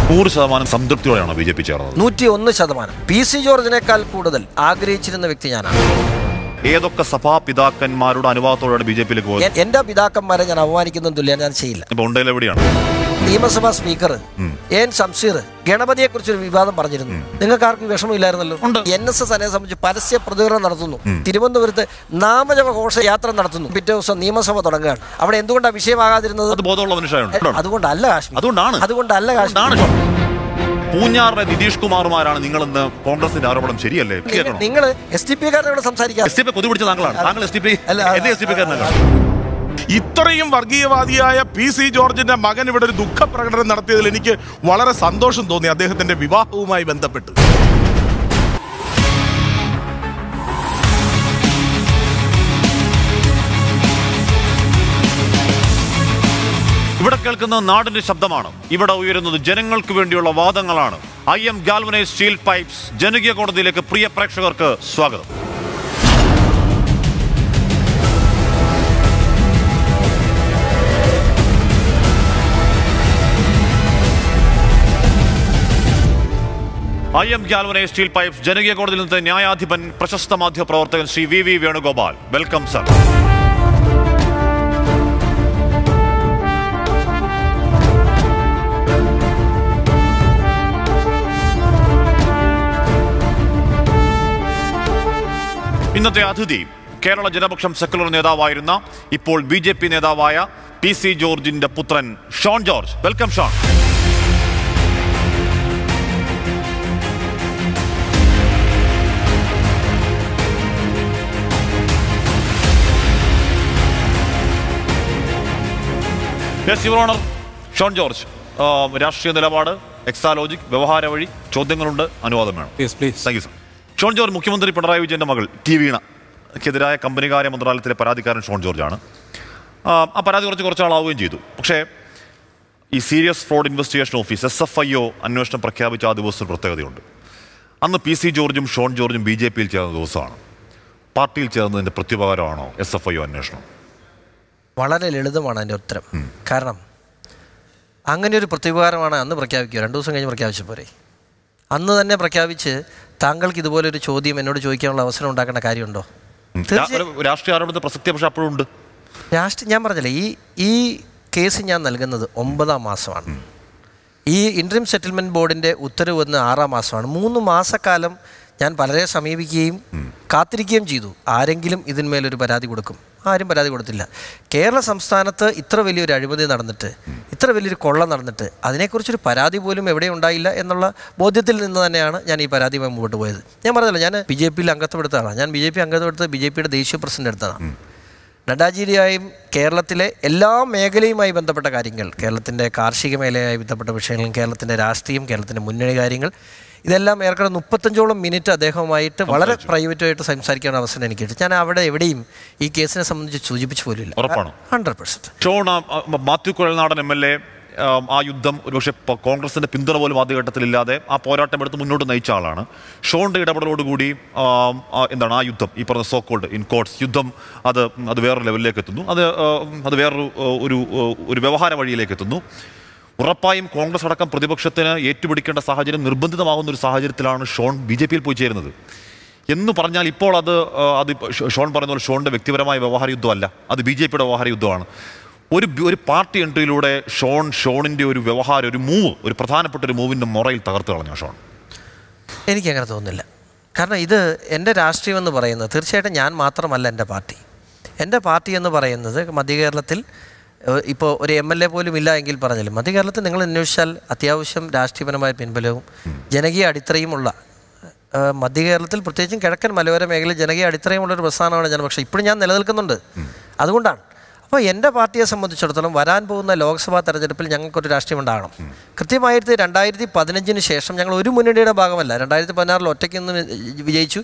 100% സംതൃപ്തിയോടെയാണ് BJP. ചേർന്നത്. 101%. PC ജോർജിനേക്കാൾ കൂടുതൽ ആഗ്രഹിച്ചിരുന്ന വ്യക്തി ഞാനാണ്. ഏതൊക്കെ സഭാ പിതാക്കന്മാരുടെ അനുവാദത്തോടെയാണ് ബി.ജെ.പിയിലേക്ക് പോയത്? എന്റെ പിതാക്കന്മാരെ ഞാൻ അവമാനിക്കുന്ന തുല്യം ഞാൻ ചെയ്യില്ല. എവിടെയാണ് നിയമസഭാ സ്പീക്കർ എൻ ശംസീർ ഗണപതിയെ കുറിച്ചൊരു വിവാദം പറഞ്ഞിരുന്നു. നിങ്ങൾക്ക് ആർക്കും വിഷമമില്ലായിരുന്നല്ലോ. NSS അതിനെ സംബന്ധിച്ച് പരസ്യ പ്രതികരണം നടത്തുന്നു. തിരുവനന്തപുരത്ത് നാമജപ ഘോഷയാത്ര നടത്തുന്നു. പിറ്റേ ദിവസം നിയമസഭ തുടങ്ങുകയാണ്. അവിടെ എന്തുകൊണ്ടാണ് വിഷയമാകാതിരുന്നത്? അതുകൊണ്ടല്ല കാശ്മീർ, അതുകൊണ്ടല്ല കാശ്മീർ. പൂഞ്ഞാറിലെ നിതീഷ് കുമാറുമാരാണ് നിങ്ങളെന്ന് കോൺഗ്രസിന്റെ ആരോപണം ശരിയല്ലേ? നിങ്ങൾ SDPക്കാരനോട് സംസാരിക്കാം. ഇത്രയും വർഗീയവാദിയായ PC ജോർജിന്റെ മകൻ ഇവിടെ ഒരു ദുഃഖ പ്രകടനം നടത്തിയതിൽ എനിക്ക് വളരെ സന്തോഷം തോന്നി, അദ്ദേഹത്തിന്റെ വിവാഹവുമായി ബന്ധപ്പെട്ട്. ഇവിടെ കേൾക്കുന്ന നാടിന്റെ ശബ്ദമാണ്. ഇവിടെ ഉയരുന്നത് ജനങ്ങൾക്ക് വേണ്ടിയുള്ള വാദങ്ങളാണ്. IM ഗാൽവനൈസ്ഡ് സ്റ്റീൽ പൈപ്സ് ജനകീയ കോടതിയിലേക്ക് പ്രിയ പ്രേക്ഷകർക്ക് സ്വാഗതം. IM ഗാൽവനൈസ്ഡ് സ്റ്റീൽ പൈപ്സ് ജനകീയ കോടതിയിൽ നിന്ന് ന്യായാധിപൻ പ്രശസ്ത മാധ്യമ പ്രവർത്തകൻ Shri VV Venugopal. Welcome sir. ഇന്നത്തെ അതിഥി കേരള ജനപക്ഷം സെക്കുലർ നേതാവായിരുന്ന ഇപ്പോൾ BJP നേതാവായ PC ജോർജിന്റെ പുത്രൻ Shone George. Welcome Shone. Yes your honour. Shone George, രാഷ്ട്രീയ നിലപാട്, എക്സാലോജിക്, വ്യവഹാര വഴി ചോദ്യങ്ങളുണ്ട്, അനുവാദം വേണം. Thank you sir. Shone George മുഖ്യമന്ത്രി പിണറായി വിജയന്റെ മകൾ വീണയ്ക്കെതിരായ കമ്പനികാര്യ മന്ത്രാലയത്തിലെ പരാതിക്കാരൻ ഷോൺ ജോർജാണ്. ആ പരാതി കുറച്ച് ആളാവുകയും ചെയ്തു. പക്ഷേ ഈ serious fraud investigation office SFIO അന്വേഷണം പ്രഖ്യാപിച്ച ആ ദിവസം ഒരു പ്രത്യേകതയുണ്ട്. അന്ന് PC ജോർജും ഷോൺ ജോർജും BJPയിൽ ചേർന്ന ദിവസമാണ്. പാർട്ടിയിൽ ചേർന്നതിൻ്റെ പ്രത്യുപകാരമാണോ SFIO അന്വേഷണം? വളരെ ലളിതമാണ് അതിൻ്റെ ഉത്തരം. കാരണം അങ്ങനെ ഒരു പ്രത്യുപകാരമാണ് അന്ന് പ്രഖ്യാപിക്കുക. 2 ദിവസം കഴിഞ്ഞ് പ്രഖ്യാപിച്ച പോരെ? അന്ന് തന്നെ പ്രഖ്യാപിച്ച് താങ്കൾക്ക് ഇതുപോലൊരു ചോദ്യം എന്നോട് ചോദിക്കാനുള്ള അവസരം ഉണ്ടാക്കേണ്ട കാര്യമുണ്ടോ? രാഷ്ട്രീയ ആരോപണത്തെ പ്രസക്തി പക്ഷേ അപ്പോഴും ഉണ്ട്. ഞാൻ പറഞ്ഞില്ലേ, ഈ കേസ് ഞാൻ നൽകുന്നത് 9ാം മാസമാണ്. ഈ ഇൻട്രീം സെറ്റിൽമെൻറ്റ് ബോർഡിൻ്റെ ഉത്തരവ് വന്ന് 6ാം മാസമാണ്. 3 മാസക്കാലം ഞാൻ പലരെ സമീപിക്കുകയും കാത്തിരിക്കുകയും ചെയ്തു. ആരെങ്കിലും ഇതിന്മേലൊരു പരാതി കൊടുക്കും. ആരും പരാതി കൊടുത്തില്ല. കേരള സംസ്ഥാനത്ത് ഇത്ര വലിയൊരു അഴിമതി നടന്നിട്ട്, ഇത്ര വലിയൊരു കൊള്ള നടന്നിട്ട് അതിനെക്കുറിച്ചൊരു പരാതി പോലും എവിടെ ഉണ്ടായില്ല എന്നുള്ള ബോധ്യത്തിൽ നിന്ന് തന്നെയാണ് ഞാൻ ഈ പരാതിയുമായി മുമ്പോട്ട് പോയത്. ഞാൻ പറഞ്ഞല്ലോ, ഞാൻ BJPയിൽ അംഗത്വപ്പെടുത്തതാണ്. ഞാൻ BJP അംഗത്വപ്പെടുത്ത് BJPയുടെ ദേശീയ പ്രസിഡന്റ് എടുത്തതാണ്. നഡ്ഡാജിയുടെയും കേരളത്തിലെ എല്ലാ മേഖലയുമായി ബന്ധപ്പെട്ട കാര്യങ്ങൾ, കേരളത്തിൻ്റെ കാർഷിക മേഖലയുമായി ബന്ധപ്പെട്ട വിഷയങ്ങളും കേരളത്തിൻ്റെ രാഷ്ട്രീയം, കേരളത്തിൻ്റെ മുന്നണി കാര്യങ്ങൾ, ഇതെല്ലാം ഏറെക്കുറെ 35ഓളം മിനിറ്റ് അദ്ദേഹവുമായിട്ട് വളരെ പ്രൈവറ്റായിട്ട് സംസാരിക്കാൻ അവസരം എനിക്ക് കിട്ടി. ഞാൻ അവിടെ എവിടെയും ഈ കേസിനെ സംബന്ധിച്ച് സൂചിപ്പിച്ചു പോലില്ല. 100%. ഷോൺ, മാത്യു കുഴൽനാടൻ MLA ആ യുദ്ധം ഒരുപക്ഷെ കോൺഗ്രസിന്റെ പിന്തുണ പോലും ആദ്യഘട്ടത്തിലില്ലാതെ ആ പോരാട്ടം എടുത്ത് മുന്നോട്ട് നയിച്ച ആളാണ്. ഷോണിന്റെ ഇടപെടലോടുകൂടി എന്താണ് ആ യുദ്ധം, ഈ പറഞ്ഞ സോക്കോൾഡ് ഇൻ കോട്ട്സ് യുദ്ധം, അത് വേറൊരു ലെവലിലേക്ക് എത്തുന്നു. അത് വേറൊരു ഒരു വ്യവഹാര വഴിയിലേക്ക് എത്തുന്നു. ഉറപ്പായും കോൺഗ്രസ് അടക്കം പ്രതിപക്ഷത്തിന് ഏറ്റുപിടിക്കേണ്ട സാഹചര്യം നിർബന്ധിതമാകുന്ന ഒരു സാഹചര്യത്തിലാണ് ഷോൺ BJPയിൽ പോയി ചേരുന്നത് എന്ന് പറഞ്ഞാൽ ഇപ്പോൾ അത് ഷോൺ പറയുന്ന പോലെ ഷോണിൻ്റെ വ്യക്തിപരമായ വ്യവഹാര യുദ്ധമല്ല, അത് BJPയുടെ വ്യവഹാര യുദ്ധമാണ്. ഒരു പാർട്ടി എൻട്രിയിലൂടെ ഷോണിൻ്റെ ഒരു വ്യവഹാരം, ഒരു മൂവ്, ഒരു പ്രധാനപ്പെട്ട ഒരു മൂവിൻ്റെ മുറയിൽ തകർത്ത് കളഞ്ഞ ഷോൺ. എനിക്കങ്ങനെ തോന്നുന്നില്ല. കാരണം ഇത് എൻ്റെ രാഷ്ട്രീയം എന്ന് പറയുന്നത് തീർച്ചയായിട്ടും ഞാൻ മാത്രമല്ല. എൻ്റെ പാർട്ടി എന്ന് പറയുന്നത് മധ്യകേരളത്തിൽ ഇപ്പോൾ ഒരു MLA പോലും ഇല്ല എങ്കിൽ പറഞ്ഞാലും മധ്യകേരളത്തിൽ നിങ്ങൾ അന്വേഷിച്ചാൽ അത്യാവശ്യം രാഷ്ട്രീയപരമായ പിൻബലവും ജനകീയ അടിത്തറയുമുള്ള, മധ്യകേരളത്തിൽ പ്രത്യേകിച്ചും കിഴക്കൻ മലയോര മേഖലയിൽ ജനകീയ അടിത്തറയുമുള്ളൊരു പ്രസ്ഥാനമാണ് ജനപക്ഷം. ഇപ്പോഴും ഞാൻ നിലനിൽക്കുന്നുണ്ട്. അതുകൊണ്ടാണ്. അപ്പോൾ എൻ്റെ പാർട്ടിയെ സംബന്ധിച്ചിടത്തോളം വരാൻ പോകുന്ന ലോക്സഭാ തെരഞ്ഞെടുപ്പിൽ ഞങ്ങൾക്കൊരു രാഷ്ട്രീയം ഉണ്ടാകണം. കൃത്യമായിട്ട് 2015 ശേഷം ഞങ്ങൾ ഒരു മുന്നണിയുടെ ഭാഗമല്ല. 2016 ഒറ്റയ്ക്ക് നിന്ന് വിജയിച്ചു.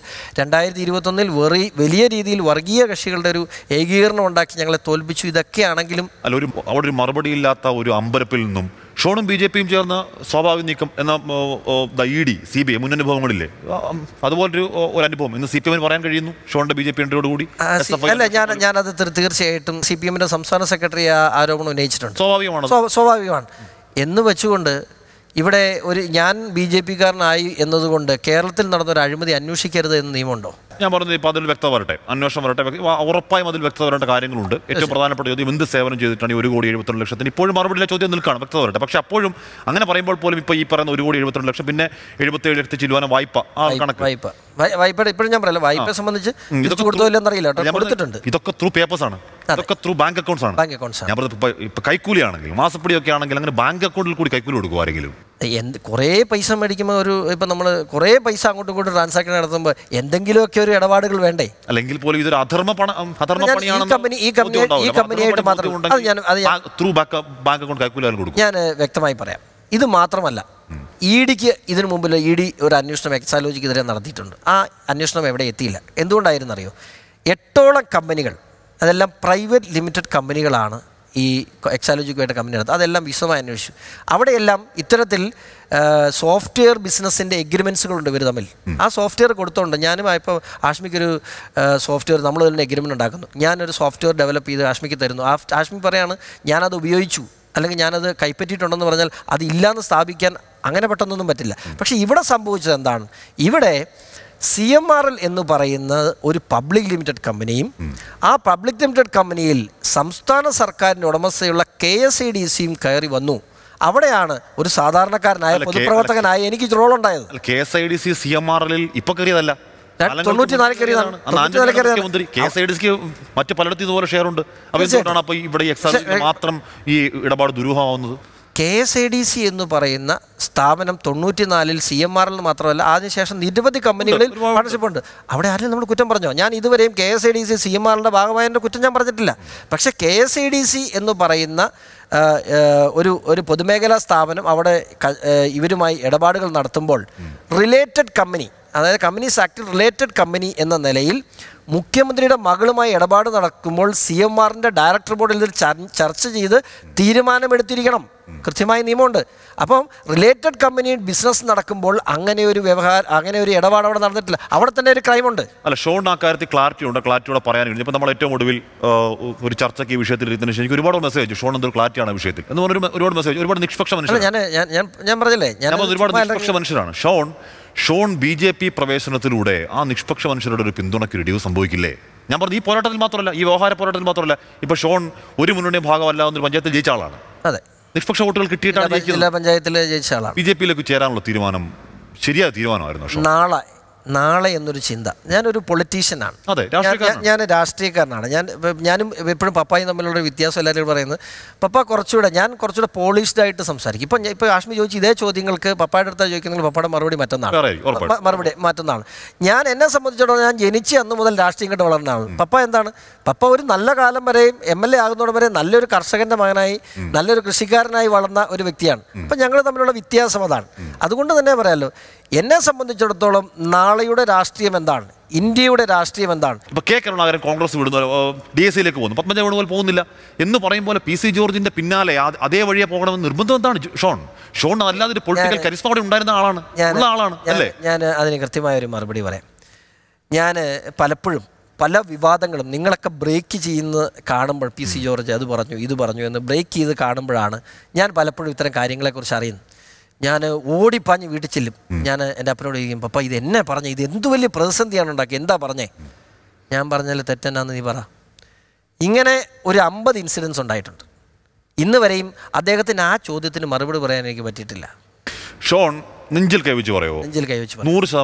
2021 വലിയ രീതിയിൽ വർഗീയ കക്ഷികളുടെ ഒരു ഏകീകരണം ഉണ്ടാക്കി ഞങ്ങളെ തോൽപ്പിച്ചു. ഇതൊക്കെയാണെങ്കിലും അവിടെ ഒരു മറുപടിയില്ലാത്ത ഒരു അമ്പരപ്പിൽ നിന്നും ഷോണും BJPയും ചേർന്ന് സ്വാഭാവിക നീക്കം എന്ന ED, CBI മുന്നനുഭവങ്ങളില്ലേ, അതുപോലൊരു അനുഭവം ഇന്ന് CPM പറയാൻ കഴിയുന്നു ഷോണിന്റെ BJP എൻട്രിയോടുകൂടി? അല്ല, ഞാനത് തീർച്ചയായിട്ടും CPMന്റെ സംസ്ഥാന സെക്രട്ടറി ആരോപണം ഉന്നയിച്ചിട്ടുണ്ട്. സ്വാഭാവികമാണ് എന്ന് വെച്ചുകൊണ്ട് ഇവിടെ ഞാൻ BJP-കാരനായി എന്നതുകൊണ്ട് കേരളത്തിൽ നടന്നൊരു അഴിമതി അന്വേഷിക്കരുത് എന്ന് നിയമമുണ്ടോ? ഞാൻ പറഞ്ഞത് ഇപ്പോൾ അതിൽ വ്യക്തത വരട്ടെ, അന്വേഷണം വരട്ടെ, ഉറപ്പായും അതിൽ വ്യക്തത വരേണ്ട കാര്യങ്ങളുണ്ട്. ഏറ്റവും പ്രധാനപ്പെട്ട ചോദ്യം എന്ത് സേവനം ചെയ്തിട്ടാണ് ഈ 1,72,00,000 ഇപ്പോഴും മറുപടിയിലെ ചോദ്യം നിൽക്കുകയാണ്, വ്യക്തത വരട്ടെ. പക്ഷേ അപ്പോഴും അങ്ങനെ പറയുമ്പോൾ പോലും ഇപ്പോൾ ഈ പറയുന്ന 1,72,00,000 പിന്നെ 77 ലക്ഷത്തി ചില്ലുവാന വായ്പ വായ്പ ഇപ്പോഴും ഞാൻ പറയല, വായ്പയെ സംബന്ധിച്ച് കൊടുത്തില്ലെന്നറിയില്ല, കൊടുത്തിട്ടുണ്ട്. ഇതൊക്കെ ത്രൂ പേപ്പേഴ്സ് ആണ്, ഇതൊക്കെ ത്രൂ ബാങ്ക് അക്കൗണ്ട്സ് ആണ്. ഞാൻ പറഞ്ഞത് ഇപ്പൊ കൈക്കൂലിയാണെങ്കിൽ മാസപ്പടിയൊക്കെ ആണെങ്കിൽ അങ്ങനെ ബാങ്ക് അക്കൗണ്ടിൽ കൂടി കൈക്കൂലി കൊടുക്കും ആരെങ്കിലും. കുറേ പൈസ മേടിക്കുമ്പോൾ ഇപ്പം നമ്മൾ കുറേ പൈസ അങ്ങോട്ടും ഇങ്ങോട്ടും ട്രാൻസാക്ഷൻ നടത്തുമ്പോൾ എന്തെങ്കിലുമൊക്കെ ഒരു ഇടപാടുകൾ വേണ്ടേ? അല്ലെങ്കിൽ പോലും ഇതൊരു അധർമ്മ ഞാൻ വ്യക്തമായി പറയാം. ഇത് മാത്രമല്ല, EDക്ക് ഇതിനു മുമ്പിൽ ED ഒരു അന്വേഷണം എക്സാലോജിക്കെതിരെ നടത്തിയിട്ടുണ്ട്. ആ അന്വേഷണം എവിടെ എത്തിയില്ല. എന്തുകൊണ്ടായിരുന്നറിയോ? 8ഓളം കമ്പനികൾ, അതെല്ലാം പ്രൈവറ്റ് ലിമിറ്റഡ് കമ്പനികളാണ് ഈ എക്സാലോജിക്കുമായിട്ട് കമ്പനി നടത്തുക. അതെല്ലാം വിശദമായി അന്വേഷിച്ചു. അവിടെയെല്ലാം ഇത്തരത്തിൽ സോഫ്റ്റ്വെയർ ബിസിനസ്സിൻ്റെ എഗ്രിമെൻറ്റ്സുകളുണ്ട് ഇവർ തമ്മിൽ. ആ സോഫ്റ്റ്വെയർ കൊടുത്തോണ്ട് ഞാനും ഇപ്പോൾ ആഷ്മിക്കൊരു സോഫ്റ്റ്വെയർ നമ്മൾ തന്നെ എഗ്രിമെൻറ്റ് ഉണ്ടാക്കുന്നു. ഞാനൊരു സോഫ്റ്റ്വെയർ ഡെവലപ്പ് ചെയ്ത് ആഷ്മിക്ക് തരുന്നു. ആഷ്മി പറയാണ് ഞാനത് ഉപയോഗിച്ചു അല്ലെങ്കിൽ ഞാനത് കൈപ്പറ്റിയിട്ടുണ്ടെന്ന് പറഞ്ഞാൽ അതില്ലാന്ന് സ്ഥാപിക്കാൻ അങ്ങനെ പെട്ടെന്നൊന്നും പറ്റില്ല. പക്ഷേ ഇവിടെ സംഭവിച്ചത് എന്താണ്? ഇവിടെ CMRL എന്ന് പറയുന്ന ഒരു പബ്ലിക് ലിമിറ്റഡ് കമ്പനിയും ആ പബ്ലിക് ലിമിറ്റഡ് കമ്പനിയിൽ സംസ്ഥാന സർക്കാരിൻ്റെ ഉടമസ്ഥയുള്ള KSIDCയും കയറി വന്നു. അവിടെയാണ് ഒരു സാധാരണക്കാരനായ പൊതുപ്രവർത്തകനായ എനിക്ക് റോൾ ഉണ്ടായത്. KSIDC CMRL ഇപ്പൊ കയറിയതല്ല, 94 കയറിയതാണ്. മറ്റു പലയിടത്തും ഇതുപോലെ ഷെയർ ഉണ്ട്. അപ്പോൾ എന്തുകൊണ്ടാണ് അപ്പോൾ ഇവിടെ മാത്രം ഈ ഇടപാട് ദുരൂഹമാവുന്നത്? KSIDC എന്ന് പറയുന്ന സ്ഥാപനം 94-ൽ CMRL മാത്രമല്ല അതിനുശേഷം നിരവധി കമ്പനികളിൽ പാർട്ണർഷിപ്പ് ഉണ്ട്. അവിടെ ആരും നമ്മൾ കുറ്റം പറഞ്ഞോ? ഞാൻ ഇതുവരെയും KSIDC CMRLന്റെ ഭാഗമായതിൻ്റെ കുറ്റം ഞാൻ പറഞ്ഞിട്ടില്ല. പക്ഷേ KSIDC എന്ന് പറയുന്ന ഒരു പൊതുമേഖലാ സ്ഥാപനം അവിടെ ഇവരുമായി ഇടപാടുകൾ നടത്തുമ്പോൾ റിലേറ്റഡ് കമ്പനി, അതായത് കമ്പനീസ് ആക്ട് റിലേറ്റഡ് കമ്പനി എന്ന നിലയിൽ മുഖ്യമന്ത്രിയുടെ മകളുമായി ഇടപാട് നടക്കുമ്പോൾ CMRന്റെ ഡയറക്ടർ ബോർഡിൽ ഇതിൽ ചർച്ച ചെയ്ത് തീരുമാനമെടുത്തിരിക്കണം. കൃത്യമായ നിയമമുണ്ട്. അപ്പം റിലേറ്റഡ് കമ്പനി ബിസിനസ് നടക്കുമ്പോൾ അങ്ങനെ ഒരു ഇടപാട് അവിടെ നടന്നിട്ടില്ല. അവിടെ തന്നെ ഒരു ക്രൈമുണ്ട്. അല്ല, ഷോൺ ആ കാര്യത്തിൽ ക്ലാരിറ്റിയോടെ പറയാൻ കഴിഞ്ഞു. ഇപ്പം നമ്മൾ ഏറ്റവും ഒടുവിൽ ഒരു ചർച്ചയ്ക്ക് ഈ വിഷയത്തിൽ ഇരുന്നതിന് ശേഷം എനിക്ക് ഒരുപാട് മെസ്സേജ് ഷോൺ എന്തൊരു ക്ലാരിറ്റിയാണ് വിഷയത്തിൽ എന്ന് പറഞ്ഞ ഒരുപാട് മെസ്സേജ്, ഒരുപാട് നിഷ്പക്ഷ മനുഷ്യരാണ്. ഞാൻ പറഞ്ഞില്ലേ, ഒരുപാട് നിഷ്പക്ഷ മനുഷ്യരാണ്. ഷോൺ BJP പ്രവേശനത്തിലൂടെ ആ നിഷ്പക്ഷ മനുഷ്യരുടെ ഒരു പിന്തുണയ്ക്ക് ഇടിവ് സംഭവിക്കില്ലേ? ഞാൻ പറഞ്ഞു, ഈ പോരാട്ടത്തിൽ മാത്രമല്ല, ഈ വ്യവഹാര പോരാട്ടത്തിൽ മാത്രമല്ല, ഇപ്പൊ ഷോൺ ഒരു മുന്നണിയും ഭാഗമല്ല എന്നൊരു പഞ്ചായത്തിൽ ജയിച്ച ആളാണ്. അതെ, നിഷ്പക്ഷ വോട്ടുകൾ കിട്ടിയിട്ടാണ് ജില്ലാ പഞ്ചായത്തിൽ ജയിച്ച ആളാണ്. BJP-ലേക്ക് ചേരാനുള്ള തീരുമാനം ശരിയായ തീരുമാനമായിരുന്നു. നാളെ എന്നൊരു ചിന്ത. ഞാനൊരു പൊളിറ്റീഷ്യനാണ്, ഞാൻ രാഷ്ട്രീയക്കാരനാണ്. ഞാനും എപ്പോഴും പപ്പായും തമ്മിലുള്ള വ്യത്യാസം എല്ലാവരും പറയുന്നത്, പപ്പ കുറച്ചുകൂടെ പോളിഷ്ഡ് ആയിട്ട് സംസാരിക്കും. ഇപ്പോൾ ആഷ്മി ചോദിച്ചു ഇതേ ചോദ്യങ്ങൾക്ക് പപ്പായുടെ അടുത്താ ചോദിക്കുന്നെങ്കിൽ പപ്പയുടെ മറുപടി മറ്റൊന്നാണ്. ഞാൻ എന്നെ സംബന്ധിച്ചിടത്തോളം ഞാൻ ജനിച്ച അന്ന് മുതൽ രാഷ്ട്രീയം കണ്ട് വളർന്നതാണ്. പപ്പ എന്താണ്? പപ്പ ഒരു നല്ല കാലം വരെയും MLA ആകുന്നതോടെ വരെ നല്ലൊരു കർഷകന്റെ മകനായി നല്ലൊരു കൃഷിക്കാരനായി വളർന്ന ഒരു വ്യക്തിയാണ്. അപ്പം ഞങ്ങൾ തമ്മിലുള്ള വ്യത്യാസം അതാണ്. അതുകൊണ്ട് തന്നെ പറയാമല്ലോ, എന്നെ സംബന്ധിച്ചിടത്തോളം നാളെയുടെ രാഷ്ട്രീയം എന്താണ്, ഇന്ത്യയുടെ രാഷ്ട്രീയം എന്താണ്? ഇപ്പോൾ K. കരുണാകരൻ കോൺഗ്രസ് വിടുന്ന DSC-യിലേക്ക് പോകുന്നു, പത്മജ വേണുഗോപാൽ പോകുന്നില്ല എന്ന് പറയുമ്പോൾ PC ജോർജിന്റെ പിന്നാലെ അതേ വഴിയെ പോകണമെന്ന് നിർബന്ധം എന്താണ്? ഷോൺ അല്ലാതെ ഒരു പൊളിറ്റിക്കൽ കരിസ്മ അവിടെ ഉണ്ടായിരുന്ന ആളാണ് അല്ലേ? ഞാൻ അതിന് കൃത്യമായ ഒരു മറുപടി പറയാം. ഞാൻ പലപ്പോഴും പല വിവാദങ്ങളും നിങ്ങളൊക്കെ ബ്രേക്ക് ചെയ്യുന്നത് കാണുമ്പോൾ PC ജോർജ് അത് പറഞ്ഞു ഇത് പറഞ്ഞു എന്ന് ബ്രേക്ക് ചെയ്ത് കാണുമ്പോഴാണ് ഞാൻ പലപ്പോഴും ഇത്തരം കാര്യങ്ങളെക്കുറിച്ച് അറിയുന്നത്. ഞാൻ ഓടിപ്പാഞ്ഞ് വീട്ടിൽ ചെല്ലും. ഞാൻ എൻ്റെ അപ്പനോട് ചോദിക്കും, പപ്പ ഇത് എന്നെ പറഞ്ഞേ, ഇത് എന്ത് വലിയ പ്രതിസന്ധിയാണ് ഉണ്ടാക്കി, എന്താ പറഞ്ഞേ? ഞാൻ പറഞ്ഞാൽ തെറ്റെന്നാന്ന് നീ പറ. ഇങ്ങനെ ഒരു 50 ഇൻസിഡൻസ് ഉണ്ടായിട്ടുണ്ട്. ഇന്ന് വരെയും അദ്ദേഹത്തിന് ആ ചോദ്യത്തിന് മറുപടി പറയാൻ എനിക്ക് പറ്റിയിട്ടില്ല. ഷോൺ നെഞ്ചിൽ കൈവച്ച് പറയുമോ? നെഞ്ചിൽ കൈവച്ച്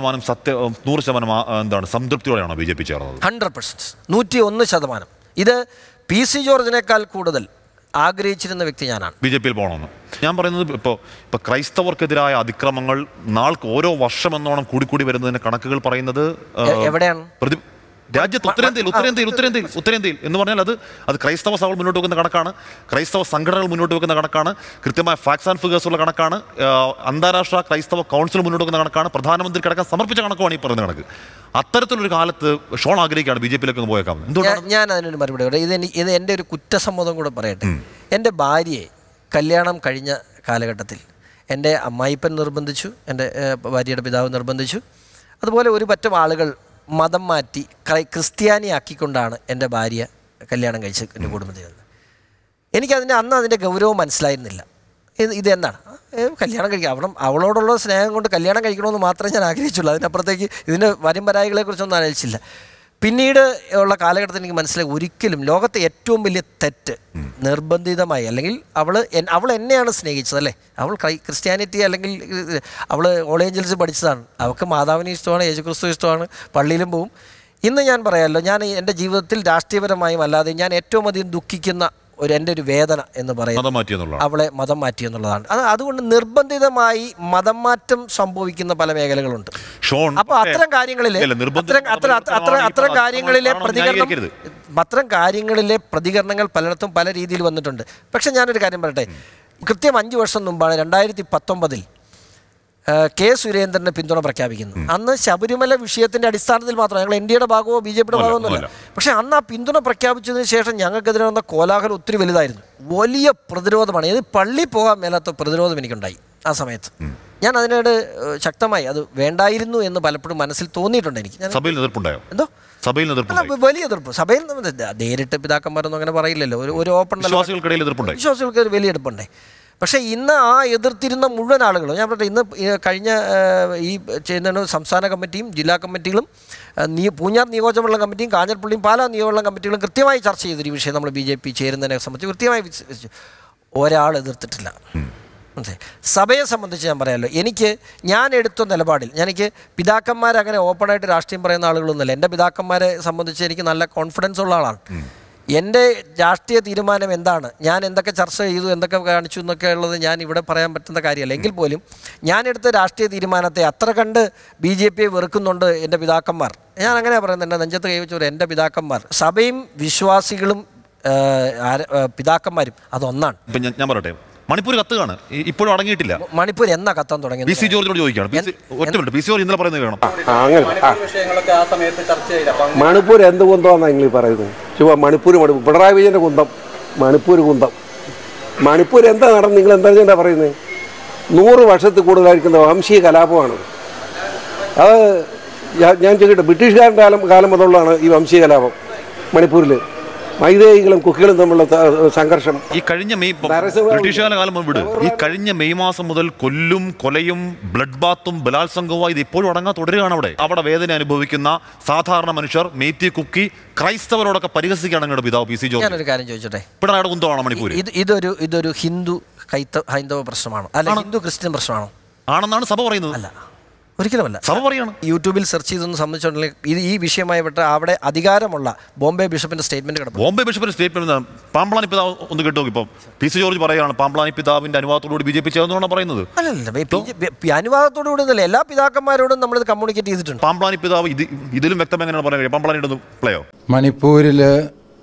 100% എന്താണ് സംതൃപ്തിയോടെയാണോ BJP ചേർന്നത്? 100%, 101%. ഇത് PC ജോർജിനേക്കാൾ കൂടുതൽ ആഗ്രഹിച്ചിരുന്ന വ്യക്തി ഞാനാണ് BJP-യിൽ പോകണമെന്ന്. ഞാൻ പറയുന്നത് ഇപ്പോൾ ക്രൈസ്തവർക്കെതിരായ അതിക്രമങ്ങൾ നാൾക്ക് ഓരോ വർഷം എന്നോണം കൂടി വരുന്നതിന് കണക്കുകൾ പറയുന്നത് എവിടെയാണ്? രാജ്യത്ത് ഉത്തരേന്ത്യയിൽ എന്ന് പറഞ്ഞാൽ അത് ക്രൈസ്തവ സഭകൾ മുന്നോട്ട് വെക്കുന്ന കണക്കാണ്, ക്രൈസ്തവ സംഘടനകൾ മുന്നോട്ട് വെക്കുന്ന കണക്കാണ്, കൃത്യമായ ഫാക്ട്സ് ആൻഡ് ഫിഗേഴ്സ് ഉള്ള കണക്കാണ്, അന്താരാഷ്ട്ര ക്രൈസ്തവ കൗൺസിൽ മുന്നോട്ട് വെക്കുന്ന കണക്കാണ്, പ്രധാനമന്ത്രിക്ക് അടക്കം സമർപ്പിച്ച കണക്കുമാണ് ഈ പറയുന്ന കണക്ക്. അത്തരത്തിലൊരു കാലത്ത് ഷോൺ ആഗ്രഹിക്കുകയാണ് BJP-യിലേക്ക് ഒന്ന് പോയേക്കാം. എന്തുകൊണ്ടാണ്? ഞാൻ അതിനൊരു മറുപടി പറയാം. ഇത് എൻ്റെ ഒരു കുറ്റസമ്മതം കൂടെ പറയട്ടെ. എൻ്റെ ഭാര്യയെ കല്യാണം കഴിഞ്ഞ കാലഘട്ടത്തിൽ എൻ്റെ അമ്മായിപ്പൻ നിർബന്ധിച്ചു, എൻ്റെ ഭാര്യയുടെ പിതാവ് നിർബന്ധിച്ചു. അതുപോലെ ഒരു പറ്റം ആളുകൾ മതം മാറ്റി ക്രിസ്ത്യാനിയാക്കിക്കൊണ്ടാണ് എൻ്റെ ഭാര്യ കല്യാണം കഴിച്ച് എൻ്റെ കുടുംബത്തിൽ നിന്ന്. അന്ന് അതിൻ്റെ ഗൗരവം മനസ്സിലായിരുന്നില്ല. ഇതെന്താണ് കല്യാണം കഴിക്കാം. അവളോടുള്ള സ്നേഹം കൊണ്ട് കല്യാണം കഴിക്കണമെന്ന് മാത്രമേ ഞാൻ ആഗ്രഹിച്ചുള്ളൂ. അതിനപ്പുറത്തേക്ക് ഇതിൻ്റെ വരുംവരായികളെക്കുറിച്ചൊന്നും ആലോചിച്ചില്ല. പിന്നീട് ഉള്ള കാലഘട്ടത്തിൽ എനിക്ക് മനസ്സിലായി, ഒരിക്കലും ലോകത്തെ ഏറ്റവും വലിയ തെറ്റ് നിർബന്ധിതമായി, അല്ലെങ്കിൽ അവൾ എന്നെയാണ് സ്നേഹിച്ചത് അല്ലേ, അവൾ ക്രിസ്ത്യാനിറ്റി അല്ലെങ്കിൽ അവൾ ഓൾ ഏഞ്ചൽസ് പഠിച്ചതാണ്, അവൾക്ക് മാതാവിനെ ഇഷ്ടമാണ്, യേശുക്രിസ്തു ഇഷ്ടമാണ്, പള്ളിയിലും പോവും. ഇന്ന് ഞാൻ പറയാമല്ലോ, ഞാൻ എൻ്റെ ജീവിതത്തിൽ രാഷ്ട്രീയപരമായും അല്ലാതെ ഞാൻ ഏറ്റവും അധികം ദുഃഖിക്കുന്ന എൻ്റെ ഒരു വേദന എന്ന് പറയുന്നത് അവളെ മതം മാറ്റി എന്നുള്ളതാണ്. അതുകൊണ്ട് നിർബന്ധിതമായി മതം മാറ്റം സംഭവിക്കുന്ന പല മേഖലകളുണ്ട്. അപ്പോൾ അത്തരം കാര്യങ്ങളിലെ പ്രതികരണങ്ങൾ പലയിടത്തും പല രീതിയിൽ വന്നിട്ടുണ്ട്. പക്ഷെ ഞാനൊരു കാര്യം പറയട്ടെ, കൃത്യം 5 വർഷം മുമ്പാണ് 2019 കെ സുരേന്ദ്രന് പിന്തുണ പ്രഖ്യാപിക്കുന്നു. അന്ന് ശബരിമല വിഷയത്തിൻ്റെ അടിസ്ഥാനത്തിൽ മാത്രം, ഞങ്ങൾ എൻ.ഡി.എയുടെ ഭാഗമോ ബി.ജെ.പിയുടെ ഭാഗമോ ഒന്നുമല്ല. പക്ഷേ അന്ന് ആ പിന്തുണ പ്രഖ്യാപിച്ചതിന് ശേഷം ഞങ്ങൾക്കെതിരെ വന്ന കോലാഹലം ഒത്തിരി വലുതായിരുന്നു. വലിയ പ്രതിരോധമാണ്. ഇത് പള്ളി പോകാൻ മേലാത്ത പ്രതിരോധം എനിക്കുണ്ടായി ആ സമയത്ത്. ഞാൻ അതിനോട് ശക്തമായി അത് വേണ്ടായിരുന്നു എന്ന് പലപ്പോഴും മനസ്സിൽ തോന്നിയിട്ടുണ്ട് എനിക്ക്. എന്തോ വലിയ എതിർപ്പ് സഭയിൽ നേരിട്ട് പിതാക്കന്മാരൊന്നും അങ്ങനെ പറയില്ലല്ലോ. ഒരു ഓപ്പൺ വിശ്വാസികൾക്ക് ഒരു വലിയ എതിർപ്പുണ്ടേ. പക്ഷേ ഇന്ന് ആ എതിർത്തിരുന്ന മുഴുവൻ ആളുകളും, ഞാൻ പറയട്ടെ, ഇന്ന് കഴിഞ്ഞ ഈ ചെയ്യുന്ന സംസ്ഥാന കമ്മിറ്റിയും ജില്ലാ കമ്മിറ്റികളും പൂഞ്ഞാർ നിയോജകമണ്ഡലം കമ്മിറ്റിയും കാഞ്ഞിരപ്പള്ളിയും പാലാ നിയോജകമണ്ഡലം കമ്മിറ്റികളും കൃത്യമായി ചർച്ച ചെയ്തൊരു വിഷയം നമ്മൾ BJP ചേരുന്നതിനെ സംബന്ധിച്ച് കൃത്യമായി ഒരാൾ എതിർത്തിട്ടില്ല. സഭയെ സംബന്ധിച്ച് ഞാൻ പറയാമല്ലോ, ഞാൻ എടുത്ത നിലപാടിൽ എനിക്ക് പിതാക്കന്മാരങ്ങനെ ഓപ്പണായിട്ട് രാഷ്ട്രീയം പറയുന്ന ആളുകളൊന്നുമല്ല. എൻ്റെ പിതാക്കന്മാരെ സംബന്ധിച്ച് എനിക്ക് നല്ല കോൺഫിഡൻസ് ഉള്ള ആളാണ്. എൻ്റെ രാഷ്ട്രീയ തീരുമാനം എന്താണ്, ഞാൻ എന്തൊക്കെ ചർച്ച ചെയ്തു, എന്തൊക്കെ കാണിച്ചു എന്നൊക്കെ ഉള്ളത് ഞാൻ ഇവിടെ പറയാൻ പറ്റുന്ന കാര്യമല്ല. എങ്കിൽ പോലും ഞാനെടുത്ത രാഷ്ട്രീയ തീരുമാനത്തെ അത്ര കണ്ട് BJP വെറുക്കുന്നുണ്ട് എൻ്റെ പിതാക്കന്മാർ. ഞാൻ അങ്ങനെയാണ് പറയുന്നത്, എൻ്റെ നെഞ്ചത്ത് കൈവച്ചവർ എൻ്റെ പിതാക്കന്മാർ. സഭയും വിശ്വാസികളും പിതാക്കന്മാരും അതൊന്നാണ്. ഞാൻ പറയട്ടെ, മണിപ്പൂർ കത്തുകയാണ്, ഇപ്പോഴും അടങ്ങിയിട്ടില്ല. മണിപ്പൂർ എന്നാ കത്താൻ തുടങ്ങി? PC ജോർജിനോട് ചോദിക്കുകയാണ്. PC ജോർജ് ഇന്നലെ പറയുന്നത് വേണം. മണിപ്പൂർ എന്ത് കുന്തമാണെന്നാണ് നിങ്ങൾ പറയുന്നത്? മണിപ്പൂർ പിണറായി വിജയൻ്റെ കുന്തം, മണിപ്പൂർ എന്താ നടന്ന് നിങ്ങൾ എന്താ പറയുന്നത്? 100 വർഷത്തിൽ കൂടുതലായിരിക്കുന്ന വംശീയ കലാപമാണ് അത്. ഞാൻ ചോദിക്കട്ടെ, ബ്രിട്ടീഷുകാരുടെ കാലം മുതലുള്ളതാണ് ഈ വംശീയ കലാപം മണിപ്പൂരിൽ. മൈതേയികളും കുക്കികളും തമ്മിലുള്ള സംഘർഷം ഈ കഴിഞ്ഞ ബ്രിട്ടീഷുകാല കാലം വിട്, ഈ കഴിഞ്ഞ മെയ് മാസം മുതൽ കൊലയും ബ്ലഡ് ബാത്തും ബലാത്സംഗവുമായി ഇത് ഇപ്പോഴും അടങ്ങാൻ തുടരുകയാണ്. അവിടെ വേദന അനുഭവിക്കുന്ന സാധാരണ മനുഷ്യർ, മേത്തി കുക്കി ക്രൈസ്തവരോടൊക്കെ പരിഹസിക്കുകയാണ് നിങ്ങളുടെ പിതാവ് PC ജോർജ്. ഞാനൊരു കാര്യം ചോദിച്ചോട്ടെ, പിണറായിയുടെ കുന്തമാണോ മണിപ്പൂർ? ഇതൊരു ഹിന്ദു ഹൈന്ദവ പ്രശ്നമാണോ, അല്ല ഹിന്ദു ക്രിസ്ത്യൻ പ്രശ്നമാണോ? ആണെന്നാണ് സഭ പറയുന്നത്. അല്ല, ഒരിക്കലുമല്ല. സഭ പറയാണ്. യൂട്യൂബിൽ സെർച്ച് ചെയ്തൊന്ന് സംബന്ധിച്ചിട്ടുണ്ടെങ്കിൽ ഈ വിഷയമായി വിട്ട് അവിടെ അധികാരമുള്ള ബോംബെ ബിഷപ്പിന്റെ സ്റ്റേറ്റ്മെന്റ് കിടക്കും. ബോംബെ ബിഷപ്പിന്റെ സ്റ്റേറ്റ്മെന്റ് പാമ്പ്ലാനി പിതാവ് ഒന്ന് കേട്ടോ. ഇപ്പം PC ജോർജ് പറയുകയാണ്, പാമ്പ്ലാനി പിതാവിന്റെ അനുവാദത്തോടുകൂടി BJP ചേർന്നാണ് പറയുന്നത്. അല്ലല്ല, അനുവാദത്തോടുകൂടി ഒന്നുമില്ല, എല്ലാ പിതാക്കന്മാരോടും നമ്മളിത് കമ്മ്യൂണിക്കേറ്റ് ചെയ്തിട്ടുണ്ട്. പാമ്പ്ലാനി പിതാവ് ഇതിലും വ്യക്തം എങ്ങനെയാണ് പറയുന്നത്? പാമ്പ്ലാനിയുടെ പ്ലേയോ? മണിപ്പൂരില്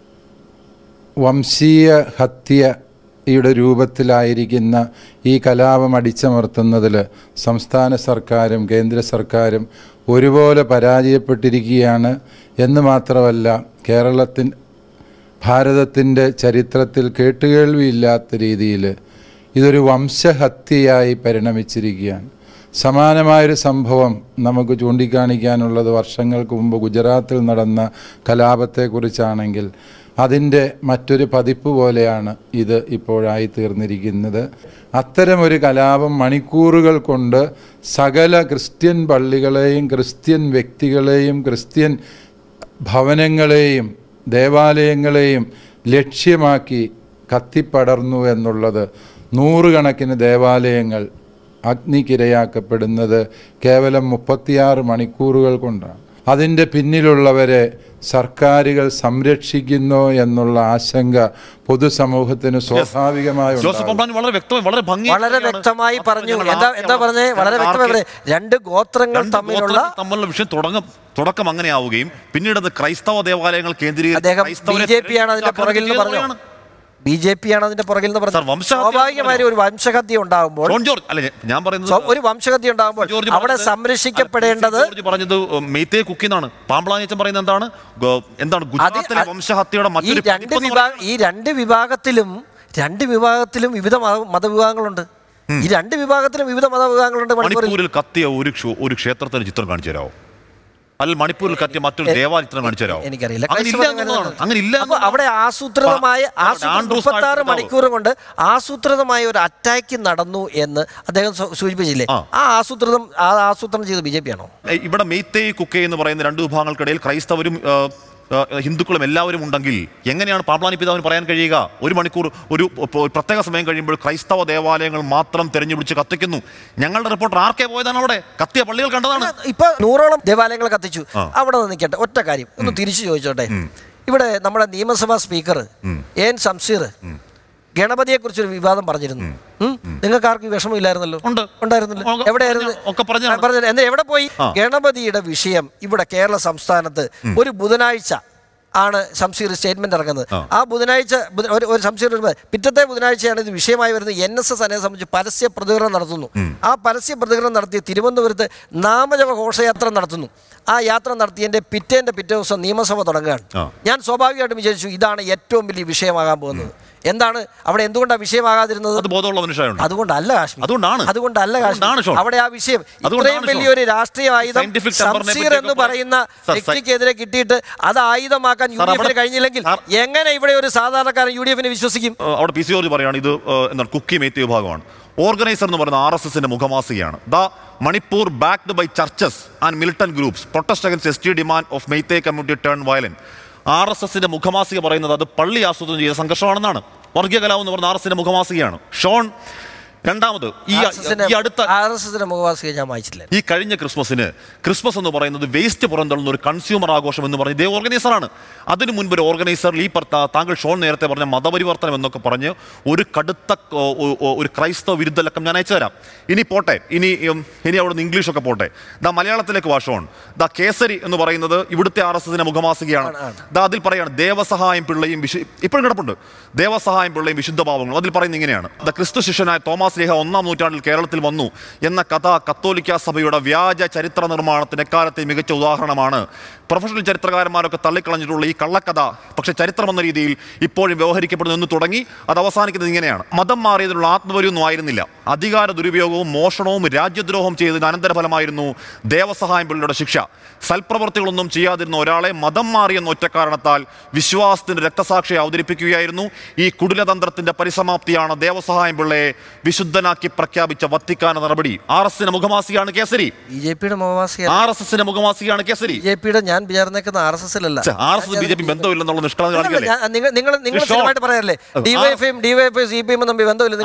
വംശീയ ഹത്യയുടെ രൂപത്തിലായിരിക്കുന്ന ഈ കലാപം അടിച്ചമർത്തുന്നതിൽ സംസ്ഥാന സർക്കാരും കേന്ദ്ര സർക്കാരും ഒരുപോലെ പരാജയപ്പെട്ടിരിക്കുകയാണ് എന്ന് മാത്രമല്ല, ഭാരതത്തിൻ്റെ ചരിത്രത്തിൽ കേട്ടുകേൾവിയില്ലാത്ത രീതിയിൽ ഇതൊരു വംശഹത്യയായി പരിണമിച്ചിരിക്കുകയാണ്. സമാനമായൊരു സംഭവം നമുക്ക് ചൂണ്ടിക്കാണിക്കാനുള്ളത് വർഷങ്ങൾക്ക് മുമ്പ് ഗുജറാത്തിൽ നടന്ന കലാപത്തെക്കുറിച്ചാണെങ്കിൽ അതിൻ്റെ മറ്റൊരു പതിപ്പ് പോലെയാണ് ഇത് ഇപ്പോഴായി തീർന്നിരിക്കുന്നത്. അത്തരമൊരു കലാപം മണിക്കൂറുകൾ കൊണ്ട് സകല ക്രിസ്ത്യൻ പള്ളികളെയും ക്രിസ്ത്യൻ വ്യക്തികളെയും ക്രിസ്ത്യൻ ഭവനങ്ങളെയും ദേവാലയങ്ങളെയും ലക്ഷ്യമാക്കി കത്തിപ്പടർന്നു എന്നുള്ളത്, 100 കണക്കിന് ദേവാലയങ്ങൾ അഗ്നിക്കിരയാക്കപ്പെടുന്നത് കേവലം 36 മണിക്കൂറുകൾ കൊണ്ടാണ്. അതിൻ്റെ പിന്നിലുള്ളവരെ സർക്കാരുകൾ സംരക്ഷിക്കുന്നു എന്നുള്ള ആശങ്ക പൊതുസമൂഹത്തിന് സ്വാഭാവികമായി വളരെ വ്യക്തമായി പറഞ്ഞു. എന്താ പറഞ്ഞേ? വളരെ വ്യക്തമായി, 2 ഗോത്രങ്ങൾ തമ്മിലുള്ള വിഷയം തുടക്കം അങ്ങനെ ആവുകയും പിന്നീട് അത് ക്രൈസ്തവ ദേവാലയങ്ങൾ കേന്ദ്രീകരിച്ച് BJP ആണ് അതിന്റെ പുറകിൽ നിന്ന് പറഞ്ഞു. സ്വാഭാവികമായ ഒരു വംശഹത്യ ഉണ്ടാകുമ്പോൾ അവിടെ സംരക്ഷിക്കപ്പെടേണ്ടത് പറഞ്ഞത് മെയ്തേ കുക്കി എന്നാണ്. പാമ്പ്ലാനിയച്ചൻ പറയുന്നത് എന്താണ് ഗുജറാത്തിലെ വംശഹത്യയുടെ മറ്റൊരു ഈ രണ്ട് വിഭാഗത്തിലും വിവിധ മതവിഭാഗങ്ങളുണ്ട്. ഈ 2 വിഭാഗത്തിലും വിവിധ മതവിഭാഗങ്ങളുണ്ട്. മണിപ്പൂരിൽ കത്തിയ ഒരു ക്ഷേത്രത്തിന്റെ ചിത്രം കാണിച്ചു തരാമോ? അല്ലെങ്കിൽ മണിപ്പൂരിൽ കത്തിയ മറ്റൊരു ദേവാലയത്തിനെ കാണിച്ചു തരാമോ? എനിക്കറിയില്ല. അങ്ങനെ ഇല്ല. അവിടെ ആസൂത്രിതമായ 36 മണിക്കൂർ കൊണ്ട് ആസൂത്രിതമായ ഒരു അറ്റാക്ക് നടന്നു എന്ന് അദ്ദേഹം സൂചിപ്പിച്ചില്ലേ? ആ ആസൂത്രണം ചെയ്ത് BJP ആണോ? ഇവിടെ മെയ്തേയ് കുക്കെ എന്ന് പറയുന്ന രണ്ട് വിഭാഗങ്ങൾക്കിടയിൽ ക്രൈസ്തവരും ഹിന്ദുക്കളും എല്ലാവരും ഉണ്ടെങ്കിൽ എങ്ങനെയാണ് പാപ്ലാനി പിതാവിന് പറയാൻ കഴിയുക? ഒരു മണിക്കൂർ ഒരു പ്രത്യേക സമയം കഴിയുമ്പോൾ ക്രൈസ്തവ ദേവാലയങ്ങൾ മാത്രം തെരഞ്ഞുപിടിച്ച് കത്തിക്കുന്നു. ഞങ്ങളുടെ റിപ്പോർട്ടർ ആർക്കെ പോയതാണ് അവിടെ കത്തിയ പള്ളികൾ കണ്ടതാണ്. ഇപ്പൊ 100ഓളം ദേവാലയങ്ങൾ കത്തിച്ചു. അവിടെ നിൽക്കട്ടെ, ഒറ്റ കാര്യം ഒന്ന് തിരിച്ചു ചോദിച്ചോട്ടെ. ഇവിടെ നമ്മുടെ നിയമസഭാ സ്പീക്കർ എൻ ശംസീർ ഗണപതിയെ കുറിച്ചൊരു വിവാദം പറഞ്ഞിരുന്നു. നിങ്ങൾക്ക് ആർക്കും വിഷമമില്ലായിരുന്നല്ലോ? ഉണ്ടായിരുന്നല്ലോ. എവിടെയായിരുന്നു? എവിടെ പോയി? ഗണപതിയുടെ വിഷയം ഇവിടെ കേരള സംസ്ഥാനത്ത് ഒരു ബുധനാഴ്ച ആണ് ശംസീർ സ്റ്റേറ്റ്മെന്റ് ഇറങ്ങുന്നത്. ആ ബുധനാഴ്ച ഒരു ശംസീർ പിറ്റത്തെ ബുധനാഴ്ചയാണ് ഇത് വിഷയമായി വരുന്നത്. NSS അതിനെ സംബന്ധിച്ച് പരസ്യ പ്രതികരണം നടത്തുന്നു. ആ പരസ്യ പ്രതികരണം നടത്തി തിരുവനന്തപുരത്ത് നാമജപ ഘോഷയാത്ര നടത്തുന്നു. ആ യാത്ര നടത്തിയതിന്റെ പിറ്റേ ദിവസം നിയമസഭ തുടങ്ങുകയാണ്. ഞാൻ സ്വാഭാവികമായിട്ടും വിചാരിച്ചു ഇതാണ് ഏറ്റവും വലിയ വിഷയമാകാൻ പോകുന്നത്. എന്താണ് അവിടെ എന്തുകൊണ്ടാണ് വിഷയമാകാതിരുന്നത്? അതുകൊണ്ടല്ല കാശ്മീർ. അവിടെ ആ വിഷയം ഇത്രയും വലിയൊരു രാഷ്ട്രീയ ആയുധം ശംസീർ എന്ന് പറയുന്ന വ്യക്തിക്കെതിരെ കിട്ടിയിട്ട് അത് ആയുധമാക്കാൻ UDF കഴിഞ്ഞില്ലെങ്കിൽ എങ്ങനെ ഇവിടെ ഒരു സാധാരണക്കാരൻ UDF വിശ്വസിക്കും? അവിടെ PC ജോർജ് പറയാണ് ഇത് എന്താണ് കുക്കി മെയ്തേയ് വിഭാഗമാണ്. ഓർഗനൈസർ എന്ന് പറയുന്ന RSSന്റെ മുഖമാസികയാണ്. The Manipur backed by churches and militant groups protest against ST demand of Meitei community turn violent. RSSന്റെ മുഖമാസിക പറയുന്നത് അത് പള്ളി ആസൂത്രണം ചെയ്ത സംഘർഷമാണെന്നാണ്. വർഗീയ കലാപം എന്ന് പറഞ്ഞ RSSന്റെ മുഖമാസികയാണ്. ഷോൺ രണ്ടാമത് ഈ അടുത്ത മുഖമാസിക ഞാൻ വായിച്ചില്ല. ഈ കഴിഞ്ഞ ക്രിസ്മസ് എന്ന് പറയുന്നത് വേസ്റ്റ് പുറന്തള്ളുന്ന ഒരു കൺസ്യൂമർ ആഘോഷം എന്ന് പറഞ്ഞ് ഇതേ ഓർഗനൈസറാണ്. അതിനു മുൻപ് ഒരു ഓർഗനൈസർ താങ്കൾ ഷോൺ നേരത്തെ പറഞ്ഞ മതപരിവർത്തനം എന്നൊക്കെ പറഞ്ഞ് ഒരു കടുത്ത ഒരു ക്രൈസ്തവ വിരുദ്ധ ലക്കം ഞാൻ അയച്ചു തരാം. ഇനി പോട്ടെ, ഇനി അവിടുന്ന് ഇംഗ്ലീഷൊക്കെ പോട്ടെ. മലയാളത്തിലേക്ക് വാ ഷോൺ. കേസരി എന്ന് പറയുന്നത് ഇവിടുത്തെ RSSന്റെ മുഖമാസികയാണ്. അതിൽ പറയാണ് ദേവസഹായം പിള്ളയും ഇപ്പോഴും കിടപ്പുണ്ട്. ദേവസഹായം പിള്ളയും വിശുദ്ധ പാവങ്ങളും. അതിൽ പറയുന്നത് ഇങ്ങനെയാണ്: ക്രിസ്തു ശിഷ്യനായ തോമസ് ലീഹ 1-ാം നൂറ്റാണ്ടിൽ കേരളത്തിൽ വന്നു എന്ന കഥ കത്തോലിക്ക സഭയുടെ വ്യാജ ചരിത്ര നിർമ്മാണത്തിന് എക്കാലത്തെ മികച്ച ഉദാഹരണമാണ്. പ്രൊഫഷണൽ ചരിത്രകാരന്മാരൊക്കെ തള്ളിക്കളഞ്ഞിട്ടുള്ള ഈ കള്ളക്കഥ പക്ഷെ ചരിത്രം എന്ന രീതിയിൽ ഇപ്പോഴും വ്യവഹരിക്കപ്പെടുന്നു എന്ന് തുടങ്ങി അത് അവസാനിക്കുന്നത് ഇങ്ങനെയാണ്: മതം മാറിയതിനുള്ള ആത്മവര്യൊന്നും ആയിരുന്നില്ല, അധികാര ദുരുപയോഗവും മോഷണവും രാജ്യദ്രോഹം ചെയ്തതിന് അനന്തരഫലമായിരുന്നു ദേവസഹായം പിള്ളയുടെ ശിക്ഷ. സൽപ്രവർത്തികളൊന്നും ചെയ്യാതിരുന്ന ഒരാളെ മതം മാറിയെന്ന ഒറ്റ കാരണത്താൽ വിശ്വാസത്തിന്റെ രക്തസാക്ഷിയെ അവതരിപ്പിക്കുകയായിരുന്നു. ഈ കുടിലതന്ത്രത്തിന്റെ പരിസമാപ്തിയാണ് ദേവസഹായം പിള്ളയെ വിശുദ്ധനാക്കി പ്രഖ്യാപിച്ച വത്തിക്കാന നടപടി. RSSന്റെ മുഖമാസികയാണ് കേസരി. RSSന്റെ മുഖമാസികയാണ് കേസരി. ഞാൻ വിചാരിക്കുന്ന RSSലല്ല. RSS BJP ബന്ധമില്ലെന്നുള്ള നിഷ്കളങ്ക കാണിക്കല്ലേ? നിങ്ങൾ സ്ഥിരമായിട്ട് പറയല്ലേ DYFI CPM തമ്മിൽ ബന്ധമില്ല.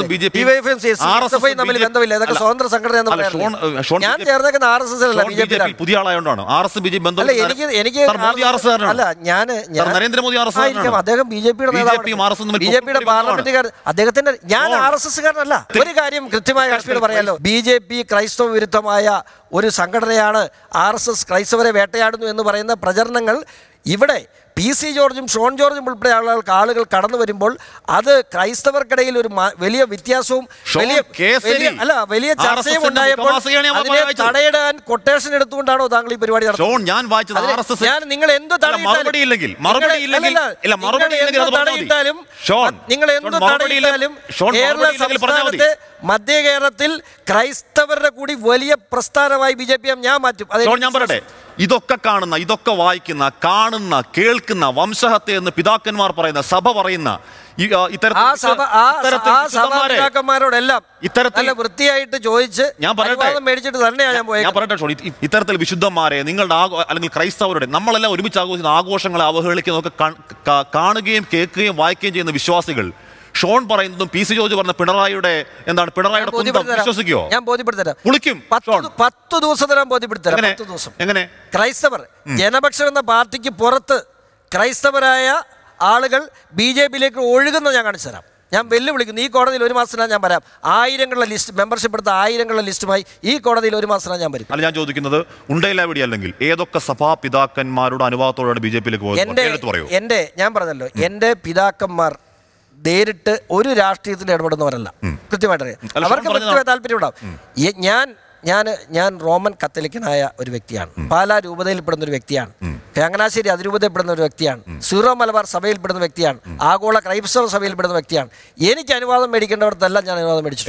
ബന്ധമില്ല. ഇതൊക്കെ സ്വതന്ത്ര സംഘടന. ഞാൻ ചേർന്നേക്കുന്ന RSSലല്ല, BJP. പുതിയ ആളായോണ്ടാണ് RSS BJP ബന്ധം. എനിക്ക് അല്ല, നരേന്ദ്രമോദി അദ്ദേഹം BJPയുടെ പാർലമെന്റുകാരൻ. അദ്ദേഹത്തിന്റെ ഞാൻ RSSകാരനല്ല. ഒരു കാര്യം കൃത്യമായ കാശ്മീർ പറയാലോ, BJP ക്രൈസ്തവ വിരുദ്ധമായ ഒരു സംഘടനയാണ്. RSS ക്രൈസ്തവരെ വേട്ടയാടുന്നു എന്ന് പറയുന്ന പ്രചരണങ്ങൾ ഇവിടെ PC ജോർജും ഷോൺ ജോർജും ഉൾപ്പെടെ ആളുകൾ കടന്നു വരുമ്പോൾ അത് ക്രൈസ്തവർക്കിടയിൽ ഒരു വലിയ വ്യത്യാസവും വലിയ ചർച്ചയും ഉണ്ടായപ്പോൾ അതിനെ തടയിടാൻ കൊട്ടേഷൻ എടുത്തുകൊണ്ടാണോ താങ്കൾ ഈ പരിപാടി നടത്തുന്നത്? ഞാൻ നിങ്ങൾ എന്ത് തടയിട്ടാലും കേരള സംസ്ഥാനത്തെ മധ്യ കേരളത്തിൽ ക്രൈസ്തവരുടെ കൂടി വലിയ പ്രസ്ഥാനമായി BJP ഞാൻ മാറ്റും. ഞാൻ പറയട്ടെ, ഇതൊക്കെ കാണുന്ന, ഇതൊക്കെ വായിക്കുന്ന, കാണുന്ന, കേൾക്കുന്ന, വംശഹത്യ എന്ന് പിതാക്കന്മാർ പറയുന്ന, സഭ പറയുന്ന ഇത്തരത്തിൽ വൃത്തിയായിട്ട് ചോദിച്ച് ഞാൻ മേടിച്ചിട്ട് തന്നെയാണ് ഞാൻ പറയട്ടെ. ഇത്തരത്തിൽ വിശുദ്ധന്മാരെ നിങ്ങളുടെ അല്ലെങ്കിൽ ക്രൈസ്തവരുടെ നമ്മളെല്ലാം ഒരുമിച്ച് ആഘോഷിക്കുന്ന ആഘോഷങ്ങളെ അവഹേളിക്കുന്നതൊക്കെ കാണുകയും കേൾക്കുകയും വായിക്കുകയും ചെയ്യുന്ന വിശ്വാസികൾ ഷോൺ പറയുന്നതും PC ജോർജ് പറഞ്ഞ പിണറായിയുടെ വിശ്വസിക്കുമോ? ഞാൻ ബോധ്യപ്പെടുത്തരാം. വിളിക്കും 10 ദിവസം തരാൻ ബോധ്യപ്പെടുത്തരാം. 10 ദിവസം. എങ്ങനെ? ക്രൈസ്തവർ ജനപക്ഷം എന്ന പാർട്ടിക്ക് പുറത്ത് ക്രൈസ്തവരായ ആളുകൾ BJPയിലേക്ക് ഒഴുകുന്ന ഞാൻ കാണിച്ചു തരാം. ഞാൻ വെല്ലുവിളിക്കുന്നു. ഈ കോടതിയിൽ 1 മാസത്തിനകം ഞാൻ വരാം. ആയിരങ്ങളുടെ ലിസ്റ്റ്, മെമ്പർഷിപ്പ് എടുത്ത ആയിരങ്ങളുടെ ലിസ്റ്റുമായി ഈ കോടതിയിൽ 1 മാസത്തിനകം ഞാൻ വരും. അല്ല, ഞാൻ ചോദിക്കുന്നത് ഉണ്ടയിലാവിടി അല്ലെങ്കിൽ ഏതൊക്കെ സഭാ പിതാക്കന്മാരുടെ അനുവാദത്തോടെയാണ് BJPയിലേക്ക് പോകുന്നത്? ഞാൻ പറഞ്ഞല്ലോ, എൻ്റെ പിതാക്കന്മാർ നേരിട്ട് ഒരു രാഷ്ട്രീയത്തിൽ ഇടപെടുന്നവരല്ല. കൃത്യമായിട്ടറിയാം. അവർക്ക് വ്യക്തിപരമായ താല്പര്യം ഉണ്ടാവും. ഞാൻ ഞാൻ റോമൻ കത്തോലിക്കനായ ഒരു വ്യക്തിയാണ്. പാലാ രൂപതയിൽപ്പെടുന്ന ഒരു വ്യക്തിയാണ്. ചങ്ങനാശ്ശേരി അതിരൂപതയിൽപ്പെടുന്ന ഒരു വ്യക്തിയാണ്. സീറോ മലബാർ സഭയിൽപ്പെടുന്ന വ്യക്തിയാണ്. ആഗോള ക്രൈസ്തവ സഭയിൽപ്പെടുന്ന വ്യക്തിയാണ്. എനിക്ക് അനുവാദം മേടിക്കേണ്ടവർക്കെല്ലാം ഞാൻ അനുവാദം മേടിച്ചു.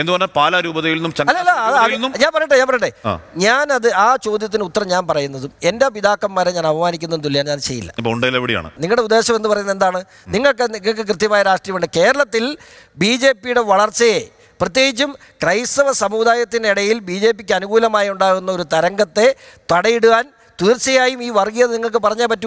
ഞാൻ പറയട്ടെ ഞാനത് ആ ചോദ്യത്തിന് ഉത്തരം ഞാൻ പറയുന്നതും എൻ്റെ പിതാക്കന്മാരെ ഞാൻ അപമാനിക്കുന്നതും തുല്യം ഞാൻ ചെയ്യില്ല. നിങ്ങളുടെ ഉദ്ദേശം എന്ന് പറയുന്നത് എന്താണ്? നിങ്ങൾക്ക് കൃത്യമായ രാഷ്ട്രീയമുണ്ട്. കേരളത്തിൽ BJPയുടെ വളർച്ചയെ, പ്രത്യേകിച്ചും ക്രൈസ്തവ സമുദായത്തിനിടയിൽ BJPക്ക് അനുകൂലമായി ഉണ്ടാകുന്ന ഒരു തരംഗത്തെ തടയിടുവാൻ തീർച്ചയായും ഈ വർഗീയത നിങ്ങൾക്ക് പറഞ്ഞേ പറ്റൂ.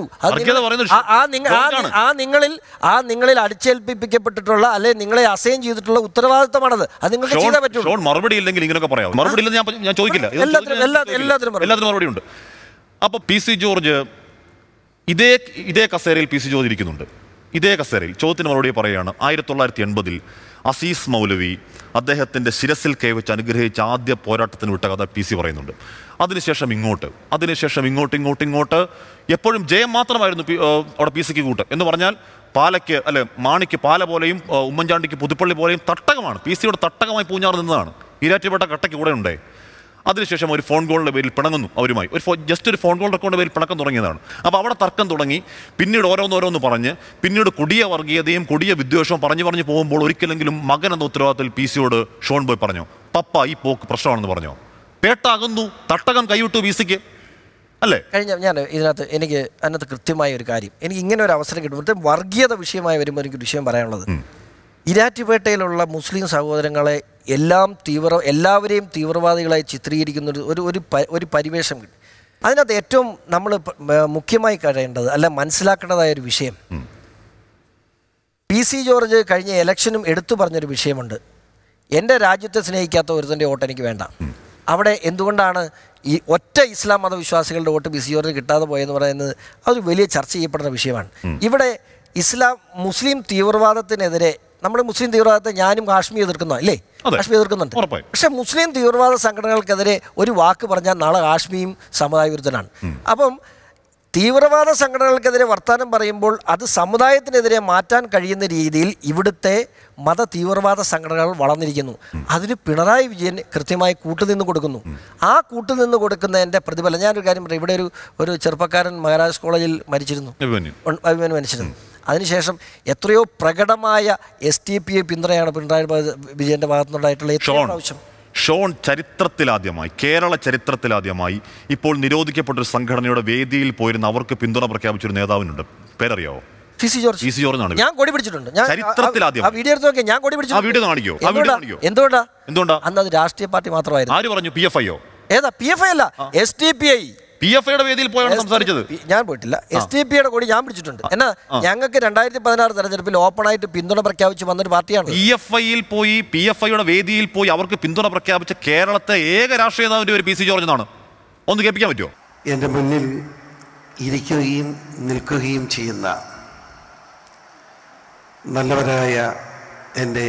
നിങ്ങളിൽ അടിച്ചേൽപ്പിക്കപ്പെട്ടിട്ടുള്ള അല്ലെ നിങ്ങളെ അസൈൻ ചെയ്തിട്ടുള്ള ഉത്തരവാദിത്തമാണത്. അത് നിങ്ങൾക്ക് ചെയ്തേ പറ്റൂ. മറുപടി ഇല്ലെങ്കിൽ ഇങ്ങനെയൊക്കെ പറയാം. മറുപടി ഞാൻ ചോദിക്കില്ല. എല്ലാത്തിനും മറുപടി ഉണ്ട്. അപ്പോൾ PC ജോർജ് ഇതേ കസേരയിൽ PC ജോർജ് ഇരിക്കുന്നുണ്ട്. ഇതേ കസേരയിൽ ചോദ്യത്തിന് മറുപടി പറയുകയാണ്. 1980 അസീസ് മൗലവി അദ്ദേഹത്തിൻ്റെ ശിരസിൽ കൈവച്ച് അനുഗ്രഹിച്ച ആദ്യ പോരാട്ടത്തിന് വിട്ട കഥ PC പറയുന്നുണ്ട്. അതിനുശേഷം ഇങ്ങോട്ട് എപ്പോഴും ജയം മാത്രമായിരുന്നു അവിടെ PCക്ക് കൂട്ട്. എന്ന് പറഞ്ഞാൽ പാലയ്ക്ക് അല്ലെ മാണിക്ക് പാല പോലെയും ഉമ്മൻചാണ്ടിക്ക് പുതുപ്പള്ളി പോലെയും തട്ടകമാണ്. PCയുടെ തട്ടകമായി പൂഞ്ഞാറ് നിന്നതാണ്. ഈരാറ്റുപേട്ട കട്ടയ്ക്ക് കൂടെ ഉണ്ട്. അതിനുശേഷം ഒരു ഫോൺ കോളിൻ്റെ പേരിൽ പിണങ്ങുന്നു. അവരുമായി ജസ്റ്റ് ഒരു ഫോൺ കോൾ റെക്കോർഡിൻ്റെ പേരിൽ പിണക്കം തുടങ്ങിയതാണ്. അപ്പോൾ അവിടെ തർക്കം തുടങ്ങി. പിന്നീട് ഓരോന്നോരോന്ന് പറഞ്ഞ് പിന്നീട് കൊടിയ വർഗീയതയും കൊടിയ വിദ്വേഷവും പറഞ്ഞു പോകുമ്പോൾ ഒരിക്കലെങ്കിലും മകൻ എന്ന ഉത്തരവാദിത്തത്തിൽ PCയോട് ഷോൺ ബോയ് പറഞ്ഞു, പപ്പ ഈ പോക്ക് പ്രശ്നമാണെന്ന് പറഞ്ഞോ? പേട്ടാകുന്നു, തട്ടകം കൈവിട്ടു PCക്ക് അല്ലേ? ഞാൻ എനിക്ക് അതിനകത്ത് കൃത്യമായ ഒരു കാര്യം, എനിക്ക് ഇങ്ങനെ ഒരു അവസരം കിട്ടും. വർഗീയത വിഷയമായി വരുമ്പോൾ എനിക്ക് വിഷയം പറയാനുള്ളത്, ഈരാറ്റുപേട്ടയിലുള്ള മുസ്ലിം സഹോദരങ്ങളെ എല്ലാവരെയും തീവ്രവാദികളായി ചിത്രീകരിക്കുന്ന ഒരു പരിവേഷം കിട്ടി. അതിനകത്ത് ഏറ്റവും നമ്മൾ മുഖ്യമായി കഴിയേണ്ടത് അല്ല മനസ്സിലാക്കേണ്ടതായ ഒരു വിഷയം, PC ജോർജ് കഴിഞ്ഞ ഇലക്ഷനും എടുത്തു പറഞ്ഞൊരു വിഷയമുണ്ട്. എൻ്റെ രാജ്യത്തെ സ്നേഹിക്കാത്ത ഒരുത്തൻ്റെ വോട്ട് എനിക്ക് വേണ്ട. അവിടെ എന്തുകൊണ്ടാണ് ഈ ഒറ്റ ഇസ്ലാം മതവിശ്വാസികളുടെ വോട്ട് PC ജോർജ് കിട്ടാതെ പോയെന്ന് പറയുന്നത് അതൊരു വലിയ ചർച്ച ചെയ്യപ്പെടുന്ന വിഷയമാണ്. ഇവിടെ മുസ്ലിം തീവ്രവാദത്തിനെതിരെ, നമ്മുടെ മുസ്ലിം തീവ്രവാദത്തെ ഞാനും കാശ്മീർ എതിർക്കുന്നു അല്ലേ? കാശ്മീർ എതിർക്കുന്നുണ്ട്. പക്ഷെ മുസ്ലിം തീവ്രവാദ സംഘടനകൾക്കെതിരെ ഒരു വാക്ക് പറഞ്ഞാൽ നാളെ കാശ്മീരും സമുദായ വിരുദ്ധനാണ്. അപ്പം തീവ്രവാദ സംഘടനകൾക്കെതിരെ വർത്തമാനം പറയുമ്പോൾ അത് സമുദായത്തിനെതിരെ മാറ്റാൻ കഴിയുന്ന രീതിയിൽ ഇവിടുത്തെ മത തീവ്രവാദ സംഘടനകൾ വളർന്നിരിക്കുന്നു. അതിന് പിണറായി വിജയൻ കൃത്യമായി കൂട്ടുനിന്ന് കൊടുക്കുന്നു. ആ കൂട്ടുനിന്ന് കൊടുക്കുന്നതിൻ്റെ പ്രതിഫലം ഞാനൊരു കാര്യം പറയാം. ഇവിടെ ഒരു ചെറുപ്പക്കാരൻ മഹാരാജ് കോളേജിൽ മരിച്ചിരുന്നു. അതിനുശേഷം എത്രയോ പ്രകടമായ STPA പിന്തുണയാണ് പിണറായി വിജയൻ്റെ ഭാഗത്തുനിന്നുണ്ടായിട്ടുള്ള ഏറ്റവും പ്രാവശ്യം. ഷോൺ ചരിത്രത്തിലാദ്യമായി, കേരള ചരിത്രത്തിലാദ്യമായി ഇപ്പോൾ നിരോധിക്കപ്പെട്ടൊരു സംഘടനയുടെ വേദിയിൽ പോയിരുന്ന അവർക്ക് പിന്തുണ പ്രഖ്യാപിച്ചൊരു നേതാവിനുണ്ട്. പേരറിയാവോ? PC George. ഞാൻ കൊടി പിടിച്ചിട്ടുണ്ട്. എന്തുകൊണ്ടാ? അന്ന് അത് രാഷ്ട്രീയ പാർട്ടി മാത്രമായിരുന്നു. ആര് പറഞ്ഞു? PFIയോ? ഏതാ? PFI അല്ല, STPI. PFIയുടെ വേദിയിൽ പോയാണ് സംസാരിച്ചത്. ഞാൻ പോയിട്ടില്ല. STPയുടെ കൂടി ഞാൻ പിടിച്ചിട്ടുണ്ട്. എന്നാ ഞങ്ങൾക്ക് 2016 തെരഞ്ഞെടുപ്പിൽ ഓപ്പണായിട്ട് പിന്തുണ പ്രഖ്യാപിച്ച് വന്നൊരു പാർട്ടിയാണ്. PFIയിൽ പോയി, PFIയുടെ വേദിയിൽ പോയി അവർക്ക് പിന്തുണ പ്രഖ്യാപിച്ച കേരളത്തെ ഏക രാഷ്ട്രീയ നേതാവിന്റെ ഒരു PC ജോർജ് എന്നാണ്. ഒന്ന് കേൾപ്പിക്കാൻ പറ്റുമോ? എൻ്റെ മുന്നിൽ ഇരിക്കുകയും നിൽക്കുകയും ചെയ്യുന്ന നല്ലവരായ എൻ്റെ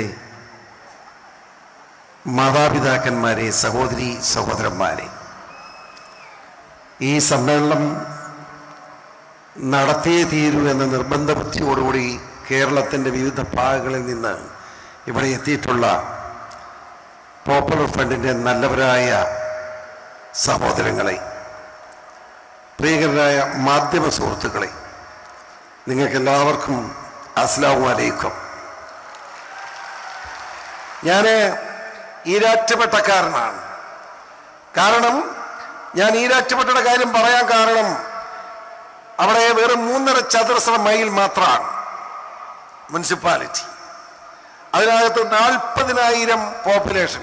മാതാപിതാക്കന്മാരെ, സഹോദരി സഹോദരന്മാരെ, ഈ സമ്മേളനം നടത്തിയേ തീരൂ എന്ന നിർബന്ധ ബുദ്ധിയോടുകൂടി കേരളത്തിൻ്റെ വിവിധ ഭാഗങ്ങളിൽ നിന്ന് ഇവിടെ എത്തിയിട്ടുള്ള പോപ്പുലർ ഫ്രണ്ടിൻ്റെ നല്ലവരായ സഹോദരങ്ങളെ, പ്രിയങ്കരായ മാധ്യമ സുഹൃത്തുക്കളെ, നിങ്ങൾക്കെല്ലാവർക്കും അസ്സലാമു അലൈക്കും. ഞാൻ ഈരാറ്റുപേട്ടക്കാരനാണ്. കാരണം ഞാൻ ഈരാറ്റുപേട്ടയുടെ കാര്യം പറയാൻ കാരണം അവിടെ വെറും 3.5 ചതുരശ്ര മൈൽ മാത്രമാണ് മുനിസിപ്പാലിറ്റി. അതിനകത്ത് 40,000 പോപ്പുലേഷൻ,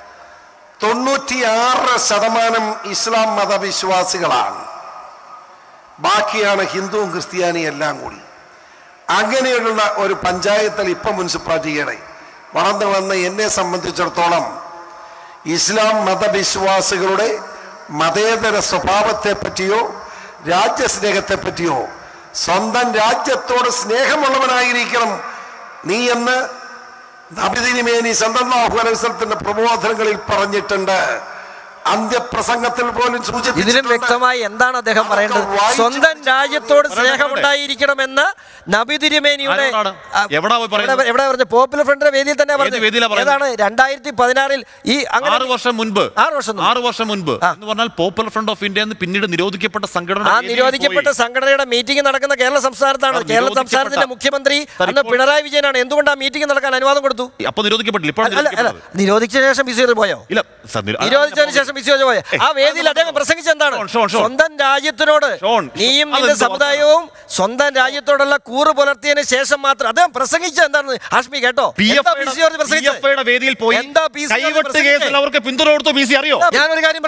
96% ഇസ്ലാം മതവിശ്വാസികളാണ്. ബാക്കിയാണ് ഹിന്ദുവും ക്രിസ്ത്യാനിയും എല്ലാം കൂടി. അങ്ങനെയുള്ള ഒരു പഞ്ചായത്തിൽ ഇപ്പം മുനിസിപ്പാലിറ്റിയുടെ വളർന്നു വന്ന എന്നെ സംബന്ധിച്ചിടത്തോളം ഇസ്ലാം മതവിശ്വാസികളുടെ മതേതര സ്വഭാവത്തെ പറ്റിയോ രാജ്യസ്നേഹത്തെ പറ്റിയോ, സ്വന്തം രാജ്യത്തോട് സ്നേഹമുള്ളവനായിരിക്കണം നീ എന്ന് നബി തിരുമേനി സല്ലല്ലാഹു അലൈഹി വസല്ലത്തിന്റെ പ്രബോധനങ്ങളിൽ പറഞ്ഞിട്ടുണ്ട്. അന്ത്യപ്രസംഗത്തിൽ പോലും ഇതിലും വ്യക്തമായി എന്താണ് അദ്ദേഹം പറയേണ്ടത്? സ്വന്തം രാജ്യത്തോട് സ്നേഹമുണ്ടായിരിക്കണമെന്ന് നബി തിരുമേനിയുടെ എവിടെ പറഞ്ഞ പോപ്പുലർ ഫ്രണ്ടിന്റെ വേദിയിൽ തന്നെ പറഞ്ഞു. ഏതാണ് 2016 ഈ 6 വർഷം മുൻപ് എന്ന് പറഞ്ഞാൽ പോപ്പുലർ ഫ്രണ്ട് ഓഫ് ഇന്ത്യ പിന്നീട് നിരോധിക്കപ്പെട്ട സംഘടന, ആ നിരോധിക്കപ്പെട്ട സംഘടനയുടെ മീറ്റിംഗ് നടക്കുന്ന കേരള സംസ്ഥാനത്താണ്. കേരള സംസ്ഥാനത്തിന്റെ മുഖ്യമന്ത്രി അന്ന് പിണറായി വിജയനാണ്. എന്തുകൊണ്ട് ആ മീറ്റിംഗ് നടക്കാൻ അനുവാദം കൊടുത്തു? അപ്പൊ നിരോധിക്കപ്പെട്ടില്ല. നിരോധിച്ചതിന് ശേഷം ബിസിയോട് പോയോ? ഇല്ല, നിരോധിച്ചതിന് ശേഷം ബിസിയോട് പോയോ? ആ വേദിയിൽ അദ്ദേഹം പ്രസംഗിച്ചത് എന്താണ്? സ്വന്തം രാജ്യത്തിനോട് നീയും നിന്റെ സമുദായവും സ്വന്തം രാജ്യത്തോടുള്ള കൂറ് പുലർത്തിയതിന് ശേഷം മാത്രം അദ്ദേഹം പ്രസംഗിച്ചത് എന്താണ്? ഹാഷ്മി കേട്ടോ? വേദിയിൽ പോയി അവർക്ക് പിന്തുണ കൊടുത്തു. ബി സി അറിയോ? ഞാനൊരു കാര്യം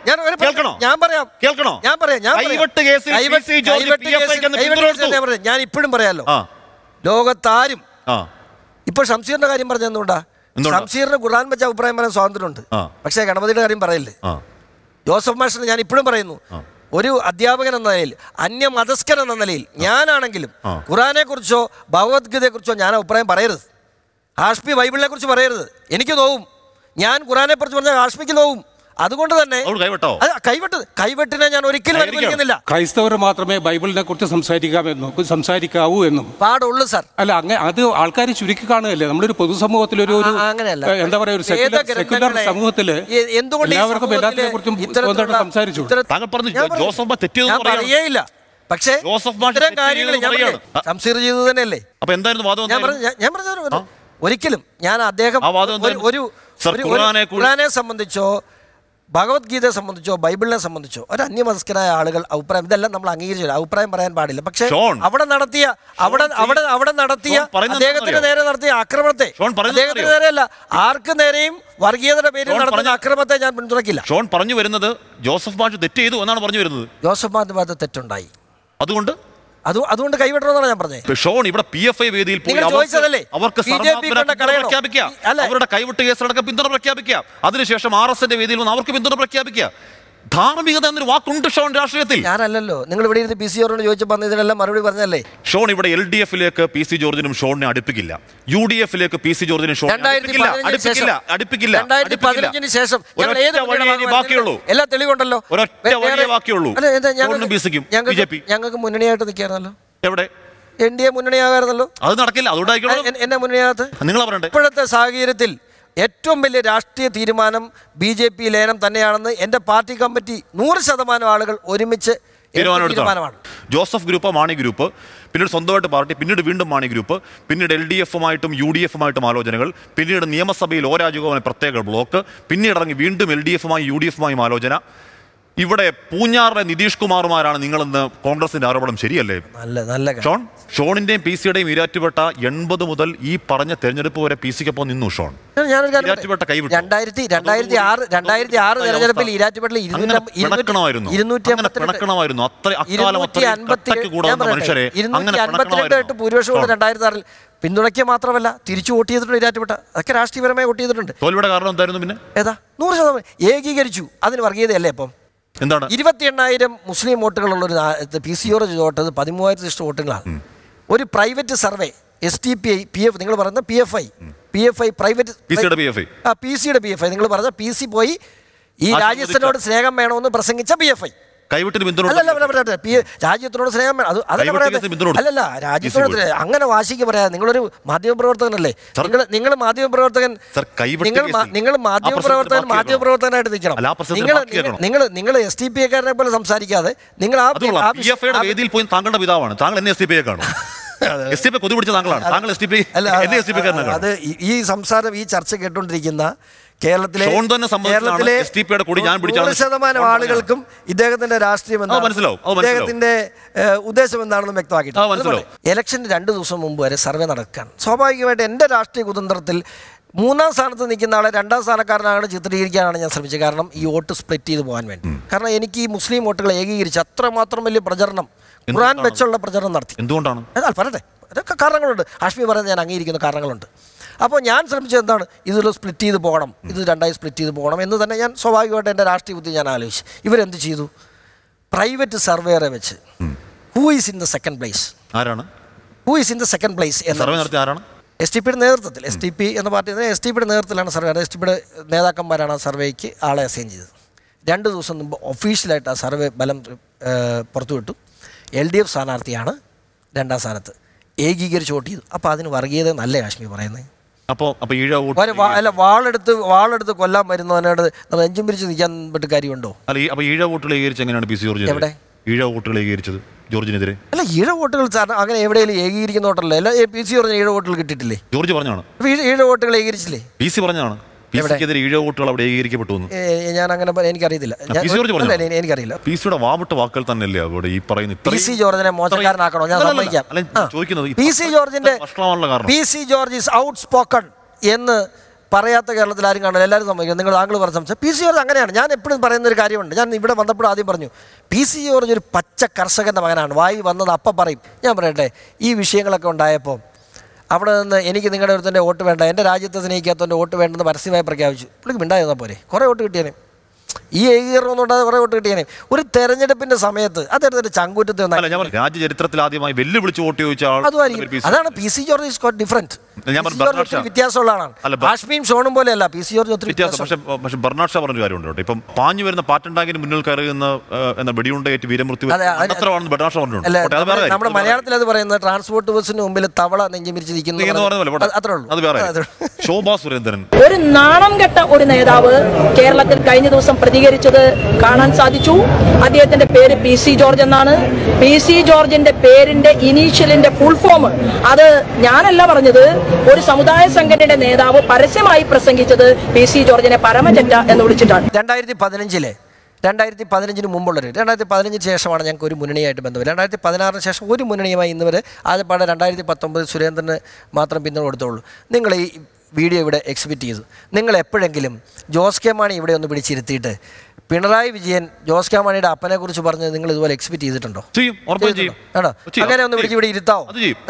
ഞാൻ ഇപ്പോഴും പറയാലോ, ലോകത്താരും ഇപ്പൊ ഷംസീറിന്റെ കാര്യം പറഞ്ഞുകൊണ്ടാ. ഷംസീറിന് ഖുർആൻ വെച്ച അഭിപ്രായം പറയാൻ സ്വാതന്ത്ര്യമുണ്ട്, പക്ഷേ ഗണപതിയുടെ കാര്യം പറയില്ലേ? ജോസഫ് മാഷിന് ഞാൻ ഇപ്പോഴും പറയുന്നു, ഒരു അധ്യാപകൻ എന്ന നിലയിൽ, അന്യമതസ്കൻ എന്ന നിലയിൽ ഞാനാണെങ്കിലും ഖുർആനെ കുറിച്ചോ ഭഗവത്ഗീതയെ കുറിച്ചോ ഞാൻ അഭിപ്രായം പറയരുത്. ഹാഷ്മി ബൈബിളിനെ കുറിച്ച് പറയരുത്. എനിക്ക് നോവും. ഞാൻ ഖുർആനെ കുറിച്ച് പറഞ്ഞാൽ ഹാഷ്മിക്ക് നോവും. അതുകൊണ്ട് തന്നെ കൈവെട്ടിനെ ഞാൻ ഒരിക്കലും അനുവദിക്കുന്നില്ല. ക്രൈസ്തവർ മാത്രമേ ബൈബിളിനെ കുറിച്ച് സംസാരിക്കാവൂ എന്നും പാടുള്ളൂ സാർ. അല്ല, അത് ആൾക്കാർ ചുരുക്കി കാണുകയല്ലേ. നമ്മളൊരു പൊതുസമൂഹത്തിൽ എന്താ പറയാ, ഒരു സെക്യുലർ സമൂഹത്തില് എല്ലാവർക്കും എല്ലാത്തിനെ കുറിച്ചും സംസാരിച്ചു. പക്ഷേ ഇത്തരം കാര്യങ്ങൾ ഷംസീർ ചെയ്തത് തന്നെയല്ലേ? അപ്പൊ എന്തായിരുന്നു ഞാൻ പറഞ്ഞു, ഒരിക്കലും ഞാൻ അദ്ദേഹം ഒരു ഖുർആനെ സംബന്ധിച്ചോ ഭഗവത്ഗീതയെ സംബന്ധിച്ചോ ബൈബിളിനെ സംബന്ധിച്ചോ ഒരു അന്യമതസ്കരായ ആളുകൾ അഭിപ്രായം, ഇതെല്ലാം നമ്മൾ അംഗീകരിച്ചില്ല, അഭിപ്രായം പറയാൻ പാടില്ല. പക്ഷേ അവിടെ നടത്തിയ അദ്ദേഹത്തിന് നേരെ നടത്തിയ ആക്രമണത്തെ, അദ്ദേഹത്തിന് നേരെയല്ല ആർക്ക് നേരെയും വർഗീയതയുടെ പേരിൽ നടത്തുന്ന ആക്രമണത്തെ ഞാൻ പിന്തുണയ്ക്കില്ല. ഷോൺ പറഞ്ഞു വരുന്നത് ജോസഫ് മാഷ് തെറ്റ് ചെയ്തു എന്നാണ് പറഞ്ഞു വരുന്നത്. ജോസഫ് മാഷിന്റെ ഭാഗത്ത് തെറ്റുണ്ടായി, അതുകൊണ്ട് കൈവിടണമെന്നാണ് ഞാൻ പറഞ്ഞത്. ഷോൺ ഇവിടെ PFI വേദിയിൽ പോയി അവർക്ക് അവരുടെ കൈവിട്ട് കേസിലടക്കം പിന്തുണ പ്രഖ്യാപിക്കുക. അതിനുശേഷം RSന്റെ വേദിയിൽ വന്ന് അവർക്ക് പിന്തുണ പ്രഖ്യാപിക്കുക. ധാർമ്മികത എന്നൊരു വാക്കുണ്ട് ഷോൺ രാഷ്ട്രീയത്തിൽ. ഞാനല്ലോ, നിങ്ങൾ ഇവിടെ ഇരുന്ന് PC ജോർജിനോട് ചോദിച്ചപ്പോൾ ഇതിനെല്ലാം മറുപടി പറഞ്ഞല്ലേ. ഷോൺ ഇവിടെ LDFലേക്ക് PC ജോർജിനും ഷോണിനെ അടുപ്പിക്കില്ല, UDFലേക്ക് PC ജോർജിനും അടുപ്പിക്കില്ല. 2015 ശേഷം ബാക്കിയുള്ളൂ, എല്ലാ തെളിവുണ്ടല്ലോ. ഒരൊറ്റ ബാക്കിയുള്ളൂ. ഞങ്ങൾക്ക് മുന്നണിയായിട്ട് നിൽക്കാറുണ്ടല്ലോ. എവിടെ? NDA മുന്നണിയാകാറുണ്ടല്ലോ. അത് നടക്കില്ല. അതുകൊണ്ടായിരിക്കും എന്നെ മുന്നണിയാകത്ത്. നിങ്ങൾ പറയണ്ടേ? ഇപ്പോഴത്തെ സാഹചര്യത്തിൽ ഏറ്റവും വലിയ രാഷ്ട്രീയ തീരുമാനം BJP ലയനം തന്നെയാണെന്ന് എൻ്റെ പാർട്ടി കമ്മിറ്റി 100% ആളുകൾ ഒരുമിച്ച് തീരുമാനമാണ്. ജോസഫ് ഗ്രൂപ്പ്, മാണി ഗ്രൂപ്പ്, പിന്നീട് സ്വന്തമായിട്ട് പാർട്ടി, പിന്നീട് വീണ്ടും മാണി ഗ്രൂപ്പ്, പിന്നീട് LDFുമായിട്ടും UDFുമായിട്ടും ആലോചനകൾ, പിന്നീട് നിയമസഭയിൽ രാജഗോപാലൻ പ്രത്യേക ബ്ലോക്ക്, പിന്നീട് ഇറങ്ങി വീണ്ടും LDFുമായും UDFുമായും ആലോചന. ഇവിടെ പൂഞ്ഞാറിലെ നിതീഷ് കുമാറുമാരാണ് നിങ്ങളെന്ന് കോൺഗ്രസിന്റെ ആരോപണം ശരിയല്ലേ? ഷോണിന്റെയും PC-യുടെയും ഇരാറ്റുപെട്ട 80 മുതൽ ഈ പറഞ്ഞ തെരഞ്ഞെടുപ്പ് വരെ PC-ക്കൊപ്പം നിന്നു ഷോൺ. 2006 തെരഞ്ഞെടുപ്പിൽ ഇരാറ്റുപെട്ടിൽ 252 ഭൂരിപക്ഷമുള്ള 2006 പിന്തുണയ്ക്കുക മാത്രമല്ല തിരിച്ചു വോട്ട് ചെയ്തിട്ടുണ്ട്. ഇരാറ്റുപെട്ട അതൊക്കെ രാഷ്ട്രീയപരമായി വോട്ട് ചെയ്തിട്ടുണ്ട്. തോൽവിയുടെ കാരണം എന്തായിരുന്നു? പിന്നെ ഏതാ 100% ഏകീകരിച്ചു. അതിന് വർഗീയതയല്ലേ? ഇപ്പം എന്താണ് 28,000 മുസ്ലിം വോട്ടുകളുള്ളൊരു PC ജോർജ് തോട്ടത് 13,000 വോട്ടുകളാണ്. ഒരു പ്രൈവറ്റ് സർവേ STPI PF നിങ്ങൾ പറയുന്ന PFI പ്രൈവറ്റ് PC-യുടെ PFI നിങ്ങൾ പറഞ്ഞ PC പോയി ഈ രാജ്യത്തിനോട് സ്നേഹം വേണമെന്ന് പ്രസംഗിച്ച PFI കൈവിട്ടിന് പിന്തുണ രാജ്യത്തിനോട് സ്നേഹം അല്ലല്ല രാജ്യത്തോട് അങ്ങനെ വാശിക്ക് പറയാം. നിങ്ങളൊരു മാധ്യമപ്രവർത്തകനല്ലേ? നിങ്ങൾ മാധ്യമപ്രവർത്തകനായിട്ട് നിൽക്കണം. നിങ്ങൾ STPക്കാരനെ പോലെ സംസാരിക്കാതെ നിങ്ങൾ വേദിയിൽ പോയി താങ്കളുടെ പിതാവാണ്. താങ്കൾ എന്നെ STPയെ കാണും. കൊതി പിടിച്ച താങ്കളാണ്. താങ്കൾ അത് ഈ സംസാരം ഈ ചർച്ച കേട്ടുകൊണ്ടിരിക്കുന്ന കേരളത്തിലെ 100% ആളുകൾക്കും ഇദ്ദേഹത്തിന്റെ രാഷ്ട്രീയം എന്താണെന്നും ഇദ്ദേഹത്തിന്റെ ഉദ്ദേശം എന്താണെന്നും വ്യക്തമാക്കിയിട്ടുണ്ട്. ഇലക്ഷന് 2 ദിവസം മുമ്പ് വരെ സർവേ നടക്കാൻ സ്വാഭാവികമായിട്ട് എൻ്റെ രാഷ്ട്രീയ കുതന്ത്രത്തിൽ 3ാം സ്ഥാനത്ത് നിൽക്കുന്ന ആളെ 2ാം സ്ഥാനക്കാരനാണ് ചിത്രീകരിക്കാനാണ് ഞാൻ ശ്രമിച്ചത്. കാരണം ഈ വോട്ട് സ്പ്ലിറ്റ് ചെയ്ത് പോകാൻ വേണ്ടി. കാരണം എനിക്ക് ഈ മുസ്ലിം വോട്ടുകൾ ഏകീകരിച്ച് അത്രമാത്രം വലിയ പ്രചരണം ഖുർആൻ വെച്ചുള്ള പ്രചരണം നടത്തി. എന്തുകൊണ്ടാണ്? പറയട്ടെ, അതൊക്കെ കാരണങ്ങളുണ്ട്. ഹാഷ്മി പറയുന്നത് ഞാൻ അംഗീകരിക്കുന്ന കാരണങ്ങളുണ്ട്. അപ്പോൾ ഞാൻ ശ്രമിച്ചത് എന്താണ്? ഇതിൽ സ്പ്ലിറ്റ് ചെയ്ത് പോകണം, ഇത് 2ആയി സ്പ്ലിറ്റ് ചെയ്ത് പോകണം എന്ന് തന്നെ ഞാൻ സ്വാഭാവികമായിട്ട് എൻ്റെ രാഷ്ട്രീയ ബുദ്ധി ഞാൻ ആലോചിച്ചു. ഇവരെന്ത് ചെയ്തു? പ്രൈവറ്റ് സർവേറെ വെച്ച് who is in the second place എന്ന് STPയുടെ നേതൃത്വത്തിൽ, STP എന്ന പാർട്ടി STPയുടെ നേതൃത്വത്തിലാണ് സർവേ. STPയുടെ നേതാക്കന്മാരാണ് ആ സർവേക്ക് ആളെ അസൈൻ ചെയ്തത്. 2 ദിവസം മുമ്പ് ഒഫീഷ്യലായിട്ട് ആ സർവേ ഫലം പുറത്തുവിട്ടു. LDF സ്ഥാനാർത്ഥിയാണ് 2ാം സ്ഥാനത്ത്, ഏകീകരിച്ച് വോട്ട് ചെയ്തു. അപ്പോൾ അതിന് വർഗീയത നല്ല കാശ്മീർ പറയുന്നത്. അല്ല, വാളെടുത്ത് കൊല്ലാൻ വരുന്നവനോട് നമ്മൾ നെഞ്ചും പിരിച്ച് നിൽക്കാൻ പറ്റും കാര്യമുണ്ടോ? അല്ല, അപ്പോൾ ഈഴ വോട്ടുകൾ ഏകീകരിച്ച് എങ്ങനെയാണ് PC ജോർജ് എവിടെ ഈഴ വോട്ടുകൾ ഏകീകരിച്ചത് ജോർജിനെതിരെ? അല്ല, ഈഴ വോട്ടുകൾ അങ്ങനെ എവിടെയെങ്കിലും ഏകീകരിക്കുന്നോട്ടല്ലോ. അല്ല, PC ജോർജിന് ഈഴ വോട്ടുകൾ കിട്ടിയിട്ടില്ലേ? ജോർജ് പറഞ്ഞാണ് ഈഴ വോട്ടുകൾ ഏകീകരിച്ചില്ലേ? PC പറഞ്ഞാണ് PCക്കെതിരെ ഈഴ വോട്ടുകൾ അവിടെ ഏകീകരിക്കപ്പെട്ടു. ഞാൻ അങ്ങനെ എനിക്കറിയത്തില്ല, എനിക്കറിയില്ല. PCയുടെ വാവിട്ട വാക്കുകൾ തന്നെയല്ലേ അവിടെ ഈ പറയുന്നത്. PC ജോർജിനെ മോശക്കാരനാക്കണോ? ഞാൻ സമ്മതിക്കാം. PC George is outspoken എന്ന് പറയാത്ത കേരളത്തിൽ ആരും കാണില്ല, എല്ലാവരും സമ്മതിക്കും. നിങ്ങൾ താങ്കൾ പറഞ്ഞ സംശയം PC ജോർജ് അങ്ങനെയാണ്. ഞാൻ എപ്പോഴും പറയുന്നൊരു കാര്യമുണ്ട്. ഞാൻ ഇവിടെ വന്നപ്പോൾ ആദ്യം പറഞ്ഞു, PC ജോർജ് ഒരു പച്ച കർഷകൻ്റെ മകനാണ്. വായി വന്നത് അപ്പം പറയും. ഞാൻ പറയട്ടെ, ഈ വിഷയങ്ങളൊക്കെ ഉണ്ടായപ്പോൾ അവിടെ നിന്ന് എനിക്ക് നിങ്ങളുടെ ഒരുത്തൻ്റെ വോട്ട് വേണ്ട, എൻ്റെ രാജ്യത്തെ സ്നേഹിക്കാത്തവൻ്റെ വോട്ട് വേണ്ടെന്ന് പരസ്യമായി പ്രഖ്യാപിച്ചു. പുള്ളിക്ക് മിണ്ടായിരുന്നാൽ പോരെ, കുറേ വോട്ട് കിട്ടിയാനേ. ഈ ഏകീകരണമൊന്നുണ്ടാകുന്ന കുറേ വോട്ട് കിട്ടിയാനേ. ഒരു തെരഞ്ഞെടുപ്പിന്റെ സമയത്ത് അദ്ദേഹത്തിന്റെ ചങ്കൂറ്റത്തെ രാജ്യചരിത്രത്തിൽ ആദ്യമായി വെല്ലുവിളിച്ച് വോട്ട് ചോദിച്ചാൽ അതുമായിരിക്കും. അതാണ് PC George is quite different. വ്യത്യാസമുള്ള ആളാണ്. ഹാഷ്മിയും ഷോണും പോലെയല്ല PC ജോർജ് ഒത്തിരി വ്യത്യാസം. പക്ഷേ ബർണാഡ് ഷാ പറഞ്ഞൊരു കാര്യമുണ്ട്. ഇപ്പം പാഞ്ഞു വരുന്ന പാറ്റുണ്ടാക്കിന് മുന്നിൽ കയറുന്ന വീരമുണ്ടേറ്റ് വീരമൃത്യു നമ്മുടെ മലയാളത്തിൽ അത് പറയുന്നത് ട്രാൻസ്പോർട്ട് ബസ്സിന് മുമ്പിൽ തവള നെഞ്ചിമിരിച്ച് നിൽക്കുന്നു. അത്രേ ഉള്ളൂ. ശോഭാ സുരേന്ദ്രൻ ഒരു നാണം കെട്ട ഒരു നേതാവ് കേരളത്തിൽ കഴിഞ്ഞ ദിവസം പ്രതികരിച്ചത് കാണാൻ സാധിച്ചു. അദ്ദേഹത്തിന്റെ പേര് PC ജോർജ് എന്നാണ്. PC ജോർജിന്റെ പേരിന്റെ ഇനീഷ്യലിന്റെ ഫുൾ ഫോം അത് ഞാനല്ല പറഞ്ഞത്. ഒരു സമുദായ സംഘടനയുടെ നേതാവ് പരസ്യമായി പ്രസംഗിച്ചത് PC ജോർജിനെ പരമചറ്റ എന്ന് വിളിച്ചിട്ടാണ്. 2015 മുമ്പുള്ളൊരു 2015 ശേഷമാണ് ഞങ്ങൾക്ക് ഒരു മുന്നണിയായിട്ട് ബന്ധമില്ല. 2016 ശേഷം ഒരു മുന്നണിയുമായി ഇന്ന് വരെ ആദ്യപാടെ 2019 സുരേന്ദ്രന് മാത്രം പിന്തുണ കൊടുത്തുള്ളൂ. നിങ്ങൾ ഈ വീഡിയോ ഇവിടെ എക്സിബിറ്റ് ചെയ്തു. നിങ്ങൾ എപ്പോഴെങ്കിലും ജോസ് കെ മാണി ഇവിടെ ഒന്ന് പിടിച്ചിരുത്തിയിട്ട് പിണറായി വിജയൻ ജോസ് കെ മാണിയുടെ അപ്പനെ കുറിച്ച് പറഞ്ഞത് നിങ്ങൾ ഇതുപോലെ എക്സിബിറ്റ് ചെയ്തിട്ടുണ്ടോ? ആണോ? അങ്ങനെ ഒന്ന് വിളിച്ച് ഇവിടെ ഇരുത്താവോ?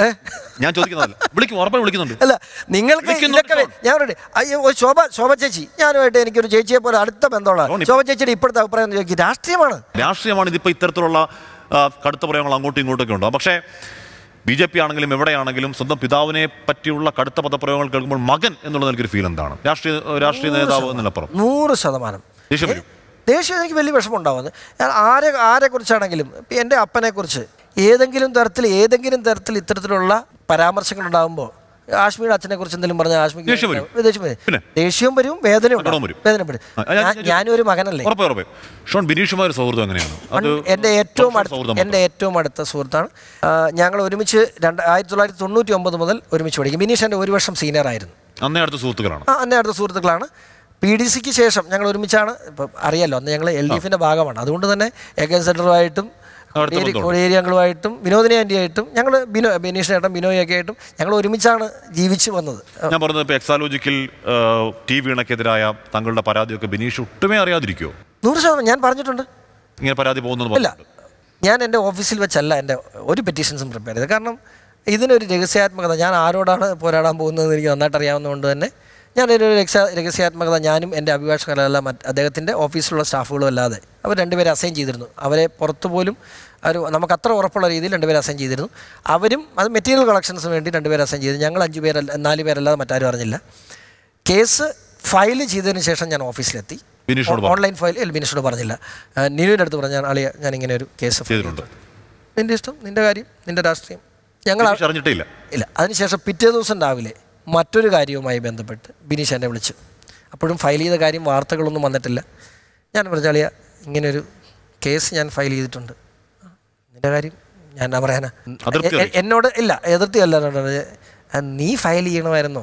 അല്ല, നിങ്ങൾക്ക് ഇതൊക്കെ ഞാൻ അയ്യോ ശോഭ ചേച്ചി, ഞാനുമായിട്ട് എനിക്കൊരു ചേച്ചിയെ പോലെ അടുത്ത ബന്ധമുള്ള ശോഭ ചേച്ചിയുടെ ഇപ്പോഴത്തെ അഭിപ്രായം ചോദിക്കും. രാഷ്ട്രീയമാണ് ഇതിപ്പോൾ ഇത്തരത്തിലുള്ള കടുത്ത പ്രയോഗങ്ങൾ അങ്ങോട്ടും ഇങ്ങോട്ടൊക്കെ ഉണ്ടോ? പക്ഷേ BJP ആണെങ്കിലും എവിടെയാണെങ്കിലും സ്വന്തം പിതാവിനെ പറ്റിയുള്ള കടുത്ത പദപ്രയോഗങ്ങൾ കേൾക്കുമ്പോൾ മകൻ എന്നുള്ള നിലയ്ക്കൊരു ഫീൽ എന്താണ്? രാഷ്ട്രീയ നേതാവ് എന്നതിനപ്പുറം 100% ദേഷ്യം എനിക്ക് വലിയ വിഷമം ഉണ്ടാവുന്നത്. ഞാൻ ആരെക്കുറിച്ചാണെങ്കിലും എൻ്റെ അപ്പനെക്കുറിച്ച് ഏതെങ്കിലും തരത്തിൽ ഇത്തരത്തിലുള്ള പരാമർശങ്ങൾ ഉണ്ടാകുമ്പോൾ ആശ്മിയുടെ അച്ഛനെ കുറിച്ച് എന്തെങ്കിലും പറഞ്ഞാൽ ആശ്മിക്ക് ദേഷ്യവും വരും, വേദനപ്പെടും. ഞാനും ഒരു മകനല്ലേ. എൻ്റെ ഏറ്റവും അടുത്ത സുഹൃത്താണ്. ഞങ്ങൾ ഒരുമിച്ച് 1999 മുതൽ ഒരുമിച്ച് പഠിക്കും. ബിനീഷ് എൻ്റെ 1 വർഷം സീനിയർ ആയിരുന്നു. അന്നേ അടുത്ത സുഹൃത്തുക്കളാണ്. PDCക്ക് ശേഷം ഞങ്ങൾ ഒരുമിച്ചാണ്. ഇപ്പം അറിയാലോ, അന്ന് ഞങ്ങൾ LDFിൻ്റെ ഭാഗമാണ്. അതുകൊണ്ട് തന്നെ എഗൻ സെൻറ്ററുമായിട്ടും കോടിയേരി അംഗങ്ങളുമായിട്ടും വിനോദിനി ആൻറ്റിയായിട്ടും ഞങ്ങൾ ബിനീഷിനേട്ടൻ ബിനോയൊക്കെ ആയിട്ടും ഞങ്ങൾ ഒരുമിച്ചാണ് ജീവിച്ചു വന്നത്. ഞാൻ പറഞ്ഞത് ഇപ്പോൾ എക്സാലോജിക്കൽ TV വീണക്കെതിരായ താങ്കളുടെ പരാതിയൊക്കെ ബിനീഷ് ഒട്ടുമേ അറിയാതിരിക്കുമോ? 100% ഞാൻ പറഞ്ഞിട്ടുണ്ട്. ഇങ്ങനെ പരാതി പോകുന്നത് അല്ല, ഞാൻ എൻ്റെ ഓഫീസിൽ വെച്ചല്ല എൻ്റെ ഒരു പെറ്റീഷൻസും പ്രിപ്പയർ ചെയ്തത്. കാരണം ഇതിനൊരു രഹസ്യാത്മകത, ഞാൻ ആരോടാണ് പോരാടാൻ പോകുന്നതെന്ന് എനിക്ക് നന്നായിട്ട് അറിയാവുന്നതുകൊണ്ട് തന്നെ ഞാനൊരു രഹസ്യാത്മകത ഞാനും എൻ്റെ അഭിഭാഷകരെല്ലാം അദ്ദേഹത്തിൻ്റെ ഓഫീസിലുള്ള സ്റ്റാഫുകളും അല്ലാതെ അവർ 2 പേരെ അസൈൻ ചെയ്തിരുന്നു. അവരെ പുറത്തു പോലും നമുക്ക് അത്ര ഉറപ്പുള്ള രീതിയിൽ 2 പേരെ അസൈൻ ചെയ്തിരുന്നു. അവരും അത് മെറ്റീരിയൽ കളക്ഷൻസിന് വേണ്ടി 2 പേരെ അസൈൻ ചെയ്തു. ഞങ്ങൾ 4 പേരല്ലാതെ മറ്റാരും അറിഞ്ഞില്ല. കേസ് ഫയൽ ചെയ്തതിന് ശേഷം ഞാൻ ഓഫീസിലെത്തി. ഓൺലൈൻ ഫയൽ ബിനീഷിനോട് പറഞ്ഞില്ല. നിനുവിൻ്റെ അടുത്ത് പറഞ്ഞാൽ അളിയ ഞാൻ ഇങ്ങനെ ഒരു കേസ് ചെയ്തിട്ടുണ്ട്. നിൻ്റെ ഇഷ്ടം, നിൻ്റെ കാര്യം, നിൻ്റെ രാഷ്ട്രീയം, ഞങ്ങൾ അറിഞ്ഞിട്ടില്ല. അതിനുശേഷം പിറ്റേ ദിവസം രാവിലെ മറ്റൊരു കാര്യവുമായി ബന്ധപ്പെട്ട് ബിനീഷ് എന്നെ വിളിച്ചു. അപ്പോഴും ഫയൽ ചെയ്ത കാര്യം വാർത്തകളൊന്നും വന്നിട്ടില്ല. ഞാൻ പറഞ്ഞാളിയ ഇങ്ങനൊരു കേസ് ഞാൻ ഫയൽ ചെയ്തിട്ടുണ്ട്, നിൻ്റെ കാര്യം ഞാൻ എന്നാ പറയാനാ? എന്നോട് ഇല്ല, എതിർത്തിയല്ല, നീ ഫയൽ ചെയ്യണമായിരുന്നോ?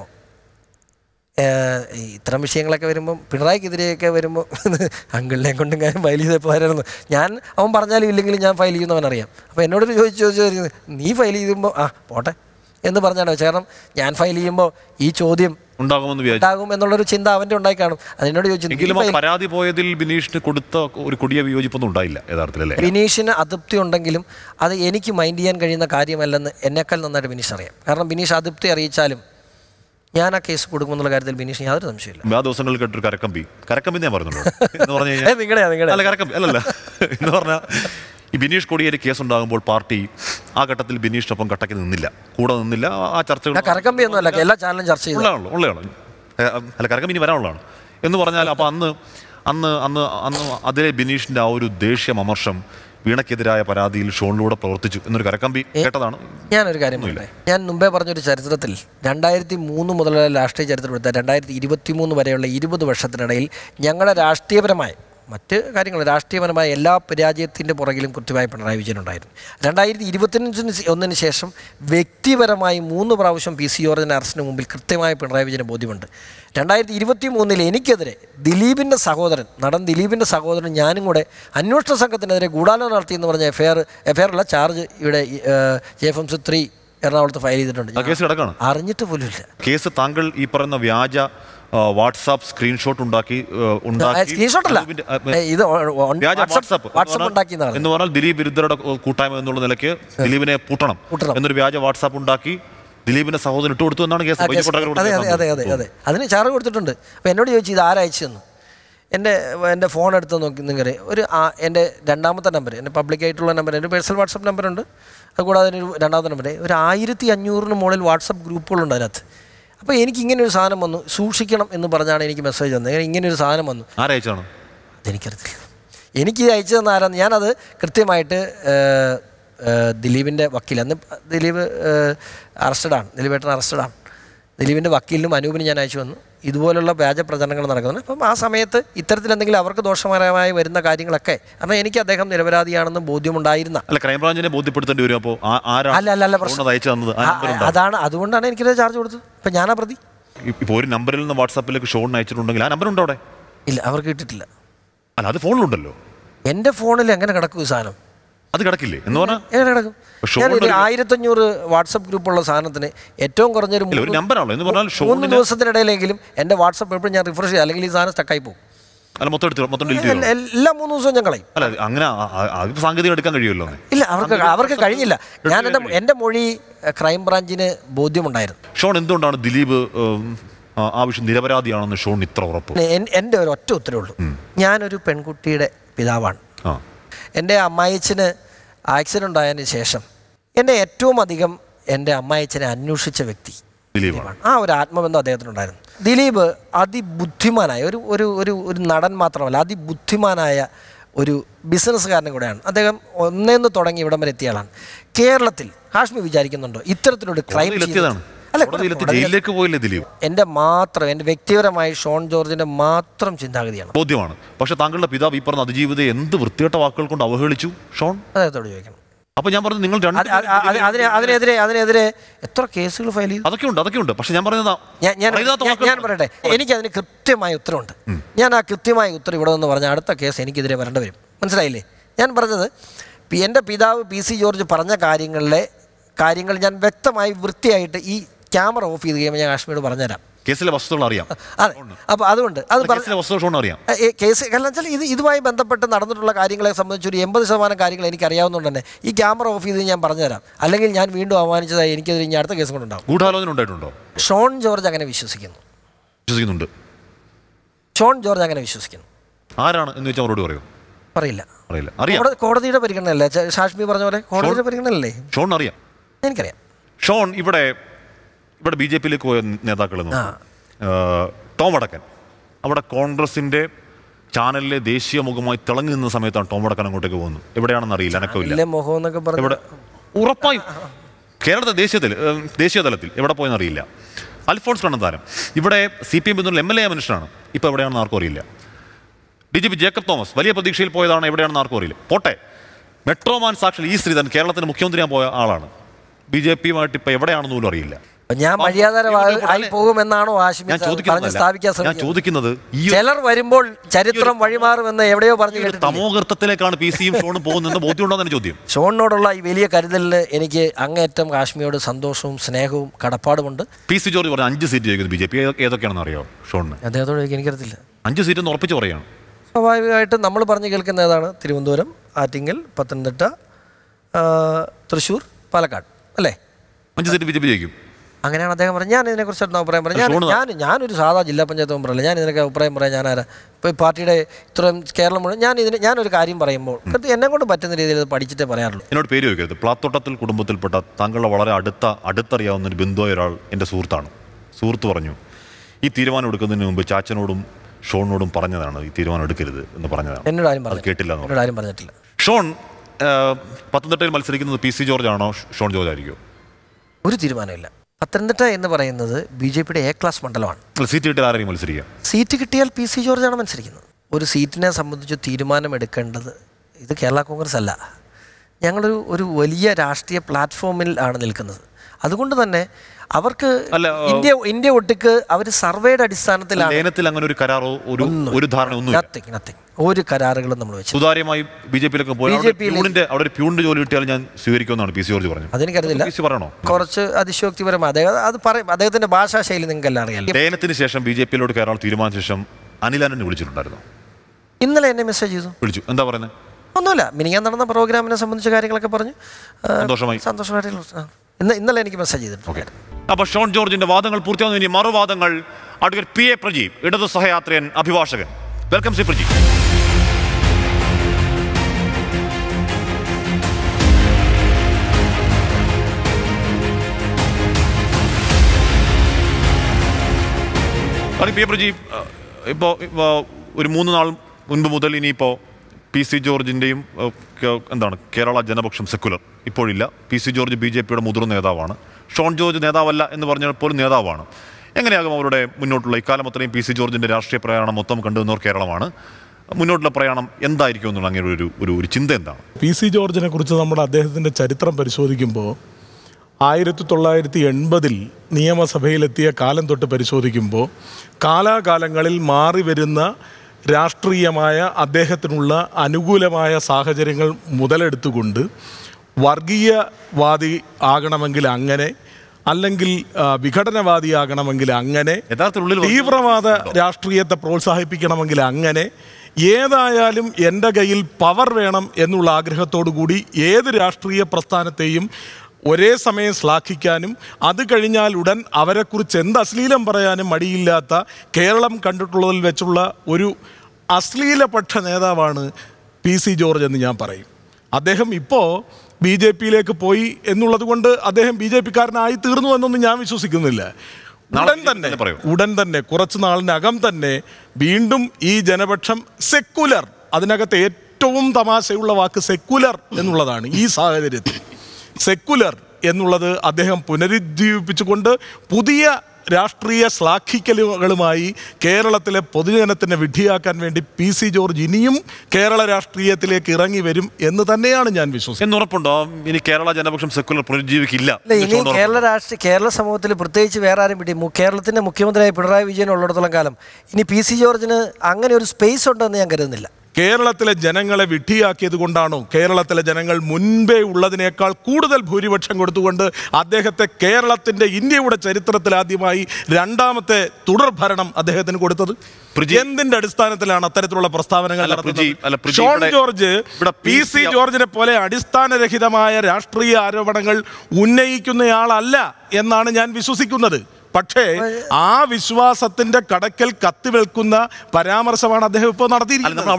ഇത്തരം വിഷയങ്ങളൊക്കെ വരുമ്പം പിണറായിക്കെതിരെയൊക്കെ വരുമ്പോൾ അങ്കിളിനെ കൊണ്ടും കാര്യം ഫയൽ ചെയ്തപ്പോൾ ആരായിരുന്നു ഞാൻ? അവൻ പറഞ്ഞാലും ഇല്ലെങ്കിലും ഞാൻ ഫയൽ ചെയ്യുന്നവനറിയാം. അപ്പോൾ എന്നോട് ചോദിച്ചു നീ ഫയൽ ചെയ്യുമ്പോൾ പോട്ടെ എന്ന് പറഞ്ഞാലോ. കാരണം ഞാൻ ഫയൽ ചെയ്യുമ്പോൾ ഈ ചോദ്യം ഉണ്ടാകും എന്നുള്ളൊരു ചിന്ത അവൻ്റെ ഉണ്ടായി കാണും. അതിനോട് ചോദിച്ചു. പരാതി പോയതിൽ ബിനീഷിന് കൊടുത്ത ഒരു കൊടിയ വിയോജിപ്പൊന്നും ഉണ്ടായില്ല യഥാർത്ഥത്തിൽ. ബിനീഷിന് അതൃപ്തി ഉണ്ടെങ്കിലും അത് എനിക്ക് മൈൻഡ് ചെയ്യാൻ കഴിയുന്ന കാര്യമല്ലെന്ന് എന്നെക്കാൾ നന്നായിട്ട് ബിനീഷ് അറിയാം. കാരണം ബിനീഷ് അതൃപ്തി അറിയിച്ചാലും ഞാൻ ആ കേസ് കൊടുക്കുമെന്നുള്ള കാര്യത്തിൽ ബിനീഷിന് യാതൊരു സംശയമില്ല. ആ ദിവസങ്ങളിൽ കേട്ടൊരു കരക്കമ്പി ഞാൻ പറഞ്ഞല്ലോ എന്ന് പറഞ്ഞു കഴിഞ്ഞാൽ എന്ന് പറഞ്ഞാൽ ഈ ബിനീഷ് കോടിയേരി കേസ് ഉണ്ടാകുമ്പോൾ പാർട്ടി ആ ഘട്ടത്തിൽ ബിനീഷിനൊപ്പം കട്ടക്ക് കൂടെ നിന്നില്ല. ആ ചർച്ചകൾ കരക്കമ്പിയൊന്നുമല്ല, എല്ലാ ചാനലും ചർച്ച ഉള്ളതാണ്. അല്ല, കരക്കമ്പി ഇനി വരാനുള്ളതാണ് എന്ന് പറഞ്ഞാൽ അപ്പോൾ അന്ന് അന്ന് അന്ന് അന്ന് അതിലെ ബിനീഷിന്റെ ആ ഒരു ദേഷ്യം അമർഷം വീണയ്ക്കെതിരായ പരാതിയിൽ ഷോണിലൂടെ പ്രവർത്തിച്ചു എന്നൊരു കരക്കമ്പി കേട്ടതാണ്. ഞാനൊരു കാര്യം പറയട്ടെ. ഞാൻ മുമ്പേ പറഞ്ഞൊരു ചരിത്രത്തിൽ 2003 മുതലുള്ള രാഷ്ട്രീയ ചരിത്രമെടുത്ത 2023 വരെയുള്ള 20 വർഷത്തിനിടയിൽ ഞങ്ങളുടെ രാഷ്ട്രീയപരമായ മറ്റ് കാര്യങ്ങൾ രാഷ്ട്രീയപരമായ എല്ലാ പരാജയത്തിൻ്റെ പുറകിലും കൃത്യമായി പിണറായി വിജയൻ ഉണ്ടായിരുന്നു. 2021 ശേഷം വ്യക്തിപരമായി 3 പ്രാവശ്യം PC ജോർജിൻ്റെ അറസ്റ്റിന് മുമ്പിൽ കൃത്യമായ പിണറായി വിജയന് ബോധ്യമുണ്ട്. 2023 എനിക്കെതിരെ ദിലീപിൻ്റെ സഹോദരൻ നടൻ ദിലീപിൻ്റെ സഹോദരൻ ഞാനും കൂടെ അന്വേഷണ സംഘത്തിനെതിരെ ഗൂഢാലോചന നടത്തിയെന്ന് പറഞ്ഞ എഫ്ഐആറുള്ള ചാർജ് ഇവിടെ JFMC3 എറണാകുളത്ത് ഫയൽ ചെയ്തിട്ടുണ്ട്. അറിഞ്ഞിട്ട് പോലുമില്ല കേസ്. താങ്കൾ ഈ പറയുന്ന വ്യാജ വാട്സാപ്പ് സ്ക്രീൻഷോട്ട് ഉണ്ടാക്കി എന്ന് പറഞ്ഞാൽ ദിലീപ് വിരുദ്ധരുടെ കൂട്ടായ്മ എന്നുള്ള നിലയ്ക്ക് ദിലീപിനെ പൂട്ടണം എന്നൊരു വ്യാജ വാട്സാപ്പ് ഉണ്ടാക്കി ദിലീപിന്റെ സഹോദരൻ ഇട്ട് കൊടുത്തു എന്നാണ് കേസ്. അതെ, അതിന് ചാർജ് കൊടുത്തിട്ടുണ്ട്. അപ്പോൾ എന്നോട് ചോദിച്ചു ഇത് ആരയച്ചെന്ന്. എൻ്റെ ഫോൺ എടുത്ത് നോക്കി നിങ്ങൾ എൻ്റെ രണ്ടാമത്തെ നമ്പർ, എൻ്റെ പബ്ലിക്കായിട്ടുള്ള നമ്പർ, എൻ്റെ പേഴ്സണൽ വാട്സപ്പ് നമ്പറുണ്ട്. അതുകൂടാതെ ഒരു രണ്ടാമത്തെ നമ്പർ, ഒരു 1500 മുകളിൽ വാട്സപ്പ് ഗ്രൂപ്പുകളുണ്ട് അതിനകത്ത്. അപ്പോൾ എനിക്ക് ഇങ്ങനൊരു സാധനം വന്നു, സൂക്ഷിക്കണം എന്ന് പറഞ്ഞാണ് എനിക്ക് മെസ്സേജ് വന്നത്. ഇങ്ങനൊരു സാധനം വന്നു. ആരയച്ചാണോ അതെനിക്കറിയത്തില്ല. എനിക്ക് അയച്ചു തന്ന ആരാന്ന് ഞാനത് കൃത്യമായിട്ട് ദിലീപിൻ്റെ വക്കീൽ, അന്ന് ദിലീപ് അറസ്റ്റഡാണ്, ദിലീപേട്ടൻ അറസ്റ്റഡാണ്. ദിലീപിൻ്റെ വക്കീലിനും അനൂപിനും ഞാൻ അയച്ചു വന്നു. ഇതുപോലുള്ള വ്യാജ പ്രചരണങ്ങൾ നടക്കുന്നുണ്ട്. അപ്പം ആ സമയത്ത് ഇത്തരത്തിൽ എന്തെങ്കിലും അവർക്ക് ദോഷകരമായി വരുന്ന കാര്യങ്ങളൊക്കെ കാരണം എനിക്ക് അദ്ദേഹം നിരപരാധിയാണെന്ന് ബോധ്യമുണ്ടായിരുന്ന ക്രൈംബ്രാഞ്ചിനെ ബോധ്യപ്പെടുത്തേണ്ടി വരും. അപ്പോൾ അതാണ് അതുകൊണ്ടാണ് എനിക്കത് ചാർജ് കൊടുത്തത്. ഇപ്പം ഞാനാ പ്രതി. ഇപ്പോൾ ഒരു നമ്പറിൽ നിന്ന് വാട്സാപ്പിലേക്ക് ഷോൺ അയച്ചിട്ടുണ്ടെങ്കിൽ ആ നമ്പർ ഉണ്ടോ അവിടെ? ഇല്ല, അവർക്ക് കിട്ടിയിട്ടില്ല. അല്ല, അത് ഫോണിലുണ്ടല്ലോ. എൻ്റെ ഫോണിൽ എങ്ങനെ കിടക്കും ഈ സാധനം? അത് കിടക്കില്ലേ എന്ന് പറഞ്ഞാൽ എങ്ങനെ കിടക്കും? ഞാൻ 1500 വാട്സപ്പ് ഗ്രൂപ്പുള്ള സാധനത്തിന് ഏറ്റവും കുറഞ്ഞൊരു 3 ദിവസത്തിനിടയിലെങ്കിലും എൻ്റെ വാട്സപ്പ് എപ്പോഴും ഞാൻ റിഫ്രഷ് ചെയ്യാം, അല്ലെങ്കിൽ ഈ സാധനം സ്റ്റക്കായി പോകും. എല്ലാ 3 ദിവസവും ഞാൻ കളയും. സാങ്കേതികം എടുക്കാൻ കഴിയുമല്ലോ. ഇല്ല, അവർക്ക് കഴിഞ്ഞില്ല. ഞാൻ എൻ്റെ മൊഴി ക്രൈംബ്രാഞ്ചിന് ബോധ്യമുണ്ടായിരുന്നു. ഷോൺ എന്തുകൊണ്ടാണ് ദിലീപ് ആവശ്യം നിരപരാധിയാണെന്ന് ഷോൺ ഇത്ര ഉറപ്പ്? എൻ്റെ ഒരു ഒറ്റ ഉത്തരവുള്ളൂ. ഞാനൊരു പെൺകുട്ടിയുടെ പിതാവാണ്. എൻ്റെ അമ്മായിച്ചന് ആക്സിഡൻ്റ് ആയതിനു ശേഷം എന്നെ ഏറ്റവും അധികം എൻ്റെ അമ്മായിച്ചനെ അന്വേഷിച്ച വ്യക്തി ദിലീപാണ്. ആ ഒരു ആത്മബന്ധം അദ്ദേഹത്തിനുണ്ടായിരുന്നു. ദിലീപ് അതിബുദ്ധിമാനായ ഒരു നടൻ മാത്രമല്ല, അതിബുദ്ധിമാനായ ഒരു ബിസിനസ്സുകാരനും കൂടെയാണ്. അദ്ദേഹം ഒന്നേന്ന് തുടങ്ങി ഇവിടം വരെ എത്തിയ ആളാണ്. കേരളത്തിൽ ഹാഷ്മി വിചാരിക്കുന്നുണ്ടോ ഇത്തരത്തിലൊരു ക്രൈം എൻ്റെ വ്യക്തിപരമായി ഷോൺ ജോർജിന്റെ മാത്രം ചിന്താഗതിയാണ്, ബോധ്യമാണ്. പക്ഷെ താങ്കളുടെ പിതാവ് ഈ പറഞ്ഞ അതിജീവിതയെ എന്ത് വൃത്തികെട്ട വാക്കുകൾ കൊണ്ട് അവഹേളിച്ചു ഷോൺ? അദ്ദേഹത്തോട് ചോദിക്കണം. അപ്പൊ ഞാൻ പറഞ്ഞു നിങ്ങൾ അതിനെതിരെ എത്ര കേസുകൾ ഫയൽ ചെയ്തു? അതൊക്കെ ഉണ്ട്. പക്ഷെ ഞാൻ പറയുന്നത് ഞാൻ പറയട്ടെ, എനിക്കതിന് കൃത്യമായ ഉത്തരവുണ്ട്. ഞാൻ ആ കൃത്യമായ ഉത്തരം ഇവിടെ നിന്ന് പറഞ്ഞ അടുത്ത കേസ് എനിക്കെതിരെ വരേണ്ടി വരും. മനസ്സിലായില്ലേ? ഞാൻ പറഞ്ഞത് എൻ്റെ പിതാവ് PC ജോർജ് പറഞ്ഞ കാര്യങ്ങൾ ഞാൻ വ്യക്തമായി വൃത്തിയായിട്ട് ഈ ക്യാമറ ഓഫ് ചെയ്ത് കഴിയുമ്പോൾ ഞാൻ കാശ്മീരോട് പറഞ്ഞുതരാം. കേസിലെ വസ്തുതകൾ അറിയാം. അതെ, അപ്പോൾ അതുകൊണ്ട് അറിയാം. കേസ് കാരണം വെച്ചാൽ ഇതുമായി ബന്ധപ്പെട്ട് നടന്നിട്ടുള്ള കാര്യങ്ങളെ സംബന്ധിച്ച് ഒരു 80% കാര്യങ്ങൾ എനിക്ക് അറിയാവുന്നതുകൊണ്ട് തന്നെ ഈ ക്യാമറ ഓഫ് ചെയ്ത് ഞാൻ പറഞ്ഞുതരാം. അല്ലെങ്കിൽ ഞാൻ വീണ്ടും അവമാനിച്ചതായി എനിക്കത് ഇനി അടുത്ത കേസ് കൊണ്ടുണ്ടാവും. ഗൂഢാലോചന ഉണ്ടായിട്ടുണ്ടോ? ഷോൺ ജോർജ് അങ്ങനെ വിശ്വസിക്കുന്നുണ്ട്. ഷോൺ ജോർജ് അങ്ങനെ വിശ്വസിക്കുന്നു. ആരാണ് എന്ന് വെച്ചാൽ അവരോട് പറയൂ. പറയില്ല. കോടതിയുടെ പരിഗണനയല്ലേ? ഹാഷ്മി പറഞ്ഞ പോലെ കോടതിയുടെ പരിഗണനയല്ലേ? ഷോൺ അറിയാം. എനിക്കറിയാം. ഷോൺ ഇവിടെ BJPയിലേക്ക് പോയ നേതാക്കൾ ടോം വടക്കൻ അവിടെ കോൺഗ്രസിന്റെ ചാനലിലെ ദേശീയ മുഖമായി തിളങ്ങി നിന്ന സമയത്താണ് ടോം വടക്കൻ അങ്ങോട്ടേക്ക് പോകുന്നത്. എവിടെയാണെന്ന് അറിയില്ല, അനക്കമില്ല. ഇവിടെ ഉറപ്പായും കേരളത്തിൽ ദേശീയ തലത്തിൽ എവിടെ പോയെന്ന് അറിയില്ല. അൽഫോൺസ് കണ്ണന്താനം ഇവിടെ CPM പിന്തുണ MLA മനുഷ്യനാണ്. ഇപ്പോൾ എവിടെയാണെന്ന് ആർക്കും അറിയില്ല. DGP ജേക്കബ് തോമസ് വലിയ പ്രതീക്ഷയിൽ പോയതാണ്, എവിടെയാണെന്ന് ആർക്കും അറിയില്ല. പോട്ടെ, മെട്രോമാൻ സാക്ഷി ശ്രീധരൻ കേരളത്തിന് മുഖ്യമന്ത്രിയാൻ പോയ ആളാണ്. BJPയുമായിട്ട് ഇപ്പോൾ എവിടെയാണെന്ന് പോലും അറിയില്ല. ഞാൻ മര്യാദരമായി പോകുമെന്നാണോ ആശിമി സ്ഥാപിക്കാൻ ചോദിക്കുന്നത്? ചിലർ വരുമ്പോൾ ചരിത്രം വഴിമാറുമെന്ന് എവിടെയോ പറഞ്ഞു കേട്ടിട്ടുണ്ട്. തമോഗർത്തത്തിലേക്കാണ് PC-യും ഷോണും പോകുന്നത് ബോധ്യമുണ്ടോ എന്ന ചോദ്യം. ഷോണിനോടുള്ള ഈ വലിയ കരുതലിന് എനിക്ക് അങ്ങേറ്റം കാശ്മീരോട് സന്തോഷവും സ്നേഹവും കടപ്പാടുമുണ്ട്. PC ജോർജ് പറഞ്ഞ 5 സീറ്റ് ചോദിക്കുന്നത് BJP ഏതൊക്കെയാണെന്ന് അറിയോ ഷോണിന്? അദ്ദേഹത്തോട് എനിക്കറിയത്തില്ല. 5 സീറ്റ് ഉറപ്പിച്ച് പറയാണ്. സ്വാഭാവികമായിട്ടും നമ്മൾ പറഞ്ഞു കേൾക്കുന്ന ഏതാണ്? തിരുവനന്തപുരം, ആറ്റിങ്ങൽ, പത്തനംതിട്ട, തൃശ്ശൂർ, പാലക്കാട് അല്ലേ? 5 സീറ്റ് BJP ജയിക്കും. അങ്ങനെയാണ് അദ്ദേഹം പറഞ്ഞത്. ഞാൻ ഇതിനെക്കുറിച്ചായിരുന്നു അഭിപ്രായം പറയാം. ഞാനൊരു സാധാ ജില്ലാ പഞ്ചായത്ത് മെമ്പറല്ല. ഞാൻ ഇതിനൊക്കെ അഭിപ്രായം പറയാം. ഞാനാരാ? ഇപ്പോൾ പാർട്ടിയുടെ ഇത്രയും കേരളം മുഴുവൻ ഞാനൊരു കാര്യം പറയുമ്പോൾ എന്നെ കൊണ്ട് പറ്റുന്ന രീതിയിൽ അത് പഠിച്ചിട്ടേ പറയാറുള്ളൂ. എന്നോട് പേര് ചോദിക്കരുത്. പ്ലാത്തോട്ടത്തിൽ കുടുംബത്തിൽപ്പെട്ട താങ്കളുടെ വളരെ അടുത്തറിയാവുന്ന ഒരു ബന്ധുവായ ഒരാൾ എൻ്റെ സുഹൃത്താണ്. സുഹൃത്ത് പറഞ്ഞു, ഈ തീരുമാനം എടുക്കുന്നതിന് മുമ്പ് ചാച്ചനോടും ഷോണിനോടും പറഞ്ഞതാണ് ഈ തീരുമാനം എടുക്കരുത് എന്ന് പറഞ്ഞതാണ്. എന്നോട് ആരും പറഞ്ഞിട്ടില്ല. ഷോൺ പത്തനംതിട്ടയിൽ മത്സരിക്കുന്നത് PC ജോർജ് ആണോ ഷോൺ ജോർജ് ആയിരിക്കുമോ? ഒരു തീരുമാനമില്ല. പത്തനംതിട്ട എന്ന് പറയുന്നത് BJPയുടെ A ക്ലാസ് മണ്ഡലമാണ്. സീറ്റ് കിട്ടിയാൽ ആരെയും മത്സരിക്കുക? സീറ്റ് കിട്ടിയാൽ PC ജോർജാണ് മത്സരിക്കുന്നത്. ഒരു സീറ്റിനെ സംബന്ധിച്ച് തീരുമാനമെടുക്കേണ്ടത് ഇത് കേരള കോൺഗ്രസ് അല്ല. ഞങ്ങളൊരു വലിയ രാഷ്ട്രീയ പ്ലാറ്റ്ഫോമിൽ ആണ് നിൽക്കുന്നത്. അതുകൊണ്ട് തന്നെ അവർക്ക് ഇന്ത്യ ഒട്ടുക്ക് അവർ സർവേയുടെ അടിസ്ഥാനത്തിലാണ്. അങ്ങനെ ഒരു കരാറോ ഒരു ധാരണ ഒരു കരാറുകളും നമ്മൾ വെച്ചു. സുതാര്യമായി BJPയിലൊക്കെ അവിടെ പ്യൂണിന്റെ ജോലി കിട്ടിയാൽ ഞാൻ സ്വീകരിക്കുമെന്നാണ് PC ജോർജ് പറഞ്ഞത്. അതെനിക്കറിയില്ല, കുറച്ച് അതിശയോക്തിപരമായി അത് പറയും. അദ്ദേഹത്തിന്റെ ഭാഷാ ശൈലി നിങ്ങൾക്ക് എല്ലാം അറിയാം. ലയനത്തിന് ശേഷം BJPയിലോട്ട് കയറാൻ തീരുമാനിച്ച ശേഷം അനിൽ ആന്റണി വിളിച്ചിട്ടുണ്ടായിരുന്നു. ഇന്നലെ എന്നെ മെസ്സേജ് ചെയ്തു. വിളിച്ചു. എന്താ പറയുന്നത്? ഒന്നുമില്ല, മിനിങ്ങാൻ നടന്ന പ്രോഗ്രാമിനെ സംബന്ധിച്ച കാര്യങ്ങളൊക്കെ പറഞ്ഞു. സന്തോഷമായിട്ട് ഇന്നലെ എനിക്ക് മെസ്സേജ് ചെയ്തിട്ടുണ്ട്. അപ്പോൾ ഷോൺ ജോർജിന്റെ വാദങ്ങൾ പൂർത്തിയാവുന്നു. ഇനി മറുവാദങ്ങൾ. അഡ്വക്കേറ്റ് PA പ്രജീവ്, ഇടതു സഹയാത്രികൻ, അഭിഭാഷകൻ. വെൽക്കം ശ്രീ പ്രജീവ്. PA പ്രജീവ്, ഇപ്പോൾ ഒരു 3 നാൾ മുൻപ് മുതൽ ഇനിയിപ്പോൾ PC ജോർജിൻ്റെയും കേരള ജനപക്ഷം സെക്കുലർ ഇപ്പോഴില്ല. PC ജോർജ് BJPയുടെ മുതിർന്ന നേതാവാണ്. ഷോൺ ജോർജ് നേതാവല്ല എന്ന് പറഞ്ഞാൽ പോലും നേതാവാണ്. എങ്ങനെയാകും അവരുടെ മുന്നോട്ടുള്ള ഇക്കാലം അത്രയും PC ജോർജിൻ്റെ രാഷ്ട്രീയ പ്രയാണം മൊത്തം കണ്ടുവന്നവർ കേരളമാണ്. മുന്നോട്ടുള്ള പ്രയാണം എന്തായിരിക്കും എന്നുള്ള അങ്ങനെ ഒരു ചിന്ത എന്താണ്? PC ജോർജിനെ കുറിച്ച് നമ്മൾ അദ്ദേഹത്തിൻ്റെ ചരിത്രം പരിശോധിക്കുമ്പോൾ 1980 നിയമസഭയിലെത്തിയ കാലം തൊട്ട് പരിശോധിക്കുമ്പോൾ കാലാകാലങ്ങളിൽ മാറി വരുന്ന രാഷ്ട്രീയമായ അദ്ദേഹത്തിനുള്ള അനുകൂലമായ സാഹചര്യങ്ങൾ മുതലെടുത്തുകൊണ്ട് വർഗീയവാദി ആകണമെങ്കിൽ അങ്ങനെ, അല്ലെങ്കിൽ വിഘടനവാദിയാകണമെങ്കിൽ അങ്ങനെ, തീവ്രവാദ രാഷ്ട്രീയത്തെ പ്രോത്സാഹിപ്പിക്കണമെങ്കിൽ അങ്ങനെ, ഏതായാലും എൻ്റെ കയ്യിൽ പവർ വേണം എന്നുള്ള ആഗ്രഹത്തോടു കൂടി ഏത് രാഷ്ട്രീയ പ്രസ്ഥാനത്തെയും ഒരേ സമയം ശ്ലാഘിക്കാനും അത് കഴിഞ്ഞാൽ ഉടൻ അവരെക്കുറിച്ച് എന്ത് അശ്ലീലം പറയാനും മടിയില്ലാത്ത കേരളം കണ്ടിട്ടുള്ളതിൽ വെച്ചുള്ള ഒരു അശ്ലീലപക്ഷ നേതാവാണ് PC ജോർജ് എന്ന് ഞാൻ പറയും. അദ്ദേഹം ഇപ്പോൾ BJPയിലേക്ക് പോയി എന്നുള്ളത് കൊണ്ട് അദ്ദേഹം BJPക്കാരനായി തീർന്നു എന്നൊന്നും ഞാൻ വിശ്വസിക്കുന്നില്ല. ഉടൻ തന്നെ കുറച്ച് നാളിനകം തന്നെ വീണ്ടും ഈ ജനപക്ഷം സെക്കുലർ, അതിനകത്ത് ഏറ്റവും തമാശയുള്ള വാക്ക് സെക്കുലർ എന്നുള്ളതാണ്. ഈ സാഹചര്യത്തിൽ സെക്കുലർ എന്നുള്ളത് അദ്ദേഹം പുനരുജ്ജീവിപ്പിച്ചുകൊണ്ട് പുതിയ രാഷ്ട്രീയ ശ്ലാഘിക്കലുകളുമായി കേരളത്തിലെ പൊതുജനത്തിനെ വിഡ്ഢിയാക്കാൻ വേണ്ടി PC ജോർജ് ഇനിയും കേരള രാഷ്ട്രീയത്തിലേക്ക് ഇറങ്ങി വരും എന്ന് തന്നെയാണ് ഞാൻ വിശ്വസിക്കുന്നത്. ഉറപ്പുണ്ടോ ഇനി കേരള ജനപക്ഷം സെക്കുലർ പുനരുജ്ജീവിക്കില്ല? ഇനി കേരള സമൂഹത്തിൽ പ്രത്യേകിച്ച് വേറെ ആരും വിട്ടി കേരളത്തിന്റെ മുഖ്യമന്ത്രിയായ പിണറായി വിജയൻ ഉള്ളിടത്തോളം കാലം ഇനി PC ജോർജിന് അങ്ങനെ ഒരു സ്പേസ് ഉണ്ടെന്ന് ഞാൻ കരുതുന്നില്ല. കേരളത്തിലെ ജനങ്ങളെ വിഡ്ഢിയാക്കിയത് കൊണ്ടാണോ കേരളത്തിലെ ജനങ്ങൾ മുൻപേ ഉള്ളതിനേക്കാൾ കൂടുതൽ ഭൂരിപക്ഷം കൊടുത്തുകൊണ്ട് അദ്ദേഹത്തെ കേരളത്തിൻ്റെ ഇന്ത്യയുടെ ചരിത്രത്തിൽ ആദ്യമായി 2ാമത്തെ തുടർഭരണം അദ്ദേഹത്തിന് കൊടുത്തത്? എന്തിന്റെ അടിസ്ഥാനത്തിലാണ് അത്തരത്തിലുള്ള പ്രസ്താവനകൾ നടത്തുന്നത്? ഷോൺ ജോർജ് PC ജോർജിനെ പോലെ അടിസ്ഥാനരഹിതമായ രാഷ്ട്രീയ ആരോപണങ്ങൾ ഉന്നയിക്കുന്നയാളല്ല എന്നാണ് ഞാൻ വിശ്വസിക്കുന്നത്. പക്ഷേ ആ വിശ്വാസത്തിന്റെ കടക്കൽ കത്തിവെൽക്കുന്ന പരാമർശമാണ് അദ്ദേഹം ഇപ്പോൾ നടത്തിയിരിക്കുന്നത്.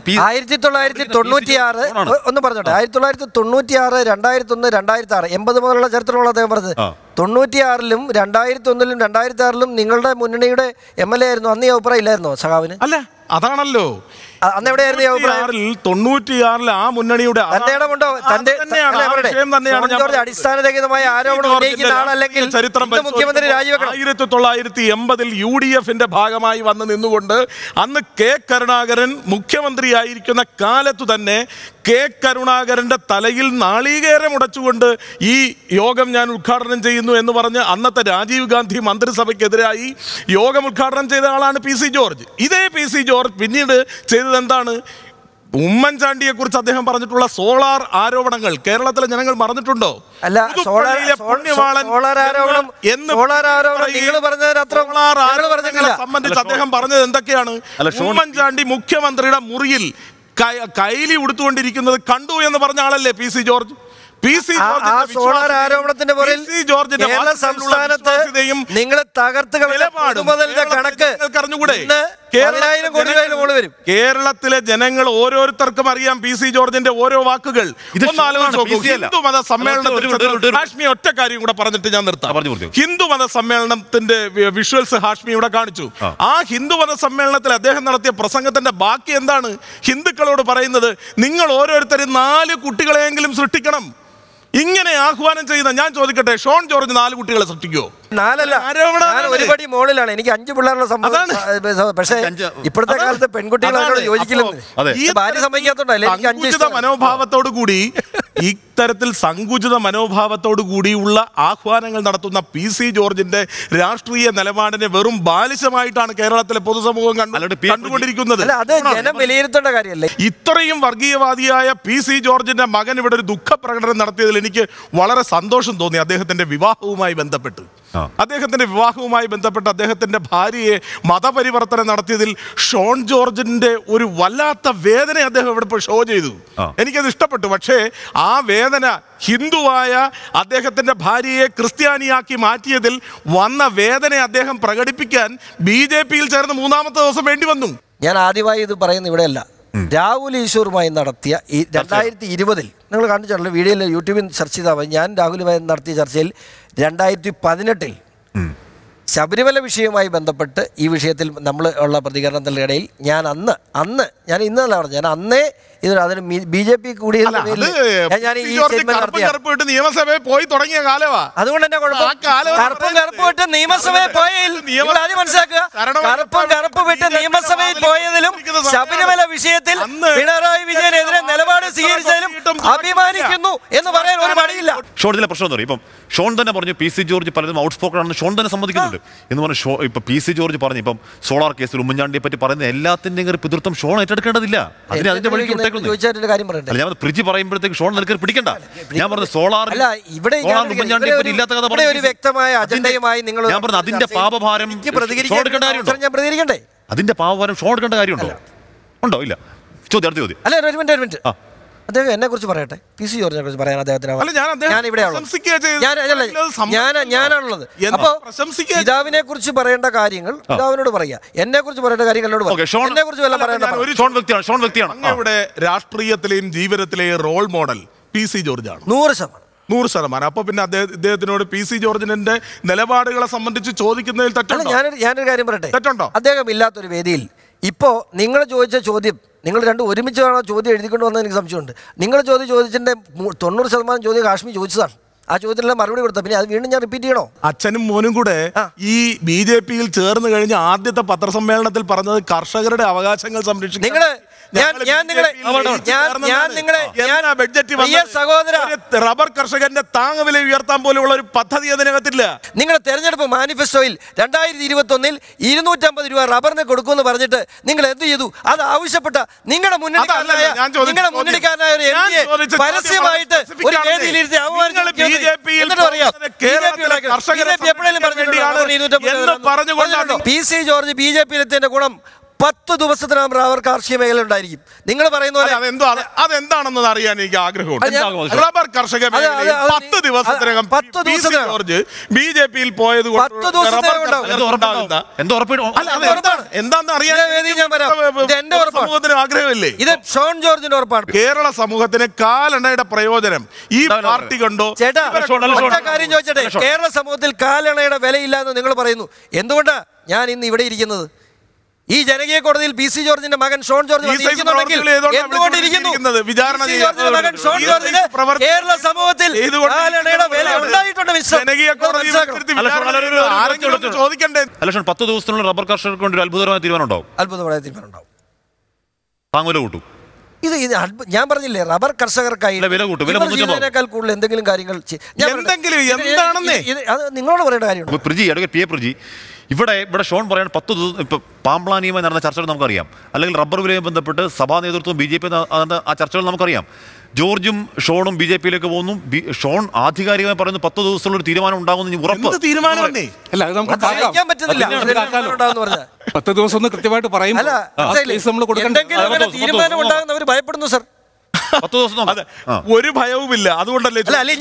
1996 ഒന്ന് പറഞ്ഞോട്ടെ, 1996, 2001, 2006, 80 മുതലുള്ള ചരിത്രമുള്ള അദ്ദേഹം പറഞ്ഞത്. 96-ലും 2001-ലും 2006-ലും നിങ്ങളുടെ മുന്നണിയുടെ MLA ആയിരുന്നു. അന്ന് ഈ അഭിപ്രായം ഇല്ലായിരുന്നോ സഖാവിന്? അല്ല, അതാണല്ലോ അന്ന് എവിടെയായിരുന്നു 96-ൽ ആ മുന്നണിയുടെ അടിസ്ഥാനരഹിതമായ ആരോപണം ഉന്നയിക്കുന്ന ആളല്ലെങ്കിൽ മുഖ്യമന്ത്രി രാജിവെക്കണം. 1980-ൽ UDFന്റെ ഭാഗമായി വന്ന് നിന്നുകൊണ്ട് അന്ന് K കരുണാകരൻ മുഖ്യമന്ത്രിയായിരിക്കുന്ന കാലത്തു തന്നെ K കരുണാകരന്റെ തലയിൽ നാളികേരം ഉടച്ചുകൊണ്ട് ഈ യോഗം ഞാൻ ഉദ്ഘാടനം ചെയ്യുന്നു എന്ന് പറഞ്ഞ് അന്നത്തെ രാജീവ് ഗാന്ധി മന്ത്രിസഭയ്ക്കെതിരായി യോഗം ഉദ്ഘാടനം ചെയ്ത ആളാണ് PC ജോർജ്. ഇതേ PC ജോർജ് പിന്നീട് ചെയ്തത് എന്താണ്? ഉമ്മൻചാണ്ടിയെ കുറിച്ച് അദ്ദേഹം പറഞ്ഞിട്ടുള്ള സോളാർ ആരോപണങ്ങൾ കേരളത്തിലെ ജനങ്ങൾ മറന്നിട്ടുണ്ടോ? അല്ല, സംബന്ധിച്ച് അദ്ദേഹം പറഞ്ഞത് എന്തൊക്കെയാണ്? ഉമ്മൻചാണ്ടി മുഖ്യമന്ത്രിയുടെ മുറിയിൽ കൈലി ഉടുത്തുകൊണ്ടിരിക്കുന്നത് കണ്ടു എന്ന് പറഞ്ഞ ആളല്ലേ PC ജോർജ്? ആരോപണത്തിന്റെ സംസ്ഥാനത്ത് നിങ്ങൾ തകർത്ത് കണക്ക് അറിഞ്ഞുകൂടെ? കേരളത്തിലെ ജനങ്ങൾ ഓരോരുത്തർക്കും അറിയാം പി സി ജോർജിന്റെ ഓരോ വാക്കുകൾ. ഹിന്ദുമത സമ്മേളനത്തിൽ ഹാഷ്മി ഒറ്റ കാര്യം കൂടെ പറഞ്ഞിട്ട് ഞാൻ നിർത്താം. ഹിന്ദുമത സമ്മേളനത്തിന്റെ വിഷ്വൽസ് ഹാഷ്മി ഇവിടെ കാണിച്ചു. ആ ഹിന്ദുമത സമ്മേളനത്തിൽ അദ്ദേഹം നടത്തിയ പ്രസംഗത്തിന്റെ ബാക്കി എന്താണ്? ഹിന്ദുക്കളോട് പറയുന്നത്, നിങ്ങൾ ഓരോരുത്തരും 4 കുട്ടികളെയെങ്കിലും സൃഷ്ടിക്കണം. ഇങ്ങനെ ആഹ്വാനം ചെയ്യുന്ന, ഞാൻ ചോദിക്കട്ടെ, ഷോൺ ജോർജ് 4 കുട്ടികളെ സൃഷ്ടിക്കുമോ? 4 ഒരുപടി മോളിലാണ്. എനിക്ക് 5 പിള്ളേരുടെ സംഭവം. പക്ഷേ ഇപ്പോഴത്തെ കാലത്ത് പെൺകുട്ടികളോട് യോജിക്കില്ല. മനോഭാവത്തോടു കൂടി ഇത്തരത്തിൽ സങ്കുചിത മനോഭാവത്തോടു കൂടിയുള്ള ആഹ്വാനങ്ങൾ നടത്തുന്ന പി സി ജോർജിന്റെ രാഷ്ട്രീയ നിലപാടിനെ വെറും ബാലിശമായിട്ടാണ് കേരളത്തിലെ പൊതുസമൂഹം കണ്ടുകൊണ്ടിരിക്കുന്നത്. ഇത്രയും വർഗീയവാദിയായ പി സി ജോർജിന്റെ മകൻ ഇവിടെ ഒരു ദുഃഖ പ്രകടനം നടത്തിയതിൽ എനിക്ക് വളരെ സന്തോഷം തോന്നി. അദ്ദേഹത്തിന്റെ വിവാഹവുമായി ബന്ധപ്പെട്ട് അദ്ദേഹത്തിന്റെ ഭാര്യയെ മതപരിവർത്തനം നടത്തിയതിൽ ഷോൺ ജോർജിന്റെ ഒരു വല്ലാത്ത വേദന അദ്ദേഹം ഇവിടെ ഷോ ചെയ്തു. എനിക്കത് ഇഷ്ടപ്പെട്ടു. പക്ഷേ ആ വേദന ഹിന്ദുവായ അദ്ദേഹത്തിന്റെ ഭാര്യയെ ക്രിസ്ത്യാനിയാക്കി മാറ്റിയതിൽ വന്ന വേദന അദ്ദേഹം പ്രകടിപ്പിക്കാൻ BJP-യിൽ ചേർന്ന് 3-ാമത്തെ ദിവസം വേണ്ടി വന്നു. ഞാൻ ആദ്യമായി ഇത് പറയുന്നത് ഇവിടെയല്ല. രാഹുൽ ഈശ്വറുമായി നടത്തിയ ഈ 2020 നിങ്ങൾ കണ്ടിട്ടുള്ള വീഡിയോയിൽ യൂട്യൂബിൽ സെർച്ച് ചെയ്താൽ മതി. ഞാൻ രാഹുലുമായി നടത്തിയ ചർച്ചയിൽ 2018 ശബരിമല വിഷയവുമായി ബന്ധപ്പെട്ട് ഈ വിഷയത്തിൽ നമ്മൾ ഉള്ള പ്രതികരണത്തിൻ്റെ ഇടയിൽ ഞാൻ ഇന്നല്ല പറഞ്ഞു, ഞാൻ അന്നേ അതിന് BJP കൂടി നിയമസഭയിൽ പോയി തുടങ്ങിയ കാലമാ. അതുകൊണ്ട് തന്നെ കറുപ്പ് നിയമസഭയിൽ പോയതിൽ മനസ്സിലാക്കുക, കറുപ്പ് വിട്ട് നിയമസഭയിൽ പോയതിലും ശബരിമല വിഷയത്തിൽ പിണറായി വിജയനെതിരെ നിലപാട് സ്വീകരിച്ചതിലും അഭിമാനിക്കുന്നു എന്ന് പറയാൻ ഒരു മടിയില്ല. ഷോണിലെ പ്രശ്നം എന്താ പറയുക? ഇപ്പം ഷോൺ തന്നെ പറഞ്ഞു പി സി ജോർജ് പലതും ഔട്ട്സ്പോക്കൺ ആണെന്ന് ഷോൺ തന്നെ സമ്മതിക്കുന്നുണ്ട് എന്ന് പറഞ്ഞു. ഇപ്പം പി സി ജോർജ് പറഞ്ഞു ഇപ്പം സോളാർ കേസിൽ ഉമ്മൻചാണ്ടിയെ പറ്റി പറയുന്ന എല്ലാത്തിൻ്റെയും പിതൃത്വം ഷോൺ ഏറ്റെടുക്കേണ്ടതില്ല. അതിന്റെ വഴിക്ക് ഞാൻ ഫ്രിഡ്ജ് പറയുമ്പോഴത്തേക്ക് ഷോൺ നിൽക്കാൻ പിടിക്കണ്ട. ഞാൻ പറഞ്ഞു സോളാർ ഉമ്മൻചാണ്ടിയെ പറ്റി ഇല്ലാത്ത കഥ പറഞ്ഞു. ഞാൻ പറഞ്ഞു അതിന്റെ പാപഭാരം അതിന്റെ പാപഭാരം ഷോൺ എടുക്കേണ്ട കാര്യമുണ്ടോ? ഉണ്ടോ? ഇല്ല. ചോദ്യം, അടുത്ത ചോദ്യം. അല്ല, ഒരു മിനിറ്റ്. അദ്ദേഹം എന്നെ കുറിച്ച് പറയട്ടെ, പി സി ജോർജിനെ കുറിച്ച് പറയാൻ ഞാനാണുള്ളത്. അപ്പൊ പിതാവിനെ കുറിച്ച് പറയേണ്ട കാര്യങ്ങൾ പിതാവിനോട് പറയാ, എന്നെ കുറിച്ച് പറയേണ്ട കാര്യങ്ങൾ എന്നോട് എന്നെ കുറിച്ച് വല്ല പറയേണ്ട. ഇവിടെ രാഷ്ട്രീയത്തിലെയും ജീവിതത്തിലെയും role model P C George ആണ്. 100%. അപ്പൊ പിന്നെ ഇദ്ദേഹത്തിനോട് പി സി ജോർജിന്റെ നിലപാടുകളെ സംബന്ധിച്ച് ചോദിക്കുന്നതിൽ തെറ്റുണ്ടോ? ഞാനൊരു കാര്യം പറയട്ടെ, തെറ്റുണ്ടോ? അദ്ദേഹം ഇല്ലാത്തൊരു വേദിയിൽ ഇപ്പോ നിങ്ങൾ ചോദിച്ച ചോദ്യം, നിങ്ങൾ രണ്ടും ഒരുമിച്ചാണോ ചോദ്യം എഴുതിക്കൊണ്ട് വന്നത് എനിക്ക് സംശയമുണ്ട്. നിങ്ങൾ ചോദിച്ചതിന്റെ 90% ചോദ്യം കാശ്മീർ ചോദിച്ചതാണ്. ആ ചോദ്യത്തിലെല്ലാം മറുപടി കൊടുത്ത പിന്നെ അത് വീണ്ടും ഞാൻ റിപ്പീറ്റ് ചെയ്യണോ? അച്ഛനും മോനും കൂടെ ഈ BJP-യിൽ ചേർന്ന് കഴിഞ്ഞ ആദ്യത്തെ പത്രസമ്മേളനത്തിൽ പറഞ്ഞത് കർഷകരുടെ അവകാശങ്ങൾ സംരക്ഷിക്കും. റബ്ബർ കർഷകന്റെ താങ്ങുവില ഉയർത്താൻ പോലെയുള്ള ഒരു പദ്ധതി അതിനകത്തില്ല. നിങ്ങളുടെ തെരഞ്ഞെടുപ്പ് മാനിഫെസ്റ്റോയിൽ 2021 250 രൂപ റബ്ബറിന് കൊടുക്കുമെന്ന് പറഞ്ഞിട്ട് നിങ്ങൾ എന്ത് ചെയ്തു? അത് ആവശ്യപ്പെട്ട നിങ്ങളുടെ മുന്നണിക്കാരനായ പരസ്യമായിട്ട് ഒരു വേദിയിലിരുത്തി പി സി ജോർജ് BJP-യിലെത്തിയതിന്റെ ഗുണം 10 ദിവസത്തിനകം റബ്ബർ കാർഷിക മേഖല ഉണ്ടായിരിക്കും. നിങ്ങൾ പറയുന്ന പോലെ അതെന്താണെന്ന് അറിയാൻ എനിക്ക് ആഗ്രഹമുണ്ട്. റബ്ബർ കർഷക മേഖലയിൽ 10 ദിവസത്തിനകം ജോർജ് BJP-യിൽ പോയത് എന്താണെന്ന് അറിയാൻ ആഗ്രഹമില്ലേ? ഇത് ഷോൺ ജോർജിന്റെ ഉറപ്പാണ്. കേരള സമൂഹത്തിന് കാലണയുടെ പ്രയോജനം ഈ പാർട്ടി കണ്ടോ? ചേട്ടാ, കാര്യം ചോദിച്ചട്ടെ, കേരള സമൂഹത്തിൽ കാലണയുടെ വിലയില്ല എന്ന് നിങ്ങൾ പറയുന്നു. എന്തുകൊണ്ടാ ഞാൻ ഇന്ന് ഇവിടെ ഇരിക്കുന്നത്? ഈ ജനകീയ കോടതിയിൽ പി സി ജോർജിന്റെ മകൻ ഷോൺ ജോർജ് കേരള സമൂഹത്തിൽ ചോദിക്കണ്ടേ? 10 ദിവസത്തിനുള്ള റബ്ബർ കർഷകർക്ക് വേണ്ടി ഒരു അത്ഭുതമായ തീരുമാനം ഉണ്ടാവും. താങ്ങുവില കൂട്ടും. ഇത് ഞാൻ പറഞ്ഞില്ലേ, റബ്ബർ കർഷകർക്കായി ഇതിനേക്കാൾ കൂടുതൽ എന്തെങ്കിലും കാര്യങ്ങൾ നിങ്ങളോട് പറയേണ്ട കാര്യമുണ്ട്. ഇവിടെ ഷോൺ പറയാൻ 10 ദിവസം ഇപ്പം പാംപ്ലാനിയുമായി നടന്ന ചർച്ചകൾ നമുക്കറിയാം, അല്ലെങ്കിൽ റബ്ബർ വിലയുമായി ബന്ധപ്പെട്ട് സഭാ നേതൃത്വം BJP ആ ചർച്ചകൾ നമുക്കറിയാം. ജോർജും ഷോണും BJP-യിലേക്ക് പോകുന്നു. ഷോൺ ആധികാരികമായി പറയുന്നു 10 ദിവസത്തിലുള്ള ഒരു തീരുമാനം ഉണ്ടാകുമെന്ന് ഉറപ്പ്. 10 ദിവസം ഒന്ന് കൃത്യമായിട്ട് പറയും. തീരുമാനം ഉണ്ടാകുന്നവർ ഭയപ്പെടുന്നു സർ. 10 ദിവസം അതെ, ഒരു ഭയവുമില്ല. അതുകൊണ്ടല്ലേ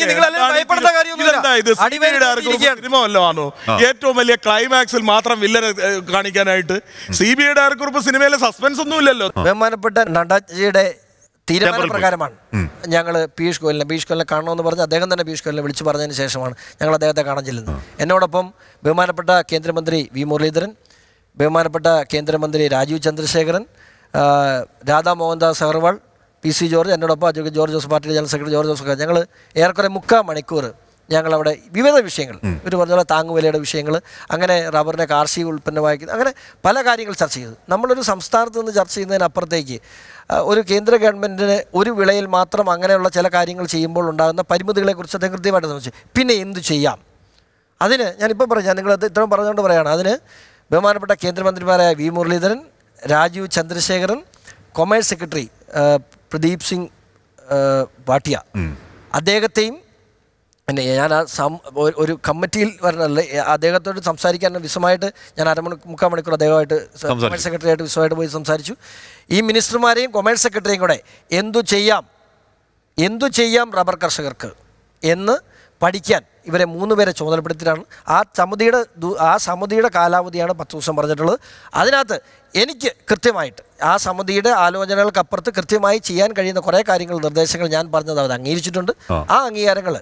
സിനിമ വല്ലോ ആണോ ഏറ്റവും വലിയ ക്ലൈമാക്സിൽ മാത്രം വില്ലനെ കാണിക്കാനായിട്ട്? CBI ഡയറക്ടർ സിനിമയിലെ സസ്പെൻസ് ഒന്നും ഇല്ലല്ലോ. ബഹുമാനപ്പെട്ട നഡ്ഡയുടെ തീരുമാനപ്രകാരമാണ് ഞങ്ങൾ പീയൂഷ് ഗോയലിനെ കാണണമെന്ന് പറഞ്ഞ് അദ്ദേഹം തന്നെ പീയൂഷ് ഗോയലിനെ വിളിച്ചു പറഞ്ഞതിന് ശേഷമാണ് ഞങ്ങൾ അദ്ദേഹത്തെ കാണാൻ ചെല്ലുന്നത്. എന്നോടൊപ്പം ബഹുമാനപ്പെട്ട കേന്ദ്രമന്ത്രി വി മുരളീധരൻ, ബഹുമാനപ്പെട്ട കേന്ദ്രമന്ത്രി രാജീവ് ചന്ദ്രശേഖരൻ, രാധാ മോഹൻദാസ് അഗർവാൾ, PC ജോർജ്, എന്നോടൊപ്പം അഡ്വക്കേറ്റ് ജോർജ് ജോസഫ്, പാർട്ടിയുടെ ജനറൽ സെക്രട്ടറി ജോർജ് ജോസഫ്, ഞങ്ങൾ ഏറെക്കുറെ 3/4 മണിക്കൂർ ഞങ്ങളവിടെ വിവിധ വിഷയങ്ങൾ, ഒരു പറഞ്ഞ താങ്ങുവിലയുടെ വിഷയങ്ങൾ, അങ്ങനെ റബ്ബറിനെ കാർഷിക ഉൽപ്പന്നമാക്കി, അങ്ങനെ പല കാര്യങ്ങൾ ചർച്ച ചെയ്തു. നമ്മളൊരു സംസ്ഥാനത്ത് നിന്ന് ചർച്ച ചെയ്യുന്നതിനപ്പുറത്തേക്ക് ഒരു കേന്ദ്ര ഗവൺമെൻറ്റിന് ഒരു വിളയിൽ മാത്രം അങ്ങനെയുള്ള ചില കാര്യങ്ങൾ ചെയ്യുമ്പോൾ ഉണ്ടാകുന്ന പരിമിതികളെക്കുറിച്ച് അദ്ദേഹം കൃത്യമായിട്ട് സംബന്ധിച്ചു. പിന്നെ എന്തു ചെയ്യാം അതിന്? ഞാനിപ്പോൾ പറയാം, നിങ്ങളത് ഇത്രയും പറഞ്ഞുകൊണ്ട് പറയുകയാണ്. അതിന് ബഹുമാനപ്പെട്ട കേന്ദ്രമന്ത്രിമാരായ V Muraleedharan, Rajeev Chandrasekharan, commerce secretary Pradeep Singh Bhatia, അദ്ദേഹത്തെയും പിന്നെ ഞാൻ ഒരു കമ്മിറ്റിയിൽ വരണമല്ലേ അദ്ദേഹത്തോട് സംസാരിക്കാൻ വിശദമായിട്ട് ഞാൻ 3/4 മണിക്കൂർ അദ്ദേഹമായിട്ട് കൊമേഴ്സ് സെക്രട്ടറിയായിട്ട് വിശദമായിട്ട് പോയി സംസാരിച്ചു. ഈ മിനിസ്റ്റർമാരെയും കൊമേഴ്സ് സെക്രട്ടറിയും കൂടെ എന്തു ചെയ്യാം റബ്ബർ കർഷകർക്ക് എന്ന് പഠിക്കാൻ ഇവരെ 3 പേരെ ചുമതലപ്പെടുത്തിയിട്ടാണ്. ആ സമിതിയുടെ കാലാവധിയാണ് 10 ദിവസം പറഞ്ഞിട്ടുള്ളത്. അതിനകത്ത് എനിക്ക് കൃത്യമായിട്ട് ആ സമിതിയുടെ ആലോചനകൾക്കപ്പുറത്ത് കൃത്യമായി ചെയ്യാൻ കഴിയുന്ന കുറേ കാര്യങ്ങൾ, നിർദ്ദേശങ്ങൾ ഞാൻ പറഞ്ഞത് അവർ അംഗീകരിച്ചിട്ടുണ്ട്. ആ അംഗീകാരങ്ങൾ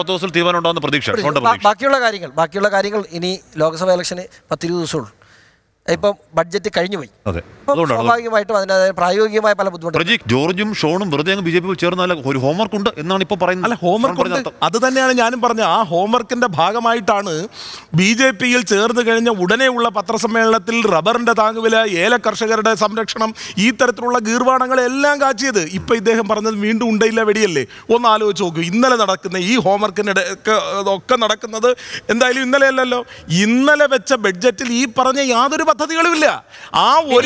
ബാക്കിയുള്ള കാര്യങ്ങൾ ഇനി ലോക്സഭാ ഇലക്ഷന് 10-20 ദിവസമുള്ളൂ. ഇപ്പം ബഡ്ജറ്റ് കഴിഞ്ഞു പോയി. സ്വാഭാവികമായിട്ടും അതിനകത്ത് പ്രായോഗികമായ പല ബുദ്ധിമുട്ടും. ജോർജും ഷോണും വെറുതെ BJP ചേർന്നല്ല, ഒരു ഹോംവർക്ക് ഉണ്ട് എന്നാണ് ഇപ്പോൾ പറയുന്നത്. അല്ല, ഹോംവർക്ക് അത് തന്നെയാണ് ഞാനും പറഞ്ഞത്. ആ ഹോംവർക്കിന്റെ ഭാഗമായിട്ടാണ് BJPയിൽ ചേർന്ന് കഴിഞ്ഞ ഉടനെയുള്ള പത്രസമ്മേളനത്തിൽ റബ്ബറിന്റെ താങ്ങുവില, ഏല കർഷകരുടെ സംരക്ഷണം, ഈ തരത്തിലുള്ള ഗീർവാണങ്ങളെല്ലാം കാച്ചിയത്. ഇപ്പൊ ഇദ്ദേഹം പറഞ്ഞത് വീണ്ടും ഉണ്ടയില്ല വെടിയല്ലേ. ഒന്ന് ആലോചിച്ച് നോക്കൂ, ഇന്നലെ നടക്കുന്ന ഈ ഹോംവർക്കിന്റെ ഒക്കെ നടക്കുന്നത് എന്തായാലും ഇന്നലെയല്ലല്ലോ. ഇന്നലെ വെച്ച ബഡ്ജറ്റിൽ ഈ പറഞ്ഞ യാതൊരു പദ്ധതികളുമില്ല. ആ ഒരു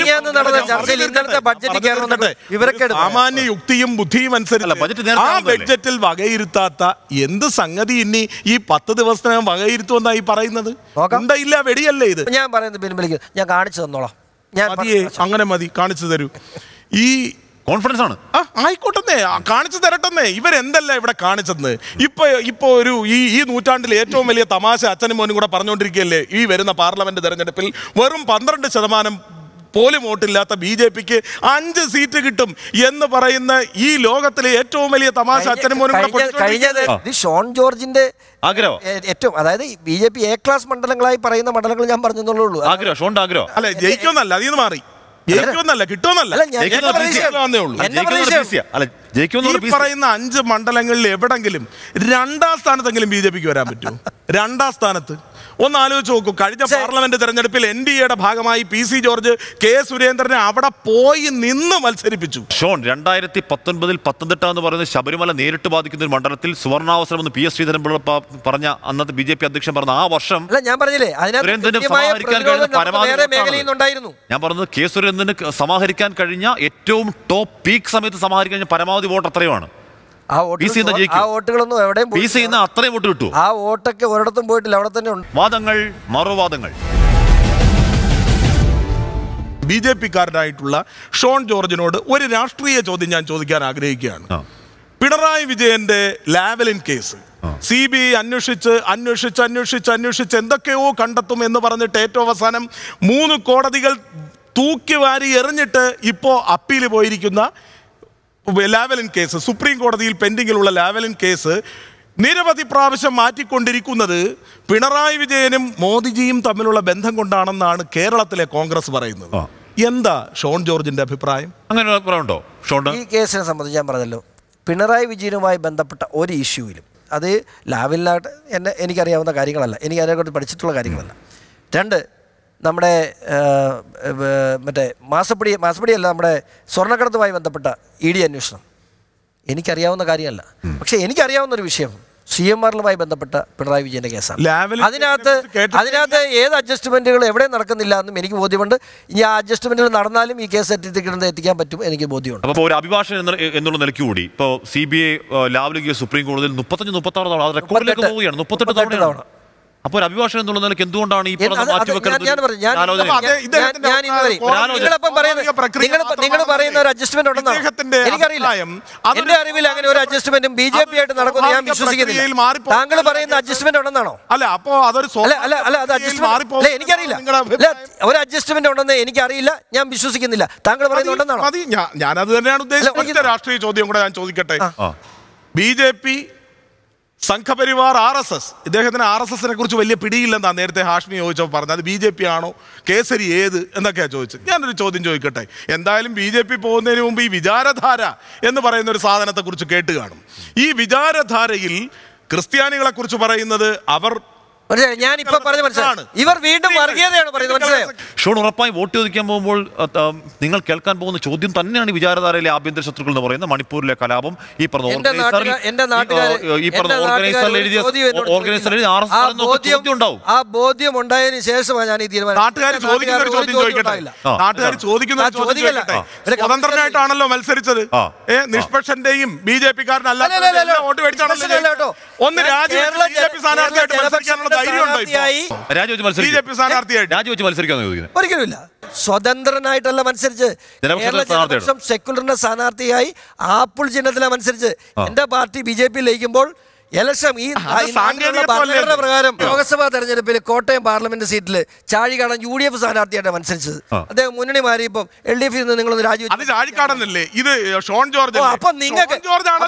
സാമാന്യ യുക്തിയും ബുദ്ധിയും അനുസരിച്ച് ആ ബഡ്ജറ്റിൽ വകയിരുത്താത്ത എന്ത് സംഗതി ഇനി ഈ 10 ദിവസത്തിനകം വകയിരുത്തുമെന്നായി പറയുന്നത്? ഉണ്ടയില്ല വെടിയല്ലേ ഇത്? ഞാൻ പറയുന്നത് ഞാൻ കാണിച്ചു തന്നോളാം. അങ്ങനെ മതി, കാണിച്ചു തരൂ. ഈ കോൺഫിഡൻസ് ആണ്. ആയിക്കോട്ടെ, കാണിച്ചു തരട്ടെന്നേ. ഇവരെന്തല്ല ഇവിടെ കാണിച്ചെന്ന്. ഇപ്പൊ ഒരു ഈ നൂറ്റാണ്ടിൽ ഏറ്റവും വലിയ തമാശ അച്ഛനും മോനും കൂടെ പറഞ്ഞുകൊണ്ടിരിക്കുകയല്ലേ. ഈ വരുന്ന പാർലമെന്റ് തെരഞ്ഞെടുപ്പിൽ വെറും 12% പോലും വോട്ടില്ലാത്ത BJPക്ക് 5 സീറ്റ് കിട്ടും എന്ന് പറയുന്ന ഈ ലോകത്തിലെ ഏറ്റവും വലിയ തമാശ അച്ഛനും മോനും കൂടെ ഷോൺ ജോർജിന്റെ ആഗ്രഹം ഏറ്റവും, അതായത് BJP A ക്ലാസ് മണ്ഡലങ്ങളായി പറയുന്ന മണ്ഡലങ്ങൾ ഞാൻ പറഞ്ഞുള്ളൂ. അല്ല, ജയിക്കുമെന്നല്ല, അതിന്ന് മാറി ജയിക്കുമെന്നല്ല, കിട്ടുമെന്നല്ല. ഈ പറയുന്ന 5 മണ്ഡലങ്ങളിൽ എവിടെങ്കിലും 2ാം സ്ഥാനത്തെങ്കിലും BJPക്ക് വരാൻ പറ്റുമോ? 2ാം സ്ഥാനത്ത് ഒന്ന് ആലോചിച്ച് നോക്കൂ. കഴിഞ്ഞ പാർലമെന്റ് തെരഞ്ഞെടുപ്പിൽ NDAയുടെ ഭാഗമായി PC ജോർജ്, K സുരേന്ദ്രനെ അവിടെ പോയി നിന്ന് മത്സരിപ്പിച്ചു. ഷോൺ, 2019 പത്തനംതിട്ട എന്ന് പറയുന്നത് ശബരിമല നേരിട്ട് ബാധിക്കുന്ന ഒരു മണ്ഡലത്തിൽ സുവർണാവസരം എന്ന് PS ശ്രീധരൻപിള്ള പറഞ്ഞ അന്നത്തെ BJP അധ്യക്ഷൻ പറഞ്ഞ ആ വർഷം ഞാൻ പറഞ്ഞില്ലേ ഞാൻ പറഞ്ഞത് K സുരേന്ദ്രന് സമാഹരിക്കാൻ കഴിഞ്ഞ ഏറ്റവും ടോപ്പ് പീക്ക് സമയത്ത് സമാഹരിക്കാൻ കഴിഞ്ഞ പരമാവധി വോട്ട് അത്രയുമാണ്. ആ വോട്ടുകളൊന്നും എവിടെയും അത്രയും വോട്ട് കിട്ടും. ആ വോട്ടൊക്കെ ഒരിടത്തും പോയിട്ടില്ല, അവിടെ തന്നെ ഉണ്ട്. വാദങ്ങൾ മറുവാദങ്ങൾ. BJPക്കാരനായിട്ടുള്ള ഷോൺ ജോർജിനോട് ഒരു രാഷ്ട്രീയ ചോദ്യം ഞാൻ ചോദിക്കാൻ ആഗ്രഹിക്കുകയാണ്. പിണറായി വിജയന്റെ ലാവലിൻ കേസ് CBI അന്വേഷിച്ച് എന്തൊക്കെയോ കണ്ടെത്തും എന്ന് പറഞ്ഞിട്ട് ഏറ്റവും അവസാനം 3 കോടതികൾ തൂക്കിവാരി എറിഞ്ഞിട്ട് ഇപ്പോൾ അപ്പീൽ പോയിരിക്കുന്ന ലാവലിൻ കേസ്, സുപ്രീം കോടതിയിൽ പെൻഡിങ്ങിലുള്ള ലാവലിൻ കേസ് നിരവധി പ്രാവശ്യം മാറ്റിക്കൊണ്ടിരിക്കുന്നത് പിണറായി വിജയനും മോദിജിയും തമ്മിലുള്ള ബന്ധം കൊണ്ടാണെന്നാണ് കേരളത്തിലെ കോൺഗ്രസ് പറയുന്നത്. എന്താ ഷോൺ ജോർജിന്റെ അഭിപ്രായം? അങ്ങനെ അഭിപ്രായമുണ്ടോ ഷോൺ? ഈ കേസിനെ സംബന്ധിച്ച് ഞാൻ പറഞ്ഞല്ലോ, പിണറായി വിജയനുമായി ബന്ധപ്പെട്ട ഒരു ഇഷ്യൂവിലും, അത് ലാവലിനായിട്ട് എനിക്കറിയാവുന്ന കാര്യങ്ങളല്ല, എനിക്ക് അതിനെക്കുറിച്ച് പഠിച്ചിട്ടുള്ള കാര്യങ്ങളല്ല. 2, നമ്മുടെ മറ്റേ മാസപ്പടിയല്ല, നമ്മുടെ സ്വർണ്ണക്കടത്തുമായി ബന്ധപ്പെട്ട ED അന്വേഷണം എനിക്കറിയാവുന്ന കാര്യമല്ല. പക്ഷെ എനിക്കറിയാവുന്നൊരു വിഷയം CMRലുമായി ബന്ധപ്പെട്ട പിണറായി വിജയന്റെ കേസാണ്. അതിനകത്ത് ഏത് അഡ്ജസ്റ്റ്മെന്റുകൾ എവിടെ നടക്കുന്നില്ല എന്നും എനിക്ക് ബോധ്യമുണ്ട്. ഇനി ആ അഡ്ജസ്റ്റ്മെന്റുകൾ നടന്നാലും ഈ കേസ് എത്തിക്കാൻ പറ്റും എനിക്ക് ബോധ്യമുണ്ട്. അപ്പോൾ ഒരു അഭിഭാഷകൻ എന്നുള്ള നിലയ്ക്ക് കൂടി ഇപ്പോൾ CBI ലാവ്ലിൻ കേസ് സുപ്രീം കോടതിയിൽ 35-36 തവണ റെക്കോർഡിലേക്ക് പോവുകയാണ്. 38 തവണ അപ്പോൾ ഒരു അഭിഭാഷകൻ എന്നുള്ള നിലയ്ക്ക് എന്തുകൊണ്ടാണ് ഈ നിങ്ങൾ പറയുന്ന ഒരു അഡ്ജസ്റ്റ്മെന്റ് ഉണ്ടെന്നാണ് എനിക്കറിയില്ല. എന്റെ അറിവിൽ അങ്ങനെ ഒരു അഡ്ജസ്റ്റ്മെന്റും BJP ആയിട്ട് നടക്കുന്നത് ഞാൻ വിശ്വസിക്കുന്നില്ല. താങ്കൾ പറയുന്ന അഡ്ജസ്റ്റ്മെന്റ് ഉണ്ടെന്നാണോ? അല്ല, അപ്പോ അതൊരു എനിക്കറിയില്ല. ഒരു അഡ്ജസ്റ്റ്മെന്റ് ഉണ്ടെന്ന് എനിക്കറിയില്ല, ഞാൻ വിശ്വസിക്കുന്നില്ല. താങ്കൾ പറയുന്നുണ്ടെന്നാണോ? ഞാനത് തന്നെയാണ് ഉദ്ദേശിച്ചത്. രാഷ്ട്രീയ ചോദ്യം കൂടെ ഞാൻ ചോദിക്കട്ടെ. BJP, സംഘപരിവാർ, RSS, ഇദ്ദേഹത്തിന് RSSനെ കുറിച്ച് വലിയ പിടിയില്ലെന്നാ നേരത്തെ ഹാഷ്മി ചോദിച്ചപ്പോൾ പറഞ്ഞത്. അത് BJP ആണോ, കേസരി ഏത് എന്നൊക്കെയാണ് ചോദിച്ചത്. ഞാനൊരു ചോദ്യം ചോദിക്കട്ടെ. എന്തായാലും BJP പോകുന്നതിന് മുമ്പ് ഈ വിചാരധാര എന്ന് പറയുന്ന ഒരു സാധനത്തെ കുറിച്ച് കേട്ട് കാണും. ഈ വിചാരധാരയിൽ ക്രിസ്ത്യാനികളെ കുറിച്ച് പറയുന്നത് അവർ ഞാനിപ്പോ പറഞ്ഞ മനസ്സിലാണ്, ഇവർ വീണ്ടും വർഗീയതയാണ് പറയുന്നത്. മനസ്സിലായോ? ഷോൺ, ഉറപ്പായി വോട്ട് ചോദിക്കാൻ പോകുമ്പോൾ നിങ്ങൾ കേൾക്കാൻ പോകുന്ന ചോദ്യം തന്നെയാണ് വിചാരധാരയിലെ ആഭ്യന്തര ശത്രുക്കൾ എന്ന് പറയുന്നത്. മണിപ്പൂരിലെ കലാപം, ഈ പറഞ്ഞ ആ ബോധ്യം ഉണ്ടായതിനു ശേഷമാണ് ഞാൻ ഈ തീരുമാനം. നാട്ടുകാർ സ്വതന്ത്രനായിട്ടാണല്ലോ മത്സരിച്ചത്. നിഷ്പക്ഷന്റെയും BJP-കാരനല്ല വോട്ട് മേടിച്ചാണല്ലോ. ഒന്ന് BJP സ്ഥാനാർത്ഥിയായിട്ട് മത്സരിക്കാനുള്ള ഒരിക്കലുമില്ല. സ്വതന്ത്രനായിട്ടല്ല മത്സരിച്ച്, സെക്യുലറിന്റെ സ്ഥാനാർത്ഥിയായി ആപ്പിൾ ചിഹ്നത്തിലാണ് മത്സരിച്ച്. എന്റെ പാർട്ടി BJP ലയിക്കുമ്പോൾ ഇലക്ഷൻ ഈ ഭരണഘടന പ്രകാരം ലോക്സഭാ തെരഞ്ഞെടുപ്പിൽ കോട്ടയം പാർലമെന്റ് സീറ്റിൽ ചാഴികാടൻ UDF സ്ഥാനാർത്ഥിയായിട്ട് മത്സരിച്ചത്. അദ്ദേഹം മുന്നണി മാറിയപ്പോൾ LDF നിങ്ങളൊന്ന് രാജിവെച്ചു. അപ്പൊ നിങ്ങൾക്ക്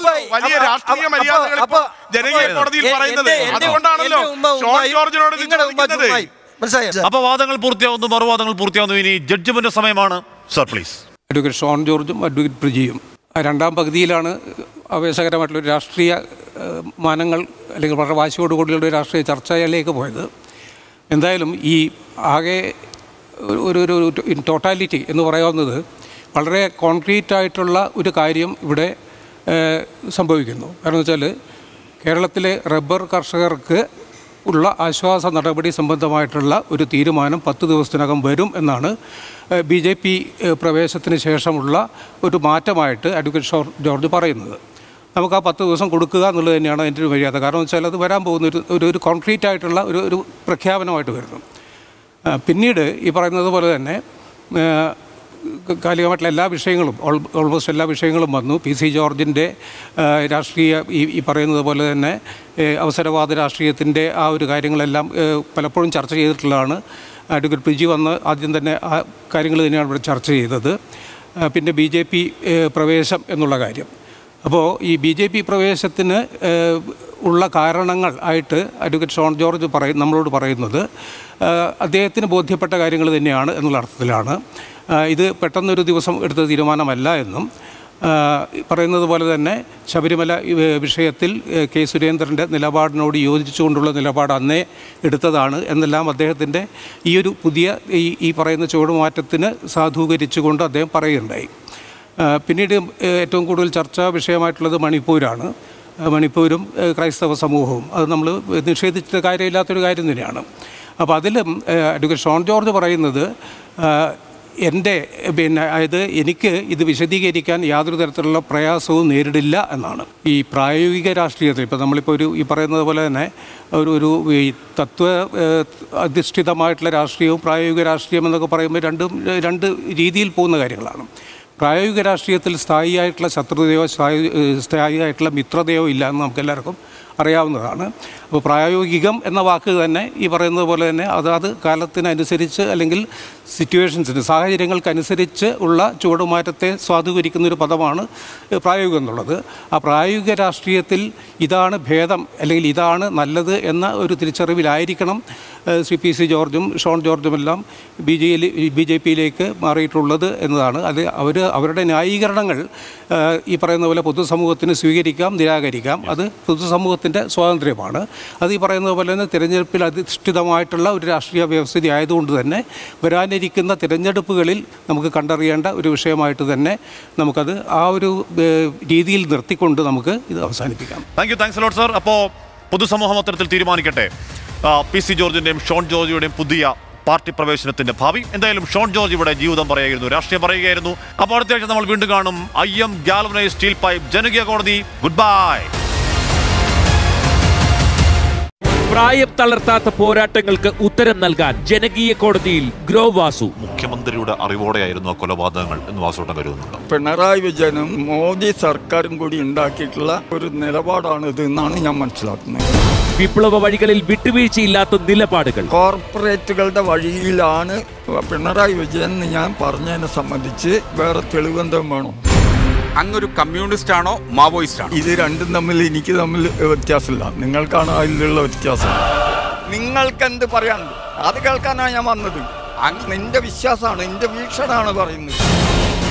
അപ്പൊ വാദങ്ങൾ പൂർത്തിയാവുന്നു, മറുവാദങ്ങൾ പൂർത്തിയാവുന്നു. ഇനി ജഡ്ജ്മെന്റ് സമയമാണ്. Sir please. അഡ്വക്കേറ്റ് ഷോൺ ജോർജും അഡ്വക്കേറ്റ് പ്രിജിയും രണ്ടാം പകുതിയിലാണ് ആവേശകരമായിട്ടുള്ള രാഷ്ട്രീയ മാനങ്ങൾ അല്ലെങ്കിൽ വളരെ വാശിയോടുകൂടിയുള്ള ഒരു രാഷ്ട്രീയ ചർച്ചയിലേക്ക് പോയത്. എന്തായാലും ഈ ആകെ ഒരു ടോട്ടാലിറ്റി എന്ന് പറയാവുന്നത് വളരെ കോൺക്രീറ്റ് ആയിട്ടുള്ള ഒരു കാര്യം ഇവിടെ സംഭവിക്കുന്നു. കാരണം വെച്ചാൽ കേരളത്തിലെ റബ്ബർ കർഷകർക്ക് ഉള്ള ആശ്വാസ നടപടി സംബന്ധമായിട്ടുള്ള ഒരു തീരുമാനം 10 ദിവസത്തിനകം വരും എന്നാണ് BJP പ്രവേശത്തിന് ശേഷമുള്ള ഒരു മാറ്റമായിട്ട് അഡ്വക്കേറ്റ് ഷോൺ ജോർജ് പറയുന്നത്. നമുക്ക് ആ 10 ദിവസം കൊടുക്കുക എന്നുള്ളത് തന്നെയാണ് അതിൻ്റെ ഒരു മര്യാദ. കാരണം വെച്ചാൽ അത് വരാൻ പോകുന്ന ഒരു കോൺക്രീറ്റ് ആയിട്ടുള്ള ഒരു പ്രഖ്യാപനമായിട്ട് വരുന്നു. പിന്നീട് ഈ പറയുന്നത് പോലെ തന്നെ കാലികമായിട്ടുള്ള എല്ലാ വിഷയങ്ങളും ഓൾമോസ്റ്റ് എല്ലാ വിഷയങ്ങളും വന്നു. PC ജോർജിൻ്റെ രാഷ്ട്രീയ ഈ പറയുന്നത് പോലെ തന്നെ അവസരവാദ രാഷ്ട്രീയത്തിൻ്റെ ആ ഒരു കാര്യങ്ങളെല്ലാം പലപ്പോഴും ചർച്ച ചെയ്തിട്ടുള്ളതാണ്. അഡ്വക്കേറ്റ് പ്രിജി വന്ന് ആദ്യം തന്നെ ആ കാര്യങ്ങൾ തന്നെയാണ് ഇവിടെ ചർച്ച ചെയ്തത്. പിന്നെ BJP പ്രവേശം എന്നുള്ള കാര്യം. അപ്പോൾ ഈ BJP പ്രവേശത്തിന് ഉള്ള കാരണങ്ങൾ ആയിട്ട് അഡ്വക്കേറ്റ് ഷോൺ ജോർജ് നമ്മളോട് പറയുന്നത് അദ്ദേഹത്തിന് ബോധ്യപ്പെട്ട കാര്യങ്ങൾ തന്നെയാണ് എന്നുള്ള അർത്ഥത്തിലാണ്. ഇത് പെട്ടെന്നൊരു ദിവസം എടുത്ത തീരുമാനമല്ല എന്നും പറയുന്നത് പോലെ തന്നെ ശബരിമല വിഷയത്തിൽ കെ സുരേന്ദ്രൻ്റെ നിലപാടിനോട് യോജിച്ചുകൊണ്ടുള്ള നിലപാട് അന്നേ എടുത്തതാണ് എന്നെല്ലാം അദ്ദേഹത്തിൻ്റെ ഈ ഒരു പുതിയ ഈ പറയുന്ന ചുവടുമാറ്റത്തിന് സാധൂകരിച്ചുകൊണ്ട് അദ്ദേഹം പറയുകയുണ്ടായി. പിന്നീട് ഏറ്റവും കൂടുതൽ ചർച്ചാ വിഷയമായിട്ടുള്ളത് മണിപ്പൂരാണ്. മണിപ്പൂരും ക്രൈസ്തവ സമൂഹവും അത് നമ്മൾ നിഷേധിച്ച കാര്യമില്ലാത്തൊരു കാര്യം തന്നെയാണ്. അപ്പോൾ അതിലും അഡ്വക്കേറ്റ് ഷോൺ ജോർജ് പറയുന്നത് അതായത് എനിക്ക് ഇത് വിശദീകരിക്കാൻ യാതൊരു തരത്തിലുള്ള പ്രയാസവും നേരിടില്ല എന്നാണ്. ഈ പ്രായോഗിക രാഷ്ട്രീയത്തിൽ ഇപ്പോൾ നമ്മളിപ്പോൾ ഈ പറയുന്നത് പോലെ തന്നെ ഒരു ഈ തത്വ അധിഷ്ഠിതമായിട്ടുള്ള രാഷ്ട്രീയവും പ്രായോഗിക രാഷ്ട്രീയം എന്നൊക്കെ പറയുമ്പോൾ രണ്ട് രീതിയിൽ പോകുന്ന കാര്യങ്ങളാണ്. പ്രായോഗിക രാഷ്ട്രീയത്തിൽ സ്ഥായിയായിട്ടുള്ള ശത്രുതയോ സ്ഥായിയായിട്ടുള്ള മിത്രതയോ ഇല്ല എന്ന് നമുക്കെല്ലാവർക്കും അറിയാവുന്നതാണ്. അപ്പോൾ പ്രായോഗികം എന്ന വാക്ക് തന്നെ ഈ പറയുന്നത് പോലെ തന്നെ അതാത് കാലത്തിനനുസരിച്ച് അല്ലെങ്കിൽ സിറ്റുവേഷൻസിന് സാഹചര്യങ്ങൾക്കനുസരിച്ച് ഉള്ള ചുവടുമാറ്റത്തെ സ്വാധീകരിക്കുന്നൊരു പദമാണ് പ്രായോഗികം എന്നുള്ളത്. ആ പ്രായോഗിക രാഷ്ട്രീയത്തിൽ ഇതാണ് ഭേദം അല്ലെങ്കിൽ ഇതാണ് നല്ലത് എന്ന ഒരു തിരിച്ചറിവിലായിരിക്കണം ശ്രീ PC ജോർജും ഷോൺ ജോർജുമെല്ലാം BJP-യിലേക്ക് മാറിയിട്ടുള്ളത് എന്നതാണ്. അത് അവരുടെ ന്യായീകരണങ്ങൾ ഈ പറയുന്ന പോലെ പൊതുസമൂഹത്തിന് സ്വീകരിക്കാം, നിരാകരിക്കാം. അത് പൊതുസമൂഹത്തിൻ്റെ സ്വാതന്ത്ര്യമാണ്. അത് ഈ പറയുന്നത് പോലെ തന്നെ തിരഞ്ഞെടുപ്പിൽ അധിഷ്ഠിതമായിട്ടുള്ള ഒരു രാഷ്ട്രീയ വ്യവസ്ഥിതി ആയതുകൊണ്ട് തന്നെ വരാനിരിക്കുന്ന തിരഞ്ഞെടുപ്പുകളിൽ നമുക്ക് കണ്ടറിയേണ്ട ഒരു വിഷയമായിട്ട് തന്നെ നമുക്കത് ആ ഒരു രീതിയിൽ നിർത്തിക്കൊണ്ട് നമുക്ക് ഇത് അവസാനിപ്പിക്കാം. Thanks lot sir. അപ്പോൾ പൊതുസമൂഹം അത്തരത്തിൽ തീരുമാനിക്കട്ടെ PC ജോർജിൻ്റെയും ഷോൺ ജോർജിയുടെയും പുതിയ പാർട്ടി പ്രവേശനത്തിന്റെ ഭാവി. എന്തായാലും ഷോൺ ജോർജ് ഇവിടെ ജീവിതം പറയുകയായിരുന്നു, രാഷ്ട്രീയം പറയുകയായിരുന്നു. അപ്പോൾ അടുത്ത ആഴ്ച നമ്മൾ വീണ്ടും കാണും. IM ഗാൽവനൈസ്ഡ് സ്റ്റീൽ പൈപ്പ് ജനകീയ കോടതി. Goodbye. പ്രായം തളർത്താത്ത പോരാട്ടങ്ങൾക്ക് ഉത്തരം നൽകാൻ ജനകീയ കോടതിയിൽ ഗ്രോ വാസു. മുഖ്യമന്ത്രിയുടെ അറിവോടെയായിരുന്നു ആ കൊലപാതകങ്ങൾ എന്ന് വാസുട്ടൻ കരുതുന്നുണ്ട്. പിണറായി വിജയനും മോദി സർക്കാരും കൂടി ഉണ്ടാക്കിയിട്ടുള്ള ഒരു നിലപാടാണിത് എന്നാണ് ഞാൻ മനസ്സിലാക്കുന്നത്. വിപ്ലവ വഴികളിൽ വിട്ടുവീഴ്ചയില്ലാത്ത നിലപാടുകൾ. കോർപ്പറേറ്റുകളുടെ വഴിയിലാണ് പിണറായി വിജയൻ എന്ന് ഞാൻ പറഞ്ഞതിനെ സംബന്ധിച്ച് വേറെ തെളിവെന്തും വേണോ? അങ്ങൊരു കമ്മ്യൂണിസ്റ്റ് ആണോ മാവോയിസ്റ്റ് ആണോ? ഇത് രണ്ടും തമ്മിൽ വ്യത്യാസമില്ല. നിങ്ങൾക്കാണ് അതിലുള്ള വ്യത്യാസം. നിങ്ങൾക്ക് എന്ത് പറയാനുണ്ട്? അത് കേൾക്കാനാണ് ഞാൻ വന്നത്. നിന്റെ വിശ്വാസമാണ്, എന്റെ വീക്ഷണമാണ് പറയുന്നത്.